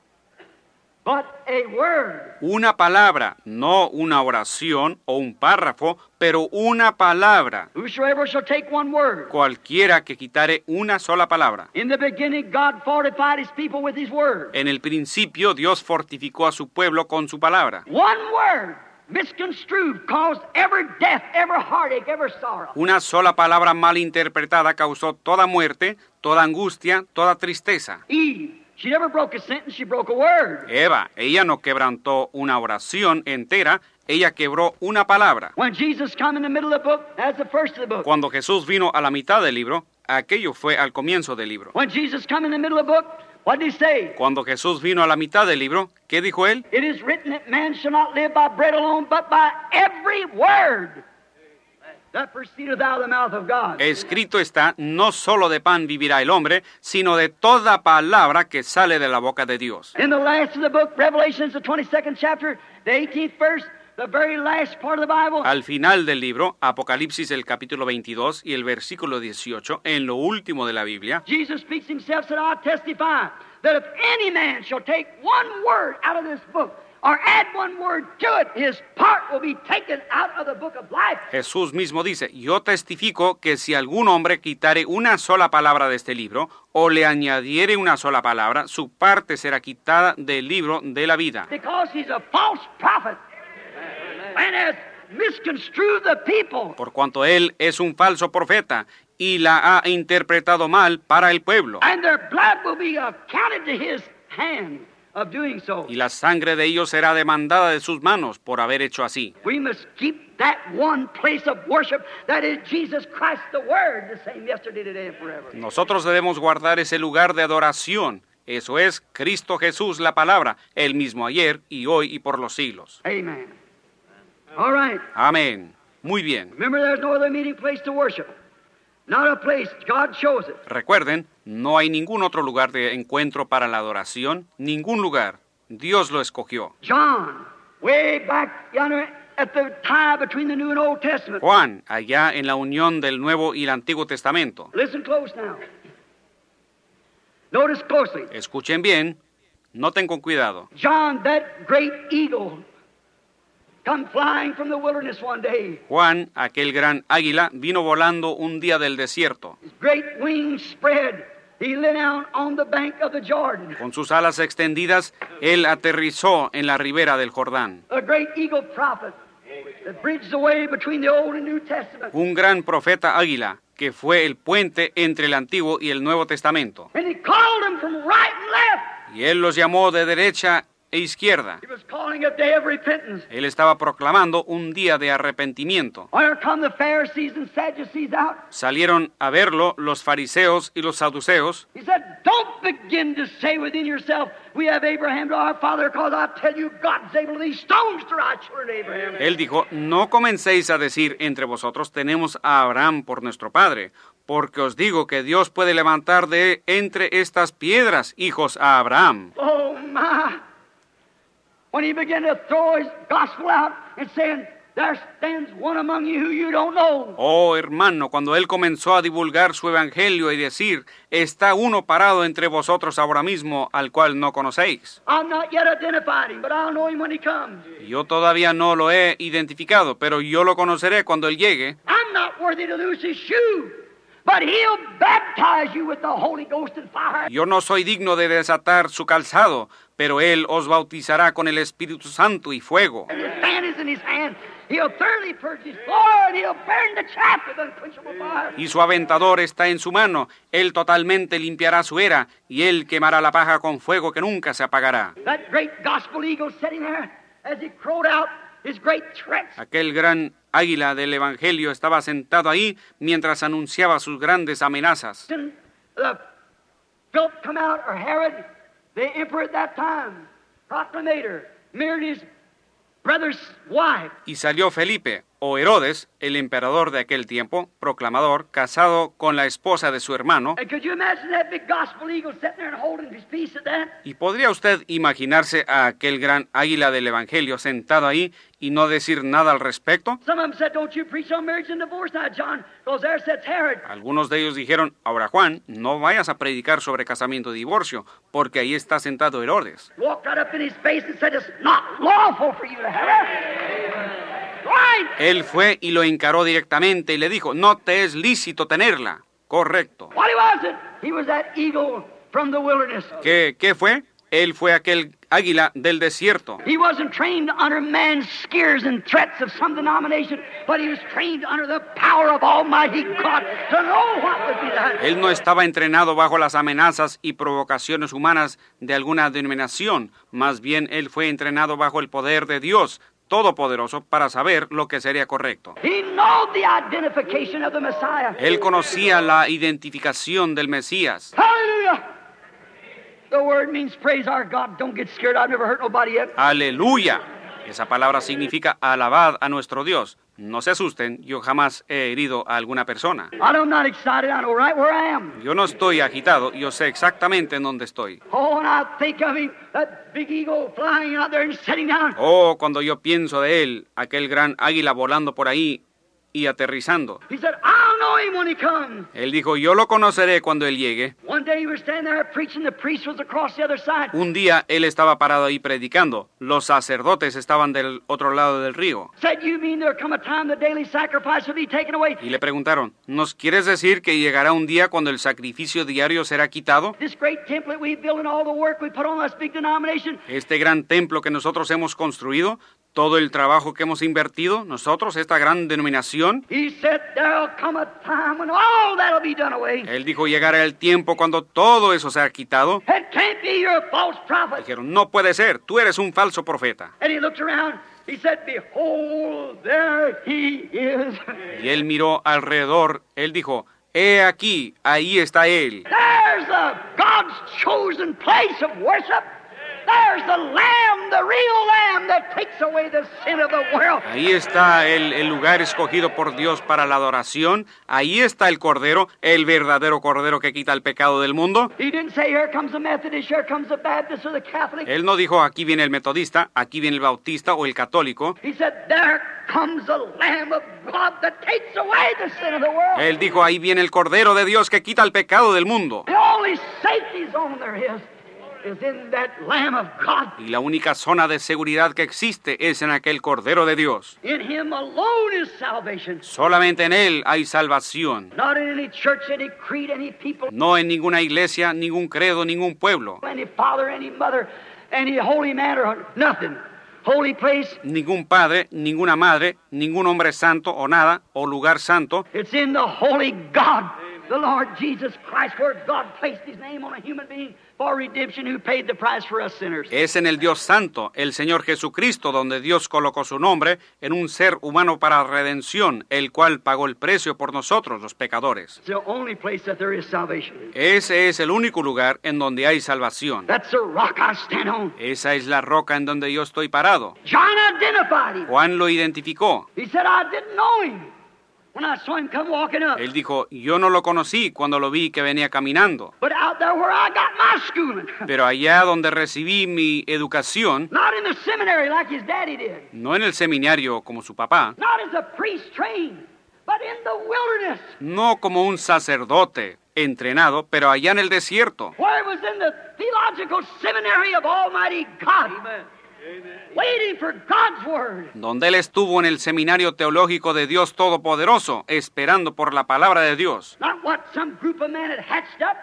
but a word. Una palabra, no una oración o un párrafo, pero una palabra. Whosoever shall take one word. Cualquiera que quitare una sola palabra. In the beginning, God fortified his people with his word. En el principio, Dios fortificó a su pueblo con su palabra. One word, misconstrued, caused every death, every heartache, every sorrow. Una sola palabra mal interpretada causó toda muerte, toda angustia, toda tristeza. Eve, she never broke a sentence, she broke a word. Eva, ella no quebrantó una oración entera, ella quebró una palabra. When Jesus come in the middle of the book, that's the first of the book. Cuando Jesús vino a la mitad del libro, aquello fue al comienzo del libro. When Jesus come in the middle of the book, what did he say? Cuando Jesús vino a la mitad del libro, ¿qué dijo él? It is written that man shall not live by bread alone, but by every word that proceedeth out of the mouth of God. Escrito está, no solo de pan vivirá el hombre, sino de toda palabra que sale de la boca de Dios. In the last of the book, Revelation, the 22nd chapter, the 18th verse, the very last part of the Bible. Al final del libro, Apocalipsis el capítulo 22 y el versículo 18, en lo último de la Biblia, Jesus speaks himself, said, I testify that if any man shall take one word out of this book, or add one word to it, his part will be taken out of the book of life. Jesús mismo dice, yo testifico que si algún hombre quitare una sola palabra de este libro, o le añadiere una sola palabra, su parte será quitada del libro de la vida. Because he's a false prophet and has misconstrued the people. Por cuanto él es un falso profeta y la ha interpretado mal para el pueblo. And their blood will be accounted to his hand of doing so. Y la sangre de ellos será demandada de sus manos por haber hecho así. We must keep that one place of worship that is Jesus Christ the Word, the same yesterday, today, and forever. Nosotros debemos guardar ese lugar de adoración. Eso es Cristo Jesús, la palabra, el mismo ayer y hoy y por los siglos. Amen. All right. Amén. Muy bien. Remember, there's no other meeting place to worship. Not a place. God shows it. Recuerden, no hay ningún otro lugar de encuentro para la adoración, ningún lugar. Dios lo escogió. John, way back yonder at the tie between the New and Old Testament. Juan, allá en la unión del Nuevo y el Antiguo Testamento. Listen close now. Notice closely. Escuchen bien, noten con cuidado. John, that great eagle, come flying from the wilderness one day. Juan, aquel gran águila, vino volando un día del desierto. His great wings spread. He lay down on the bank of the Jordan. Con sus alas extendidas, él aterrizó en la ribera del Jordán. A great eagle prophet that bridged the way between the Old and New Testament. Un gran profeta águila que fue el puente entre el Antiguo y el Nuevo Testamento. And he called them from right and left. Y él los llamó de derecha e izquierda. He was calling a day of repentance. Él estaba proclamando un día de arrepentimiento. There come the Pharisees and Sadducees out. Salieron a verlo los fariseos y los saduceos. He said, don't begin to say within yourself, we have Abraham to our father, because I tell you, God's able to these stones to our children Abraham. Él dijo, no comencéis a decir entre vosotros, tenemos a Abraham por nuestro padre, porque os digo que Dios puede levantar de entre estas piedras hijos a Abraham. Oh, my. When he began to throw his gospel out and saying, there stands one among you who you don't know. Oh, hermano, cuando él comenzó a divulgar su evangelio y decir, está uno parado entre vosotros ahora mismo, al cual no conocéis. I'm not yet identified him, but I'll know him when he comes. Yo todavía no lo he identificado, pero yo lo conoceré cuando él llegue. I'm not worthy to lose his shoe, but he'll baptize you with the Holy Ghost and fire. Yo no soy digno de desatar su calzado, pero él os bautizará con el Espíritu Santo y fuego. And his fan is in his hand. He'll thoroughly purge his floor, and he'll burn the chaff with unquenchable fire. Y su aventador está en su mano. Él totalmente limpiará su era, y él quemará la paja con fuego que nunca se apagará. That great gospel eagle sitting there as he crowed out his great threats. Aquel gran águila del Evangelio estaba sentado ahí mientras anunciaba sus grandes amenazas. And Philip come out, or Herod, The emperor at that time, proclamator, married his brother's wife. Y salió Felipe, o Herodes, el emperador de aquel tiempo, proclamador, casado con la esposa de su hermano. And could you imagine that big gospel eagle sitting there and holding his peace at that? ¿Y podría usted imaginarse a aquel gran águila del Evangelio sentado ahí y no decir nada al respecto? Some of them said, don't you preach on marriage and divorce now, John, because there sits Herod. Algunos de ellos dijeron, ahora Juan, no vayas a predicar sobre casamiento y divorcio, porque ahí está sentado Herodes. Walked right up in his face and said, it's not lawful for you to have it. Right. Él fue y lo encaró directamente y le dijo, no te es lícito tenerla. Correcto. What was it? He was that eagle from the wilderness. ¿Qué fue? Él fue aquel águila del desierto. He wasn't trained under man's scares and threats of some denomination, but he was trained under the power of Almighty God to know what would be that. Él no estaba entrenado bajo las amenazas y provocaciones humanas de alguna denominación. Más bien, él fue entrenado bajo el poder de Dios Todopoderoso para saber lo que sería correcto. He knew the identification of the Messiah. Él conocía la identificación del Mesías. Hallelujah! The word means praise our God. Don't get scared. I've never hurt nobody yet. ¡Aleluya! Esa palabra significa alabad a nuestro Dios. No se asusten, yo jamás he herido a alguna persona. I'm not excited. I know right where I am. Yo no estoy agitado, yo sé exactamente en dónde estoy. Oh, and I think of him, that big eagle flying out there and sitting down. Oh, cuando yo pienso de él, aquel gran águila volando por ahí y aterrizando. He said, I'll know him when he comes. Él dijo, yo lo conoceré cuando él llegue. One day he was standing there preaching. The priest was across the other side. Un día él estaba parado ahí predicando. Los sacerdotes estaban del otro lado del río. Said, you mean there'll come a time the daily sacrifice will be taken away? Y le preguntaron, ¿nos quieres decir que llegará un día cuando el sacrificio diario será quitado? This great temple that we built and all the work we put on this big denomination. Este gran templo que nosotros hemos construido, todo el trabajo que hemos invertido, nosotros, esta gran denominación. He said, there'll come a time when all that'll be done away. Él dijo, llegará el tiempo cuando todo eso será quitado. It can't be, you're a false prophet. Dijeron, no puede ser, tú eres un falso profeta. And he looked around. He said, behold, there he is. Y él miró alrededor, él dijo, he aquí, ahí está él. There's God's chosen place of worship. There's the Lamb, the real Lamb that takes away the sin of the world. Ahí está el lugar escogido por Dios para la adoración. Ahí está el Cordero, el verdadero Cordero que quita el pecado del mundo. He didn't say, here comes the Methodist, here comes the Baptist or the Catholic. Él no dijo, aquí viene el metodista, aquí viene el bautista o el católico. He said, there comes the Lamb of God that takes away the sin of the world. Él dijo, ahí viene el Cordero de Dios que quita el pecado del mundo. The only safety zone there is in that Lamb of God. Y la única zona de seguridad que existe es en aquel Cordero de Dios. In Him alone is salvation. Solamente en Él hay salvación. Not in any church, any creed, any people, No en ninguna iglesia, ningún credo, ningún pueblo. any father, any mother, any holy man or nothing. Holy place, Ningún padre, ninguna madre, ningún hombre santo o nada, o lugar santo. it's in the holy God, the Lord Jesus Christ, where God placed His name on a human being for redemption, who paid the price for us sinners. Es en el Dios Santo, el Señor Jesucristo, donde Dios colocó su nombre en un ser humano para redención, el cual pagó el precio por nosotros, los pecadores. It's the only place that there is salvation. Ese es el único lugar en donde hay salvación. That's the rock I stand on. Esa es la roca en donde yo estoy parado. John identified Him. Juan lo identificó. He said, I didn't know Him when I saw Him come walking up. Él dijo, yo no lo conocí cuando lo vi que venía caminando. But out there where I got my schooling, Pero allá donde recibí mi educación, not in the seminary like his daddy did, no en el seminario como su papá, not as a priest trained, but in the wilderness, no como un sacerdote entrenado, pero allá en el desierto, where it was in the theological seminary of Almighty God, waiting for God's word. donde él estuvo en el seminario teológico de Dios Todopoderoso, esperando por la palabra de Dios. Not what some group of men had hatched up,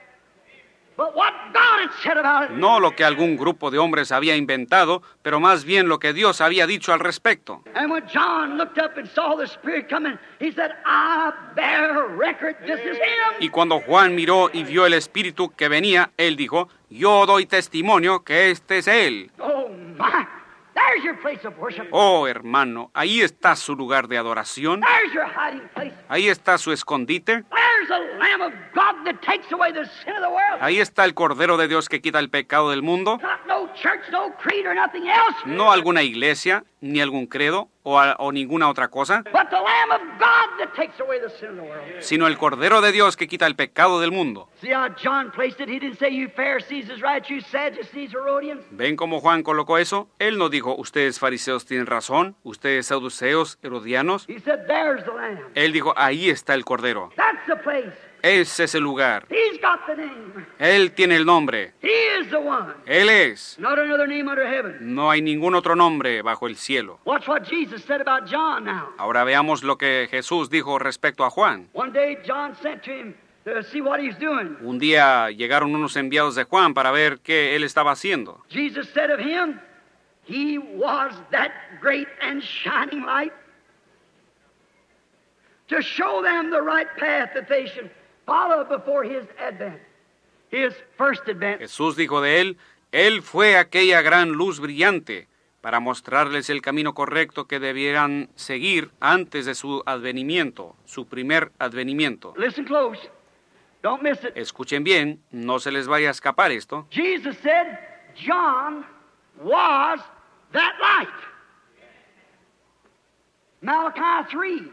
but what God had said about it. No lo que algún grupo de hombres había inventado, pero más bien lo que Dios había dicho al respecto. And when John looked up and saw the Spirit coming, he said, I bear record, this is Him. Y cuando Juan miró y vio el Espíritu que venía, él dijo, yo doy testimonio que este es él. Oh my, there There's your place of worship. Oh, hermano, ahí está su lugar de adoración. There's your hiding place. Ahí está su escondite. There's the Lamb of God that takes away the sin of the world. Ahí está el Cordero de Dios que quita el pecado del mundo. Not no church, no creed, or nothing else. No alguna iglesia, ni algún credo o ninguna otra cosa, But the Lamb of God that takes away the sin of the world. sino el Cordero de Dios que quita el pecado del mundo. See how John placed it? He didn't say, you Pharisees is right, you Sadducees, Herodians. ¿Ven cómo Juan colocó eso? Él no dijo, ustedes fariseos tienen razón, ustedes saduceos, herodianos. He said, there's the Lamb. Él dijo, ahí está el Cordero. That's the place. Ese es el lugar. He's got the name. Él tiene el nombre. He is the one. Él es. Not another name under heaven. No hay ningún otro nombre bajo el cielo. Watch what Jesus said about John now. Ahora veamos lo que Jesús dijo respecto a Juan. One day John sent to him to see what he's doing. Un día llegaron unos enviados de Juan para ver qué él estaba haciendo. Jesus said of him, he was that great and shining light to show them the right path that they should follow before his advent, his first advent. Jesús dijo de él fue aquella gran luz brillante para mostrarles el camino correcto que debieran seguir antes de su advenimiento, su primer advenimiento. Listen close. Don't miss it. Escuchen bien, no se les vaya a escapar esto. Jesus said, John was that light. Malachi 3.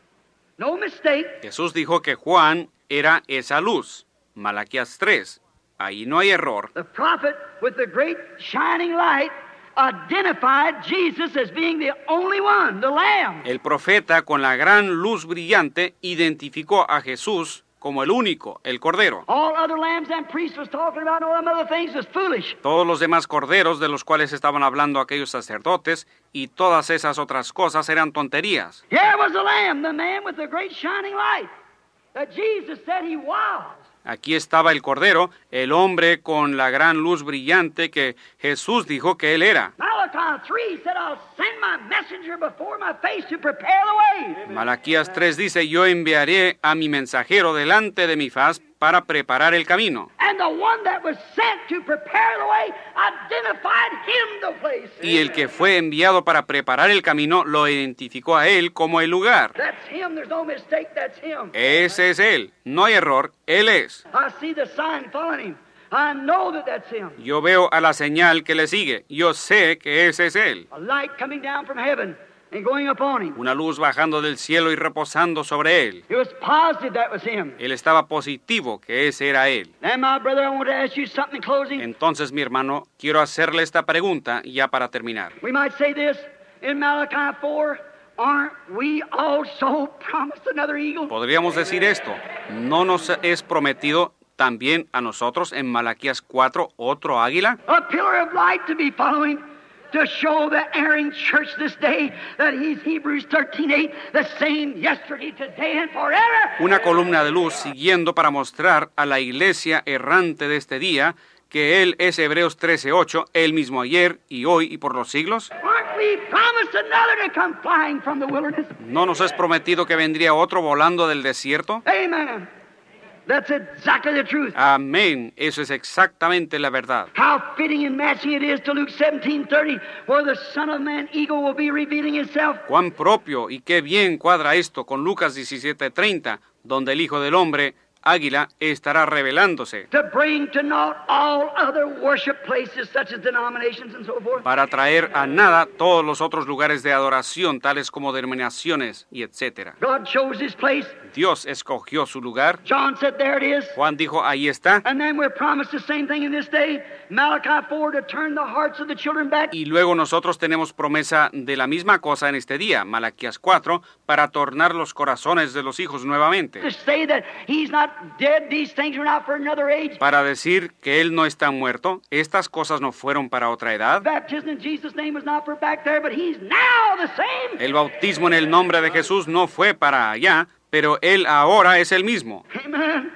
No mistake. Jesús dijo que Juan era esa luz. Malaquías 3. Ahí no hay error. The prophet with the great shining light identified Jesus as being the only one, the Lamb. El profeta con la gran luz brillante identificó a Jesús como el único, el Cordero. All other lambs and priests was talking about all them other things was foolish. Todos los demás corderos de los cuales estaban hablando aquellos sacerdotes y todas esas otras cosas eran tonterías. Here was the Lamb, the man with the great shining light that Jesus said he was. Aquí estaba el Cordero, el hombre con la gran luz brillante que Jesús dijo que él era. Malachi 3 said, I'll send my messenger before my face to prepare the way. Malaquías 3 dice, yo enviaré a mi mensajero delante de mi faz para preparar el camino. And the one that was sent to prepare the way identified him the place. Y el que fue enviado para preparar el camino lo identificó a él como el lugar. That's him. There's no mistake. That's him. Ese es él. No hay error. Él es. I see the sign following him. I know that that's him. Yo veo a la señal que le sigue. Yo sé que ese es él. A light coming down from heaven and going upon him. Una luz bajando del cielo y reposando sobre él. It was positive that was him. Él estaba positivo que ese era él. And my brother, I want to ask you something in closing. Entonces, mi hermano, quiero hacerle esta pregunta ya para terminar. We might say this in Malachi 4. Aren't we also promised another eagle? Podríamos decir esto. ¿No nos es prometido también a nosotros en Malaquías 4 otro águila? A pillar of light to be following to show the erring church this day that he's Hebrews 13:8, the same yesterday, today, and forever. Una columna de luz siguiendo para mostrar a la iglesia errante de este día que él es Hebreos 13:8, el mismo ayer y hoy y por los siglos. Aren't we promised another to come flying from the wilderness? ¿No nos es prometido que vendría otro volando del desierto? Amen. That's exactly the truth. Amén. Eso es exactamente la verdad. How fitting and matching it is to Luke 17:30, where the Son of Man eagle will be revealing himself. Cuán propio y qué bien cuadra esto con Lucas 17:30, donde el Hijo del Hombre, águila, estará revelándose To bring to naught all other worship places such as denominations and so forth. para traer a nada todos los otros lugares de adoración, tales como denominaciones y etcétera. God chose his place. Dios escogió su lugar. John said, there it is. Juan dijo, ahí está. And then we're promised the same thing in this day. Malachi 4, to turn the hearts of the children back. Y luego nosotros tenemos promesa de la misma cosa en este día, Malaquías 4, para tornar los corazones de los hijos nuevamente. To say that he's not dead, these things are not for another age. Para decir que él no está muerto, estas cosas no fueron para otra edad. Baptism in Jesus' name was not for back there, but he's now the same. El bautismo en el nombre de Jesús no fue para allá, pero él ahora es el mismo. Amen.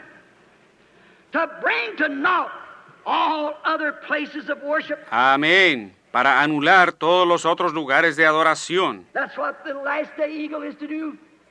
To bring to naught all other places of worship. Amén. Para anular todos los otros lugares de adoración. That's what the last day eagle is to do.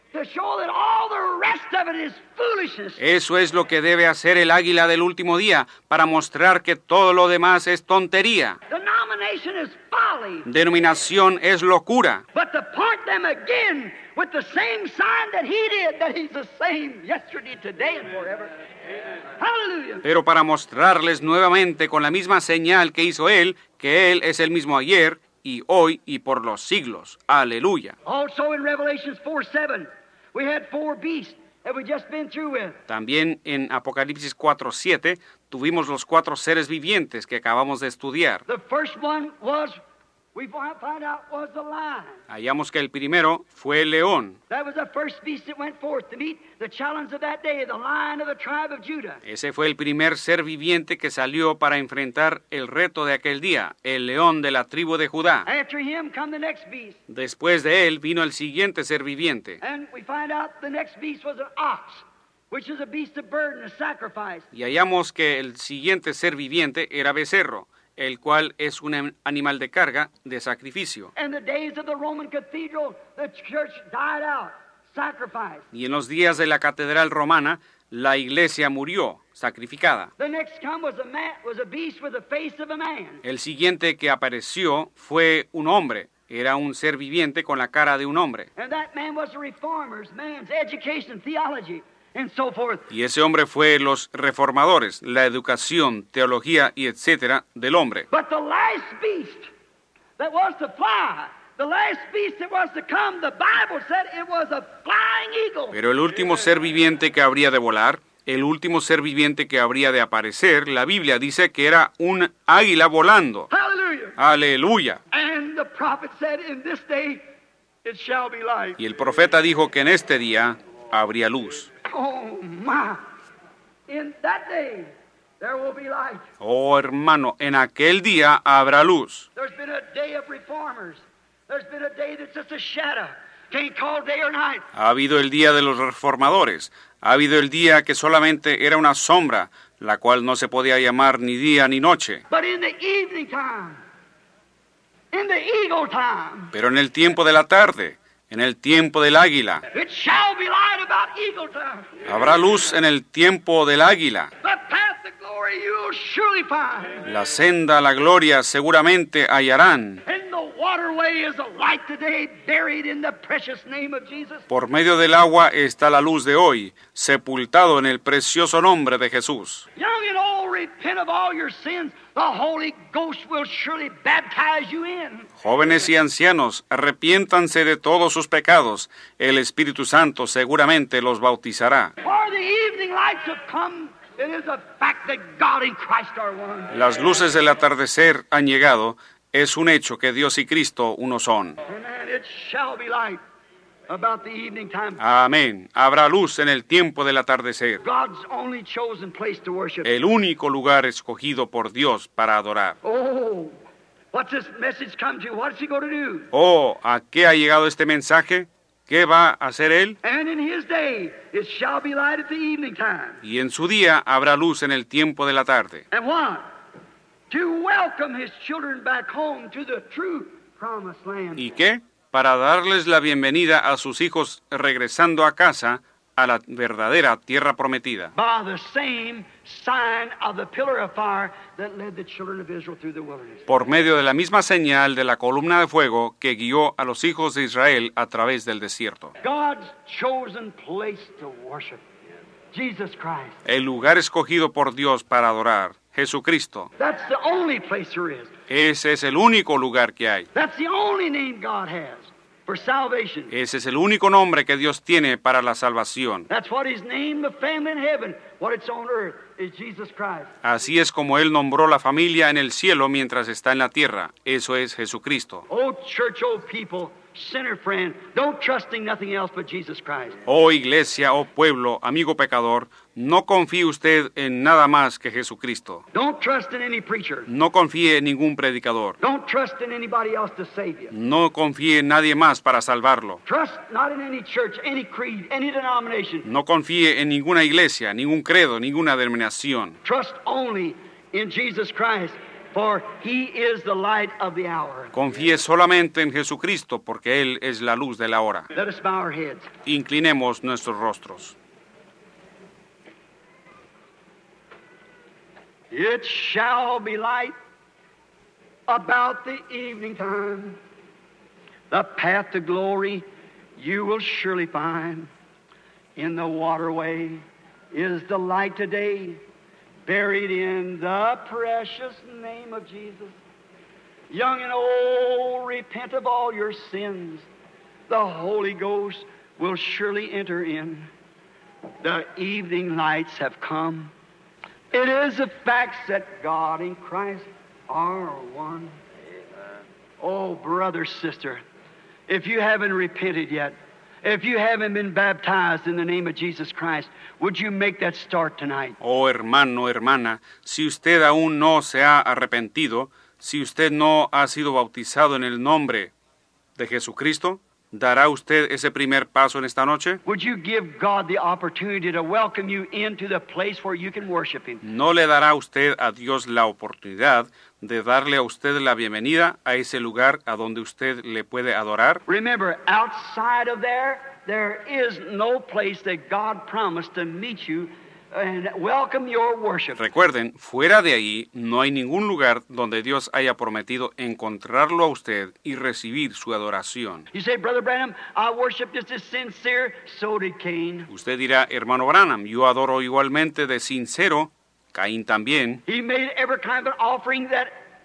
To show that all the rest of it is foolishness. Eso es lo que debe hacer el águila del último día, para mostrar que todo lo demás es tontería. Denomination is folly. Denominación es locura. But to point them again with the same sign that he did, that he's the same yesterday, today, and forever. Hallelujah. Pero para mostrarles nuevamente con la misma señal que hizo él, que él es el mismo ayer y hoy y por los siglos. Aleluya. Also in Revelations 4:7, we had 4 beasts that we just been through with. También en Apocalipsis 4:7 tuvimos los 4 seres vivientes que acabamos de estudiar. The first one was, we find out, was the lion. Hallamos que el primero fue el león. That was the first beast that went forth to meet the challenge of that day, the lion of the tribe of Judah. Ese fue el primer ser viviente que salió para enfrentar el reto de aquel día, el león de la tribu de Judá. After him come the next beast. Después de él vino el siguiente ser viviente. And we find out the next beast was an ox, which is a beast of burden, a sacrifice. Y hallamos que el siguiente ser viviente era becerro, el cual es un animal de carga, de sacrificio. In the days of the Roman cathedral, the church died out, sacrificed. Y en los días de la catedral romana, la iglesia murió, sacrificada. The next come was a beast with the face of a man. El siguiente que apareció fue un hombre. Era un ser viviente con la cara de un hombre. And that man was the reformers, man's education, theology, and so forth. Y ese hombre fue los reformadores, la educación, teología y etcétera del hombre. But the last beast that was to fly, the last beast that was to come, the Bible said it was a flying eagle. Pero el último ser viviente que habría de volar, el último ser viviente que habría de aparecer, la Biblia dice que era un águila volando. Hallelujah. Aleluya. And the prophet said, in this day it shall be light. Y el profeta dijo que en este día habría luz. Oh my. In that day there will be light. Oh hermano, en aquel día habrá luz. There's been a day of reformers. There's been a day that's just a shadow. Can't call day or night. Ha habido el día de los reformadores. Ha habido el día que solamente era una sombra, la cual no se podía llamar ni día ni noche. But in the evening time, in the eagle time, Pero en el tiempo de la tarde, en el tiempo del águila, it shall be light about eagle time. habrá luz en el tiempo del águila. The path to glory you'll surely find. La senda a la gloria seguramente hallarán. And the waterway is a light today, buried in the precious name of Jesus. Por medio del agua está la luz de hoy, sepultado en el precioso nombre de Jesús. Young and old, repent of all your sins. The Holy Ghost will surely baptize you in. Jóvenes y ancianos, arrepiéntanse de todos sus pecados. El Espíritu Santo seguramente los bautizará. For the evening lights have come. It is a fact that God and Christ are one. Las luces del atardecer han llegado. Es un hecho que Dios y Cristo uno son. Amen. It shall be light about the evening time. Amén. Habrá luz en el tiempo del atardecer. God's only chosen place to worship. El único lugar escogido por Dios para adorar. Oh, what's this message come to? What's he going to do? Oh, ¿a qué ha llegado este mensaje? ¿Qué va a hacer él? And in his day it shall be light at the evening time. Y en su día habrá luz en el tiempo de la tarde. And what? To welcome his children back home to the true promised land. ¿Y qué? Para darles la bienvenida a sus hijos regresando a casa, a la verdadera tierra prometida. By the same sign of the pillar of fire that led the children of Israel through the wilderness. Por medio de la misma señal de la columna de fuego que guió a los hijos de Israel a través del desierto. God's chosen place to worship. Jesus Christ. El lugar escogido por Dios para adorar, Jesucristo. That's the only place there is. Ese es el único lugar que hay. That's the only name God has for salvation. Ese es el único nombre que Dios tiene para la salvación. That's what his name, the family in heaven, what it's on earth, is Jesus Christ. Así es como Él nombró la familia en el cielo mientras está en la tierra. Eso es Jesucristo. Oh, church, oh, people, sinner friend, don't trust in nothing else but Jesus Christ. Oh iglesia, oh pueblo, amigo pecador, no confíe usted en nada más que Jesucristo. Don't trust in any preacher. No confíe en ningún predicador. Don't trust in anybody else to save you. No confíe en nadie más para salvarlo. Trust not in any church, any creed, any denomination. No confíe en ninguna iglesia, ningún credo, ninguna denominación. Trust only in Jesus Christ for He is the light of the hour. Confíe solamente en Jesucristo, porque Él es la luz de la hora. Let us bow our heads. Inclinemos nuestros rostros. It shall be light about the evening time. The path to glory you will surely find. In the waterway is the light today, buried in the precious name of Jesus. Young and old, repent of all your sins. The Holy Ghost will surely enter in. The evening lights have come. It is a fact that God and Christ are one. Oh, brother, sister, if you haven't repented yet, if you haven't been baptized in the name of Jesus Christ, would you make that start tonight? Oh, hermano, hermana, si usted aún no se ha arrepentido, si usted no ha sido bautizado en el nombre de Jesucristo, ¿dará usted ese primer paso en esta noche? Would you give God the opportunity to welcome you into the place where you can worship Him? ¿No le dará usted a Dios la oportunidad de darle a usted la bienvenida a ese lugar a donde usted le puede adorar? Remember, outside of there is no place that God promised to meet you and welcome your worship. Recuerden, fuera de ahí no hay ningún lugar donde Dios haya prometido encontrarlo a usted y recibir su adoración. You say, Brother Branham, I worship just as sincere, so did Cain. Usted dirá, hermano Branham, yo adoro igualmente de sincero, Caín también. He made every kind of an offering that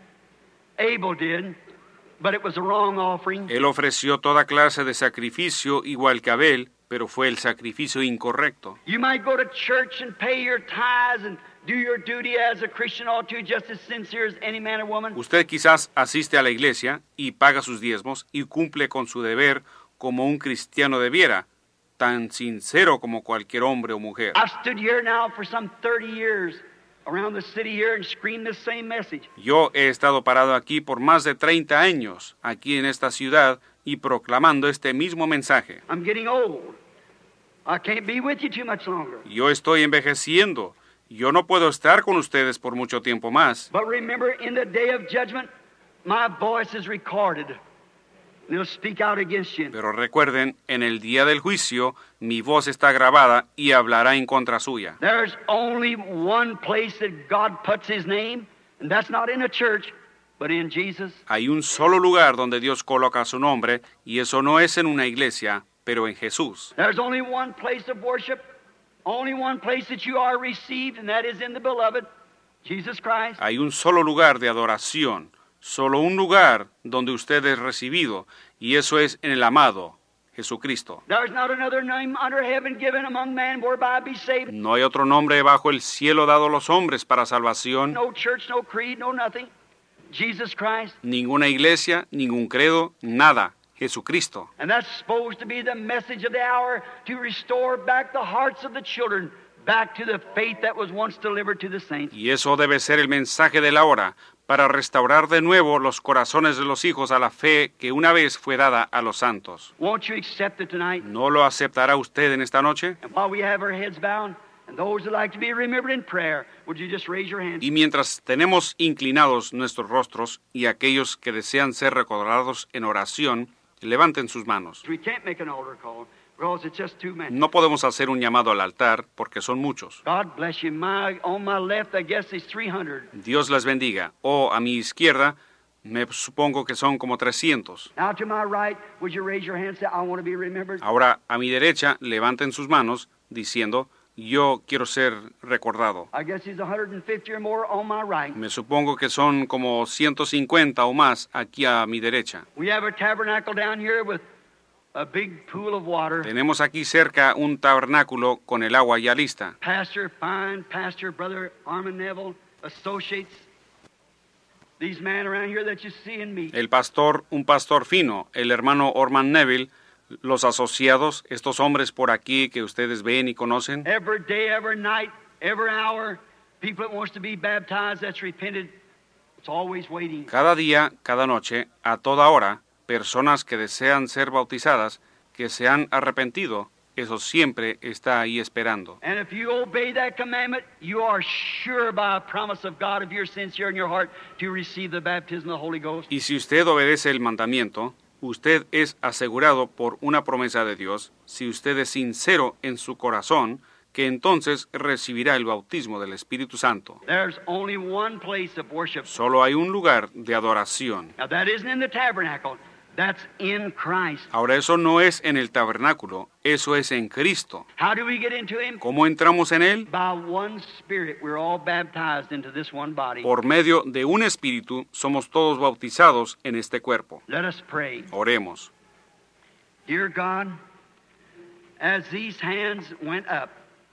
Abel did, but it was the wrong offering. Él ofreció toda clase de sacrificio igual que Abel, pero fue el sacrificio incorrecto. You might go to church and pay your tithes and do your duty as a Christian ought to, just as sincere as any man or woman. Usted quizás asiste a la iglesia y paga sus diezmos y cumple con su deber como un cristiano debiera, tan sincero como cualquier hombre o mujer. I've stood here now for some 30 years around the city here and screamed this same message. Yo he estado parado aquí por más de 30 años, aquí en esta ciudad, y proclamando este mismo mensaje. I'm getting old. I can't be with you too much longer. Yo estoy envejeciendo. Yo no puedo estar con ustedes por mucho tiempo más. But remember, in the day of judgment, my voice is recorded. And it'll speak out against you. Pero recuerden, en el día del juicio, mi voz está grabada y hablará en contra suya. There's only one place that God puts His name, and that's not in a church, but in Jesus. Hay un solo lugar donde Dios coloca su nombre, y eso no es en una iglesia, pero en Jesús. There's only one place of worship, only one place that you are received, and that is in the beloved, Jesus Christ. Hay un solo lugar de adoración, solo un lugar donde usted es recibido, y eso es en el amado Jesucristo. There's not another name under heaven given among men whereby be saved. No hay otro nombre bajo el cielo dado a los hombres para salvación, No church, no creed, no nothing. Jesus Christ. ninguna iglesia, ningún credo, nada. Jesucristo. And that's supposed to be the message of the hour, to restore back the hearts of the children, back to the faith that was once delivered to the saints. Y eso debe ser el mensaje de la hora, para restaurar de nuevo los corazones de los hijos a la fe que una vez fue dada a los santos. Won't you accept it tonight? ¿No lo aceptará usted en esta noche? And while we have our heads bowed, and those that like to be remembered in prayer, would you just raise your hands? Y mientras tenemos inclinados nuestros rostros y aquellos que desean ser recordados en oración, levanten sus manos. We can't make an altar call because it's just too many. No podemos hacer un llamado al altar porque son muchos. God bless you. On my left, I guess it's 300. Dios les bendiga. O a mi izquierda, me supongo que son como 300. Now to my right, would you raise your hand and say, I want to be remembered? Ahora, a mi derecha, levanten sus manos diciendo, yo quiero ser recordado. I guess it's 150 or more on my right. Me supongo que son como 150 o más aquí a mi derecha. We have a tabernacle down here with a big pool of water. Tenemos aquí cerca un tabernáculo con el agua ya lista. Pastor, fine pastor, Brother Armin Neville, associates, these men around here that you see and meet. El pastor, un pastor fino, el hermano Orman Neville, los asociados, estos hombres por aquí que ustedes ven y conocen. Every day, every night, every hour, people that wants to be baptized, that's repented, it's always waiting. Cada día, cada noche, a toda hora, personas que desean ser bautizadas, que se han arrepentido, eso siempre está ahí esperando. And if you obey that commandment, you are sure by a promise of God, if you're sincere in your heart, to receive the baptism of the Holy Ghost. Y si usted obedece el mandamiento, usted es asegurado por una promesa de Dios, si usted es sincero en su corazón, que entonces recibirá el bautismo del Espíritu Santo. There's only one place of worship. Solo hay un lugar de adoración. Now that isn't in the tabernacle. That's in Christ. Ahora eso no es en el tabernáculo, eso es en Cristo. How do we get into Him? ¿Cómo entramos en Él? By one Spirit. We're all baptized into this one body. Por medio de un espíritu somos todos bautizados en este cuerpo. Let us pray. Oremos. Dear God, as these hands went up,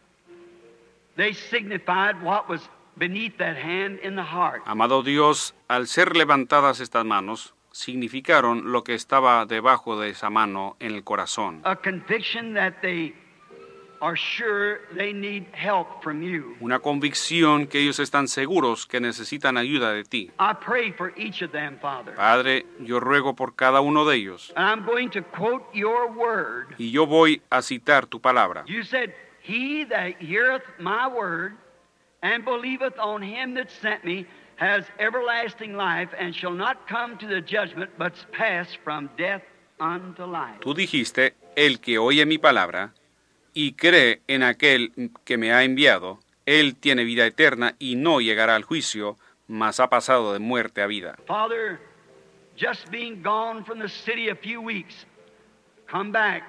they signified what was beneath that hand in the heart. Amado Dios, al ser levantadas estas manos, significaron lo que estaba debajo de esa mano en el corazón. A conviction that they are sure they need help from you. Una convicción que ellos están seguros que necesitan ayuda de ti. I pray for each of them, Father. Padre, yo ruego por cada uno de ellos. And I'm going to quote your word. Y yo voy a citar tu palabra. You said, "He that heareth my word and believeth on him that sent me has everlasting life and shall not come to the judgment, but pass from death unto life." Tú dijiste, el que oye mi palabra y cree en aquel que me ha enviado, él tiene vida eterna y no llegará al juicio, mas ha pasado de muerte a vida. Father, just being gone from the city a few weeks, come back,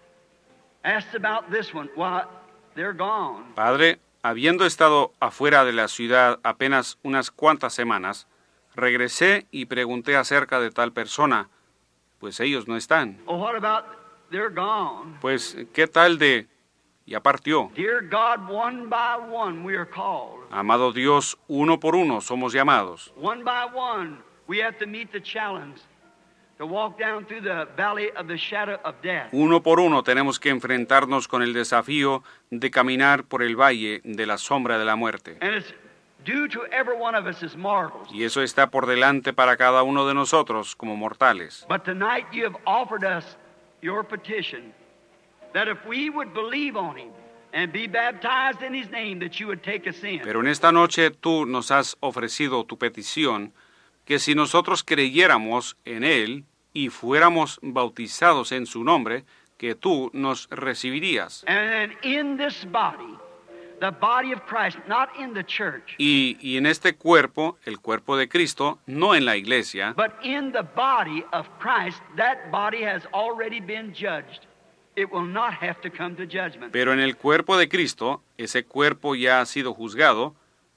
asked about this one. Well, they're gone. Padre, habiendo estado afuera de la ciudad apenas unas cuantas semanas, regresé y pregunté acerca de tal persona, pues ellos no están. Oh, what about they're gone? Pues, ¿qué tal de ya partió? Dear God, one by one we are called. Amado Dios, uno por uno somos llamados. One by one we have to meet the challenge to walk down through the valley of the shadow of death. Uno por uno tenemos que enfrentarnos con el desafío de caminar por el valle de la sombra de la muerte. And it's due to every one of us as mortals. Y eso está por delante para cada uno de nosotros como mortales. But tonight you have offered us your petition that if we would believe on him and be baptized in his name, that you would take us in. Pero en esta noche tú nos has ofrecido tu petición, que si nosotros creyéramos en él y fuéramos bautizados en su nombre, que tú nos recibirías. And then in this body, the body of Christ, not in the church, Y en este cuerpo, el cuerpo de Cristo, no en la iglesia, but in the body of Christ, that body has already been judged. It will not have to come to judgment. pero en el cuerpo de Cristo, ese cuerpo ya ha sido juzgado,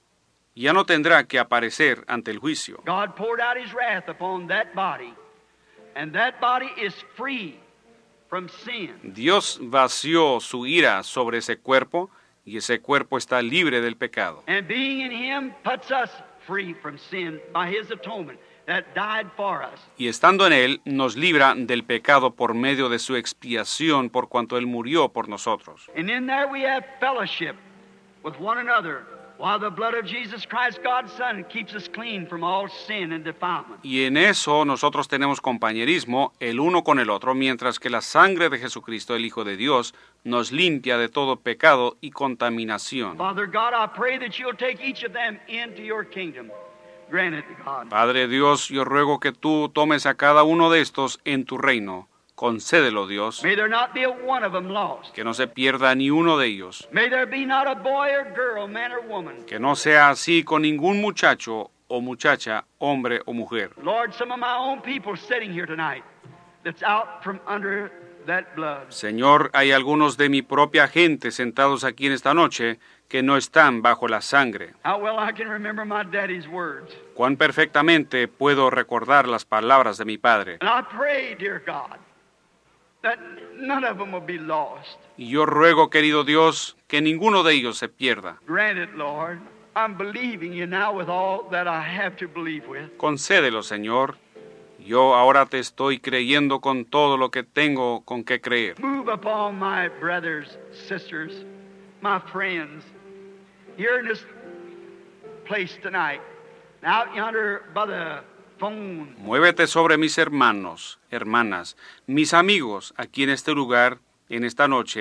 ya no tendrá que aparecer ante el juicio. God poured out his wrath upon that body, and that body is free from sin. Dios vació su ira sobre ese cuerpo, y ese cuerpo está libre del pecado. And being in him puts us free from sin by his atonement that died for us. Y estando en él, nos libra del pecado por medio de su expiación, por cuanto él murió por nosotros. And in there we have fellowship with one another, while the blood of Jesus Christ, God's Son, keeps us clean from all sin and defilement. Y en eso nosotros tenemos compañerismo el uno con el otro, mientras que la sangre de Jesucristo, el Hijo de Dios, nos limpia de todo pecado y contaminación. Father God, I pray that you'll take each of them into your kingdom. Grant it, God. Padre Dios, yo ruego que tú tomes a cada uno de estos en tu reino. Concédelo, Dios, May there not be a one of them lost. que no se pierda ni uno de ellos. May there be not a boy or girl, man or woman. Que no sea así con ningún muchacho o muchacha, hombre o mujer. Lord, some of my own people sitting here tonight that's out from under that blood. Señor, hay algunos de mi propia gente sentados aquí en esta noche que no están bajo la sangre. How well I can remember my daddy's words. Cuán perfectamente puedo recordar las palabras de mi padre. And I pray, dear God, that none of them will be lost. Y yo ruego, querido Dios, que ninguno de ellos se pierda. Grant it, Lord. I'm believing you now with all that I have to believe with. Concédelo, Señor. Yo ahora te estoy creyendo con todo lo que tengo con que creer. Move upon my brothers, sisters, my friends, here in this place tonight, out yonder by the phone. Muévete sobre mis hermanos, hermanas, mis amigos aquí en este lugar, en esta noche,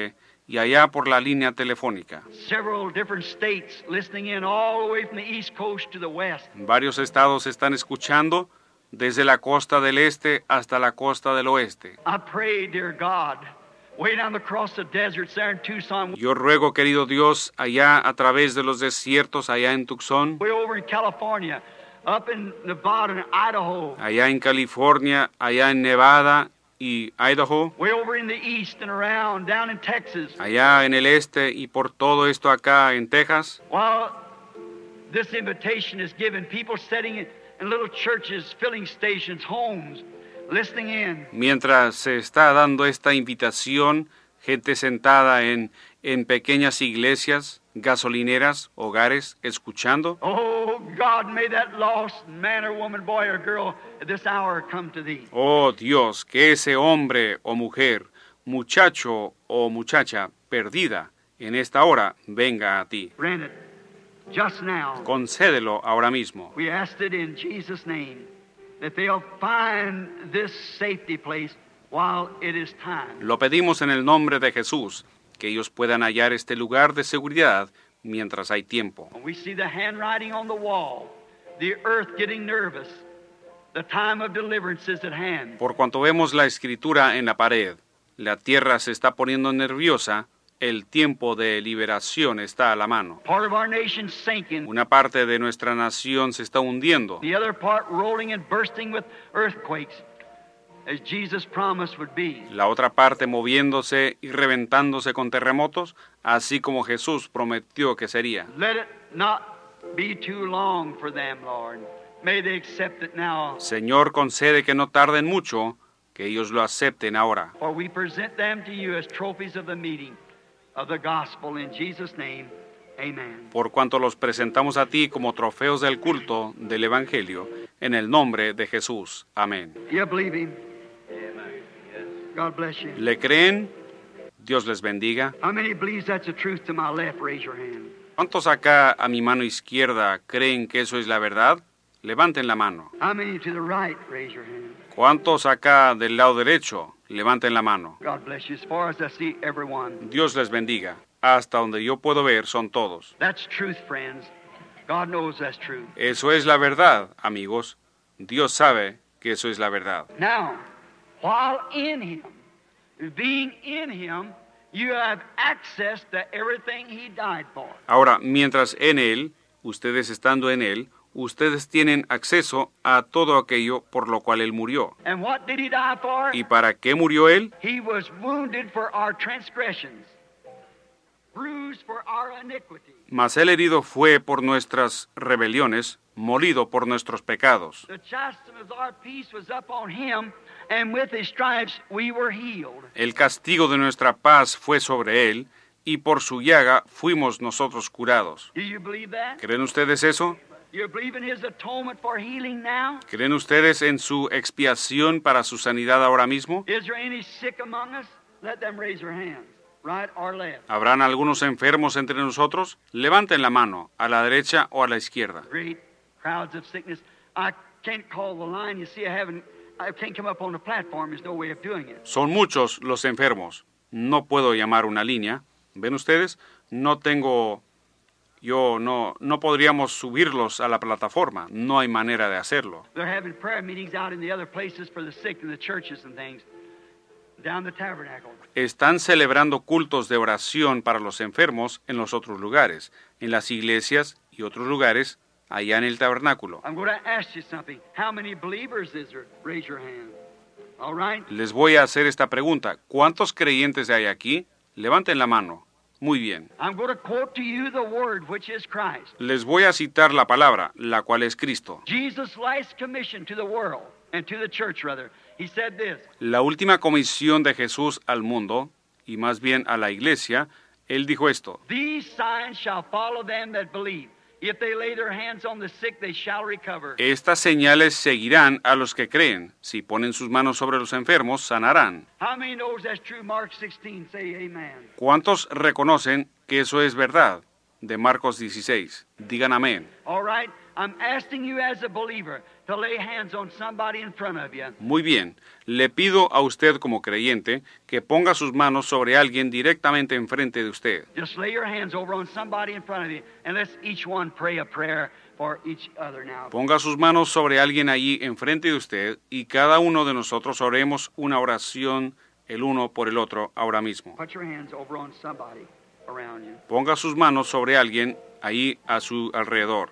y allá por la línea telefónica. Several different states listening in all the way from the East Coast to the West. Varios estados están escuchando desde la costa del este hasta la costa del oeste. I pray, dear God, way down across the deserts there in Tucson, Yo ruego, querido Dios, allá a través de los desiertos, allá en Tucson, way over in California, up in Nevada and Idaho, allá en California, allá en Nevada y Idaho, way over in the east and around, down in Texas. allá en el este y por todo esto acá en Texas. While this invitation is given, people sitting in little churches, filling stations, homes, listening in. Mientras se está dando esta invitación, gente sentada en pequeñas iglesias, gasolineras, hogares, escuchando. Oh, God, may that lost man or woman, boy or girl at this hour come to Thee. Oh Dios, que ese hombre o mujer, muchacho o muchacha perdida en esta hora venga a ti. Grant it just now. Concédelo ahora mismo. We asked it in Jesus' name, that they'll find this safety place while it is time. Lo pedimos en el nombre de Jesús, que ellos puedan hallar este lugar de seguridad mientras hay tiempo. When we see the handwriting on the wall, the earth getting nervous, the time of deliverance is at hand. Por cuanto vemos la escritura en la pared, la tierra se está poniendo nerviosa, el tiempo de liberación está a la mano. Part of our nation sinking, Una parte de nuestra nación se está hundiendo, the other part rolling and bursting with earthquakes, as Jesus promised would be. la otra parte moviéndose y reventándose con terremotos, así como Jesús prometió que sería. Let it not be too long for them, Lord. May they accept it now. Señor, concede que no tarden mucho, que ellos lo acepten ahora. For we present them to you as trophies of the meeting of the gospel in Jesus' name. Amen. Por cuanto los presentamos a ti como trofeos del culto del Evangelio, en el nombre de Jesús. Amén. You believe him? God bless you. ¿Le creen? Dios les bendiga. How many believes that's the truth to my left? Raise your hand. ¿Cuántos acá a mi mano izquierda creen que eso es la verdad? Levanten la mano. How many to the right? Raise your hand. ¿Cuántos acá del lado derecho? Levanten la mano. God bless you. As far as I see, everyone. Dios les bendiga. Hasta donde yo puedo ver son todos. That's truth, friends. God knows that's true. Eso es la verdad, amigos. Dios sabe que eso es la verdad. Now, while in him, being in him, you have access to everything he died for. Ahora, mientras en Él, ustedes estando en Él, ustedes tienen acceso a todo aquello por lo cual Él murió. And what did he die for? ¿Y para qué murió Él? He was wounded for our transgressions, bruised for our iniquity. Mas Él herido fue por nuestras rebeliones, molido por nuestros pecados. The chastisement of our peace was upon him, and with his stripes we were healed. El castigo de nuestra paz fue sobre Él, y por su llaga fuimos nosotros curados. Do you believe that? ¿Creen ustedes eso? You believe in his atonement for healing now? ¿Creen ustedes en su expiación para su sanidad ahora mismo? Is there any sick among us? Let them raise their hands, right or left. ¿Habrán algunos enfermos entre nosotros? Levanten la mano, a la derecha o a la izquierda. Great crowds of sickness. I can't call the line. You see, I can't come up on the platform. There's no way of doing it. Son muchos los enfermos. No puedo llamar una línea. ¿Ven ustedes? No podríamos subirlos a la plataforma. No hay manera de hacerlo. They're having prayer meetings out in the other places for the sick in the churches and things, down the tabernacle. Están celebrando cultos de oración para los enfermos en los otros lugares, en las iglesias y otros lugares, allá en el tabernáculo. I'm going to ask you something. How many believers is there? Raise your hand. All right? Les voy a hacer esta pregunta. ¿Cuántos creyentes hay aquí? Levanten la mano. Muy bien. I'm going to quote to you the word, which is Christ. Les voy a citar la palabra, la cual es Cristo. Jesus' last commission to the world, and to the church, rather. He said this. La última comisión de Jesús al mundo, y más bien a la iglesia, Él dijo esto. These signs shall follow them that believe. If they lay their hands on the sick, they shall recover. Estas señales seguirán a los que creen. Si ponen sus manos sobre los enfermos, sanarán. How many knows that's true? Mark 16, say amen. ¿Cuántos reconocen que eso es verdad? De Marcos 16. Digan amén. All right. I'm asking you as a believer to lay hands on somebody in front of you. Muy bien. Le pido a usted como creyente que ponga sus manos sobre alguien directamente enfrente de usted. Just lay your hands over on somebody in front of you, and let's each one pray a prayer for each other now. Ponga sus manos sobre alguien allí enfrente de usted y cada uno de nosotros oremos una oración el uno por el otro ahora mismo. Put your hands over on somebody around you. Ponga sus manos sobre alguien ahí a su alrededor.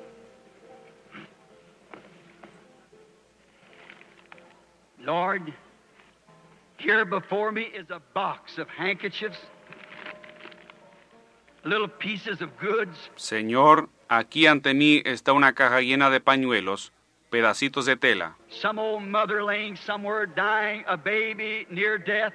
Lord, here before me is a box of handkerchiefs, little pieces of goods. Señor, aquí ante mí está una caja llena de pañuelos, pedacitos de tela. Some old mother laying somewhere dying, a baby near death,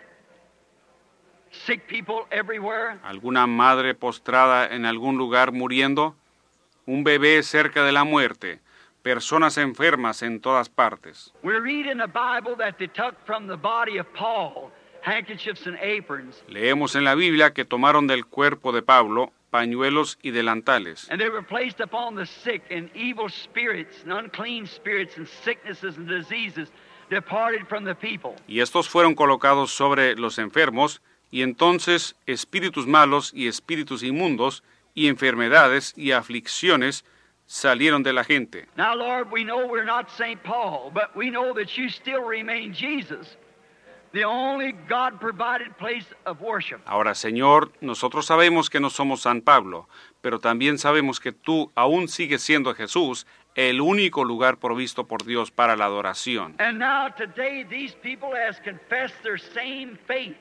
sick people everywhere. Alguna madre postrada en algún lugar muriendo, un bebé cerca de la muerte, personas enfermas en todas partes. We read in the Bible that they took from the body of Paul handkerchiefs and aprons, Leemos en la Biblia que tomaron del cuerpo de Pablo pañuelos y delantales, and they were placed upon the sick, and evil spirits and unclean spirits and sicknesses and diseases departed from the people. y estos fueron colocados sobre los enfermos, y entonces espíritus malos y espíritus inmundos y enfermedades y aflicciones salieron de la gente. Now, Lord, we know we're not St. Paul, but we know that you still remain Jesus, the only God-provided place of worship. Ahora, Señor, nosotros sabemos que no somos San Pablo, pero también sabemos que tú aún sigues siendo Jesús, el único lugar provisto por Dios para la adoración. And now today these people has confessed their same faith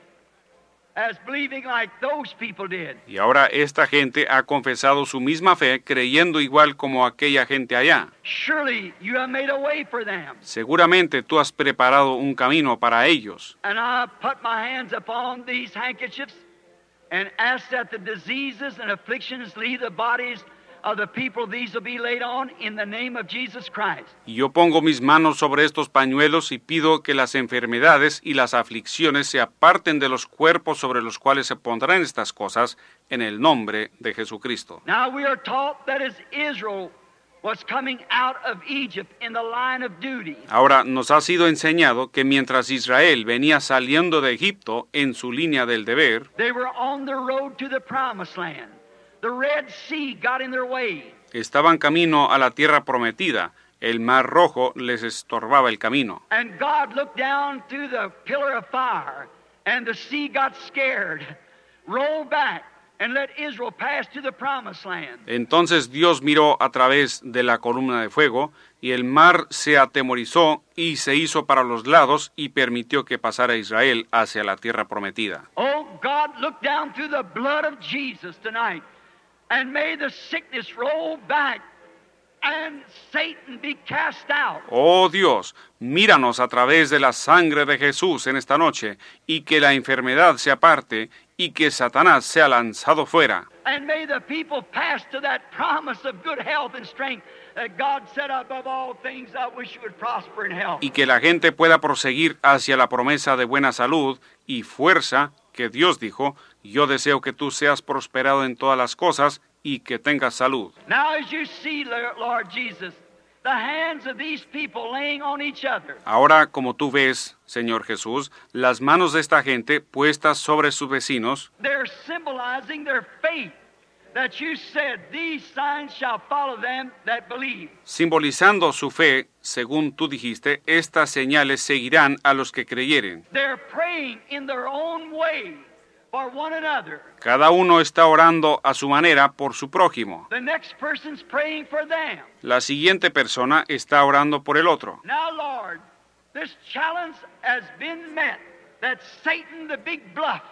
as believing like those people did. Y ahora esta gente ha confesado su misma fe creyendo igual como aquella gente allá. Surely you have made a way for them. Seguramente tú has preparado un camino para ellos. And I put my hands upon these handkerchiefs and ask that the diseases and afflictions leave the bodies of the people these will be laid on in the name of Jesus Christ. Y yo pongo mis manos sobre estos pañuelos y pido que las enfermedades y las aflicciones se aparten de los cuerpos sobre los cuales se pondrán estas cosas en el nombre de Jesucristo. Now we are taught that as Israel was coming out of Egypt in the line of duty, Ahora nos ha sido enseñado que mientras Israel venía saliendo de Egipto en su línea del deber, they were on the road to the promised land. The Red Sea got in their way. estaban camino a la tierra prometida. El mar rojo les estorbaba el camino. And God looked down through the pillar of fire, and the sea got scared, rolled back, and let Israel pass to the promised land. Entonces Dios miró a través de la columna de fuego, y el mar se atemorizó y se hizo para los lados y permitió que pasara Israel hacia la tierra prometida. Oh, God, look down through the blood of Jesus tonight, and may the sickness roll back, and Satan be cast out. Oh Dios, míranos a través de la sangre de Jesús en esta noche, y que la enfermedad se aparte, y que Satanás sea lanzado fuera. And may the people pass to that promise of good health and strength that God said above all things, I wish you would prosper in health. Y que la gente pueda proseguir hacia la promesa de buena salud y fuerza que Dios dijo, yo deseo que tú seas prosperado en todas las cosas y que tengas salud. Now as you see, Lord Jesus, the hands of these people laying on each other, Ahora, como tú ves, Señor Jesús, las manos de esta gente puestas sobre sus vecinos, they're symbolizing their faith, that you said, these signs shall follow them that believe. simbolizando su fe, según tú dijiste, estas señales seguirán a los que creyeren. They're praying in their own way for one another. Cada uno está orando a su manera por su prójimo. The next person's praying for them. La siguiente persona está orando por el otro. Now, Lord, this challenge has been met, that Satan, the big bluff,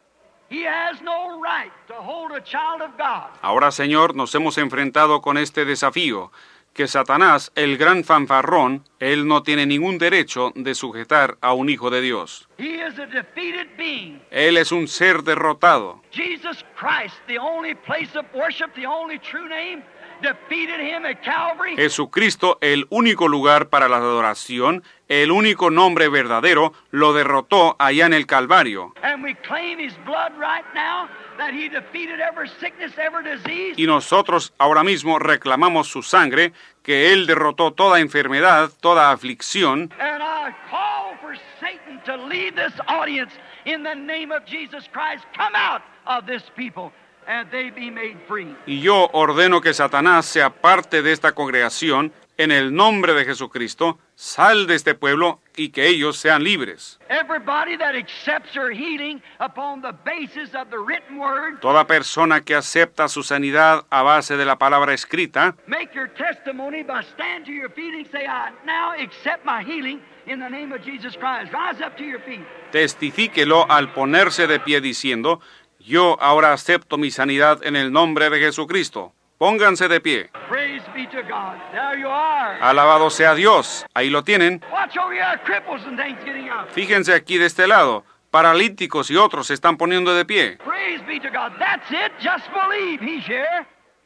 he has no right to hold a child of God. Ahora, Señor, nos hemos enfrentado con este desafío, que Satanás, el gran fanfarrón, él no tiene ningún derecho de sujetar a un hijo de Dios. He is a defeated being. Él es un ser derrotado. Jesus Christ, the only place of worship, the only true name, defeated him at Calvary. Jesucristo, el único lugar para la adoración, el único nombre verdadero, lo derrotó allá en el Calvario. And we claim his blood right now, that he defeated every sickness, every disease. Y nosotros ahora mismo reclamamos su sangre, que Él derrotó toda enfermedad, toda aflicción. And I call for Satan to leave this audience in the name of Jesus Christ. Come out of this people, and they be made free. Y yo ordeno que Satanás sea parte de esta congregación, en el nombre de Jesucristo, sal de este pueblo y que ellos sean libres. Everybody that accepts your healing upon the basis of the written word, Toda persona que acepta su sanidad a base de la palabra escrita, make your testimony by stand to your feet and say, I now accept my healing in the name of Jesus Christ. Rise up to your feet. testifíquelo al ponerse de pie diciendo, yo ahora acepto mi sanidad en el nombre de Jesucristo. Pónganse de pie. Praise be to God. There you are. Alabado sea Dios. Ahí lo tienen. Watch over here, cripples and things getting up. Fíjense aquí de este lado. Paralíticos y otros se están poniendo de pie. Praise be to God. That's it. Just believe He's here.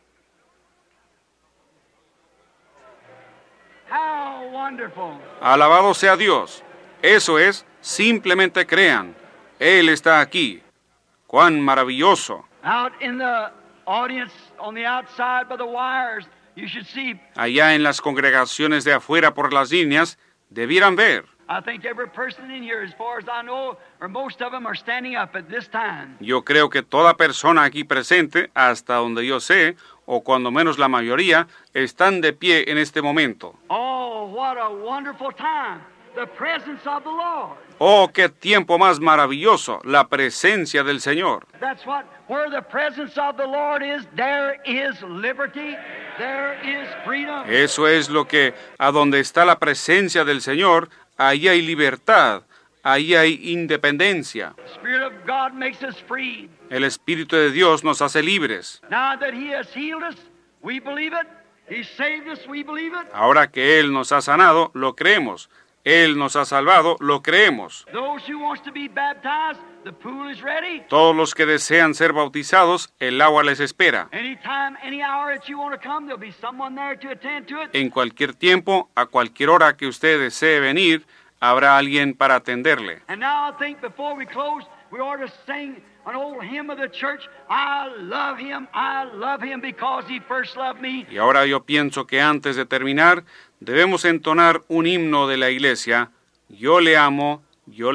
How wonderful. Alabado sea Dios. Eso es, simplemente crean. Él está aquí. Cuán maravilloso. Out in the audience on the outside by the wires, you should see, Allá en las congregaciones de afuera por las líneas, debieran ver. I think every person in here, as far as I know, or most of them are standing up at this time. Yo creo que toda persona aquí presente, hasta donde yo sé, o cuando menos la mayoría, están de pie en este momento. Oh, what a wonderful time. The presence of the Lord. ¡Oh, qué tiempo más maravilloso! La presencia del Señor. That's what, where the presence of the Lord is, there is liberty, there is freedom. Eso es lo que, a donde está la presencia del Señor, ahí hay libertad, ahí hay independencia. The Spirit of God makes us free. El Espíritu de Dios nos hace libres. Now that He has healed us, we believe it. He saved us, we believe it. Ahora que Él nos ha sanado, lo creemos. Él nos ha salvado, lo creemos. Those who wants to be baptized, the pool is ready. Todos los que desean ser bautizados, el agua les espera. Anytime, any hour that you want to come, there'll be someone there to attend to it. En cualquier tiempo, a cualquier hora que usted desee venir, habrá alguien para atenderle. And now I think before we close, we ought to sing an old hymn of the church. I love him because he first loved me. Y ahora yo pienso que antes de terminar, debemos entonar un himno de la iglesia. Yo le amo,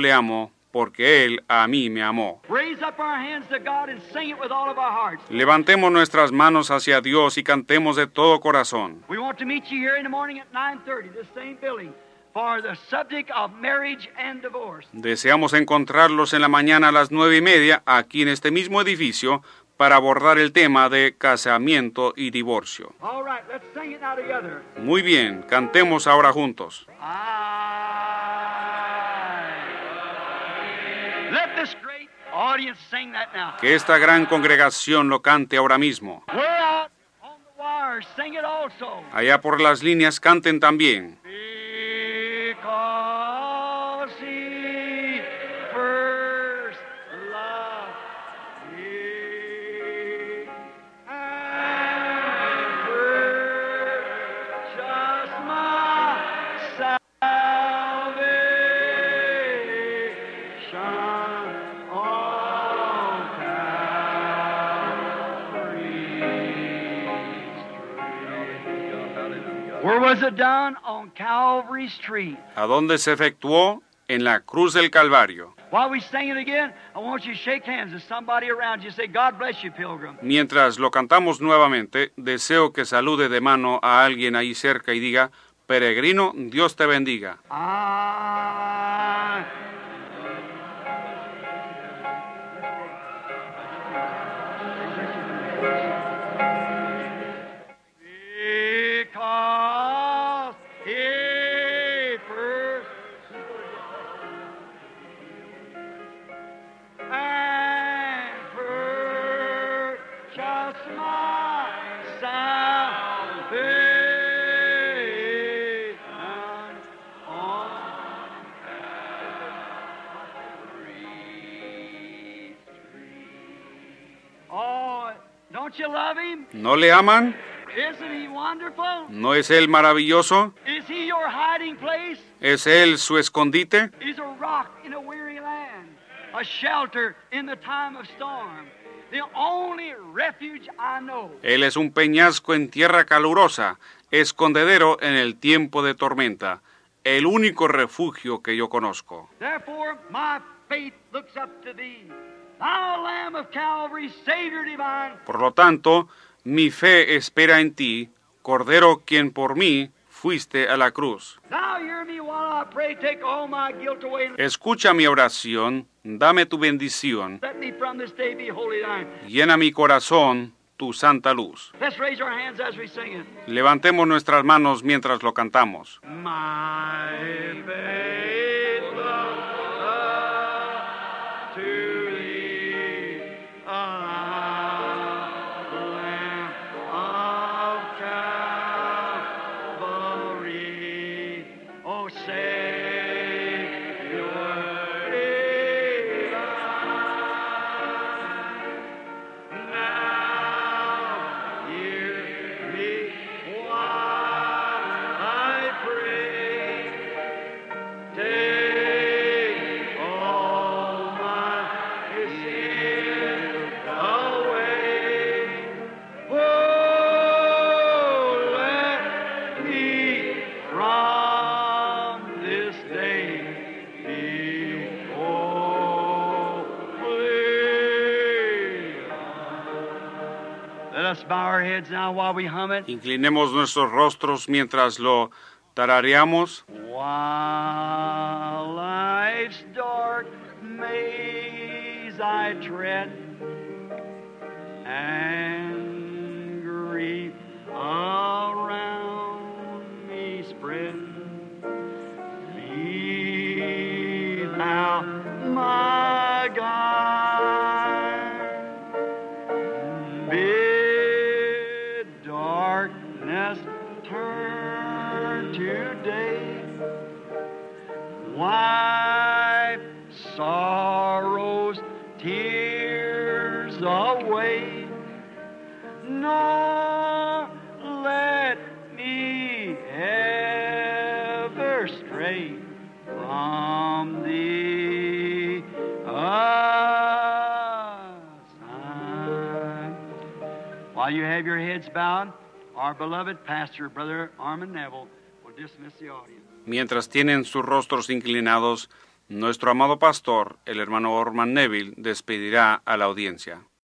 porque Él a mí me amó. Raise up our hands to God and sing it with all of our hearts. Levantemos nuestras manos hacia Dios y cantemos de todo corazón. We want to meet you here in the morning at 9:30, this same building, for the subject of marriage and divorce. Deseamos encontrarlos en la mañana a las 9:30, aquí en este mismo edificio, para abordar el tema de casamiento y divorcio. All right, let's sing it now together. Muy bien, cantemos ahora juntos. Let this great audience sing that now. Que esta gran congregación lo cante ahora mismo. We're out on the wires, sing it also. Allá por las líneas canten también. Because he first loved me and purchased my salvation on Calvary's tree. Where was it done? On Calvary Street. ¿A dónde se efectuó? En la cruz del Calvario. While we sing it again, I want you to shake hands with somebody around you. Say, God bless you, pilgrim. Mientras lo cantamos nuevamente, deseo que salude de mano a alguien ahí cerca y diga, peregrino, Dios te bendiga. Because he first and purchased my salvation on Calvary's tree. Oh, don't you love him? ¿No le aman? Isn't he wonderful? ¿No es Él maravilloso? Is he your hiding place? ¿Es Él su escondite? He's a rock in a weary land, a shelter in the time of storm, the only refuge I know. Él es un peñasco en tierra calurosa, escondedero en el tiempo de tormenta, el único refugio que yo conozco. Therefore, my faith looks up to thee, thou Lamb of Calvary, Savior divine. Por lo tanto, mi fe espera en ti, Cordero quien por mí fuiste a la cruz. Now hear me while I pray, take all my guilt away. Escucha mi oración, dame tu bendición, Let me from this day be wholly thine. llena mi corazón tu santa luz. Let's raise our hands as we sing it. Levantemos nuestras manos mientras lo cantamos. My faith looks up to thee, Lamb of Calvary, O Savior divine. Now hear me while I pray. Take all my sins away. Oh, let me from this day be holy. Let us bow our heads now while we hum it. Inclinemos nuestros rostros mientras lo tarareamos. While life's dark maze I tread, and grief around me spread, be thou my guide. Bid darkness turn to day, wipe sorrows, tears away, nor let me ever stray from thee aside. While you have your heads bowed, our beloved pastor, Brother Armand Neville, will dismiss the audience. Mientras tienen sus rostros inclinados, nuestro amado pastor, el hermano Orman Neville, despedirá a la audiencia.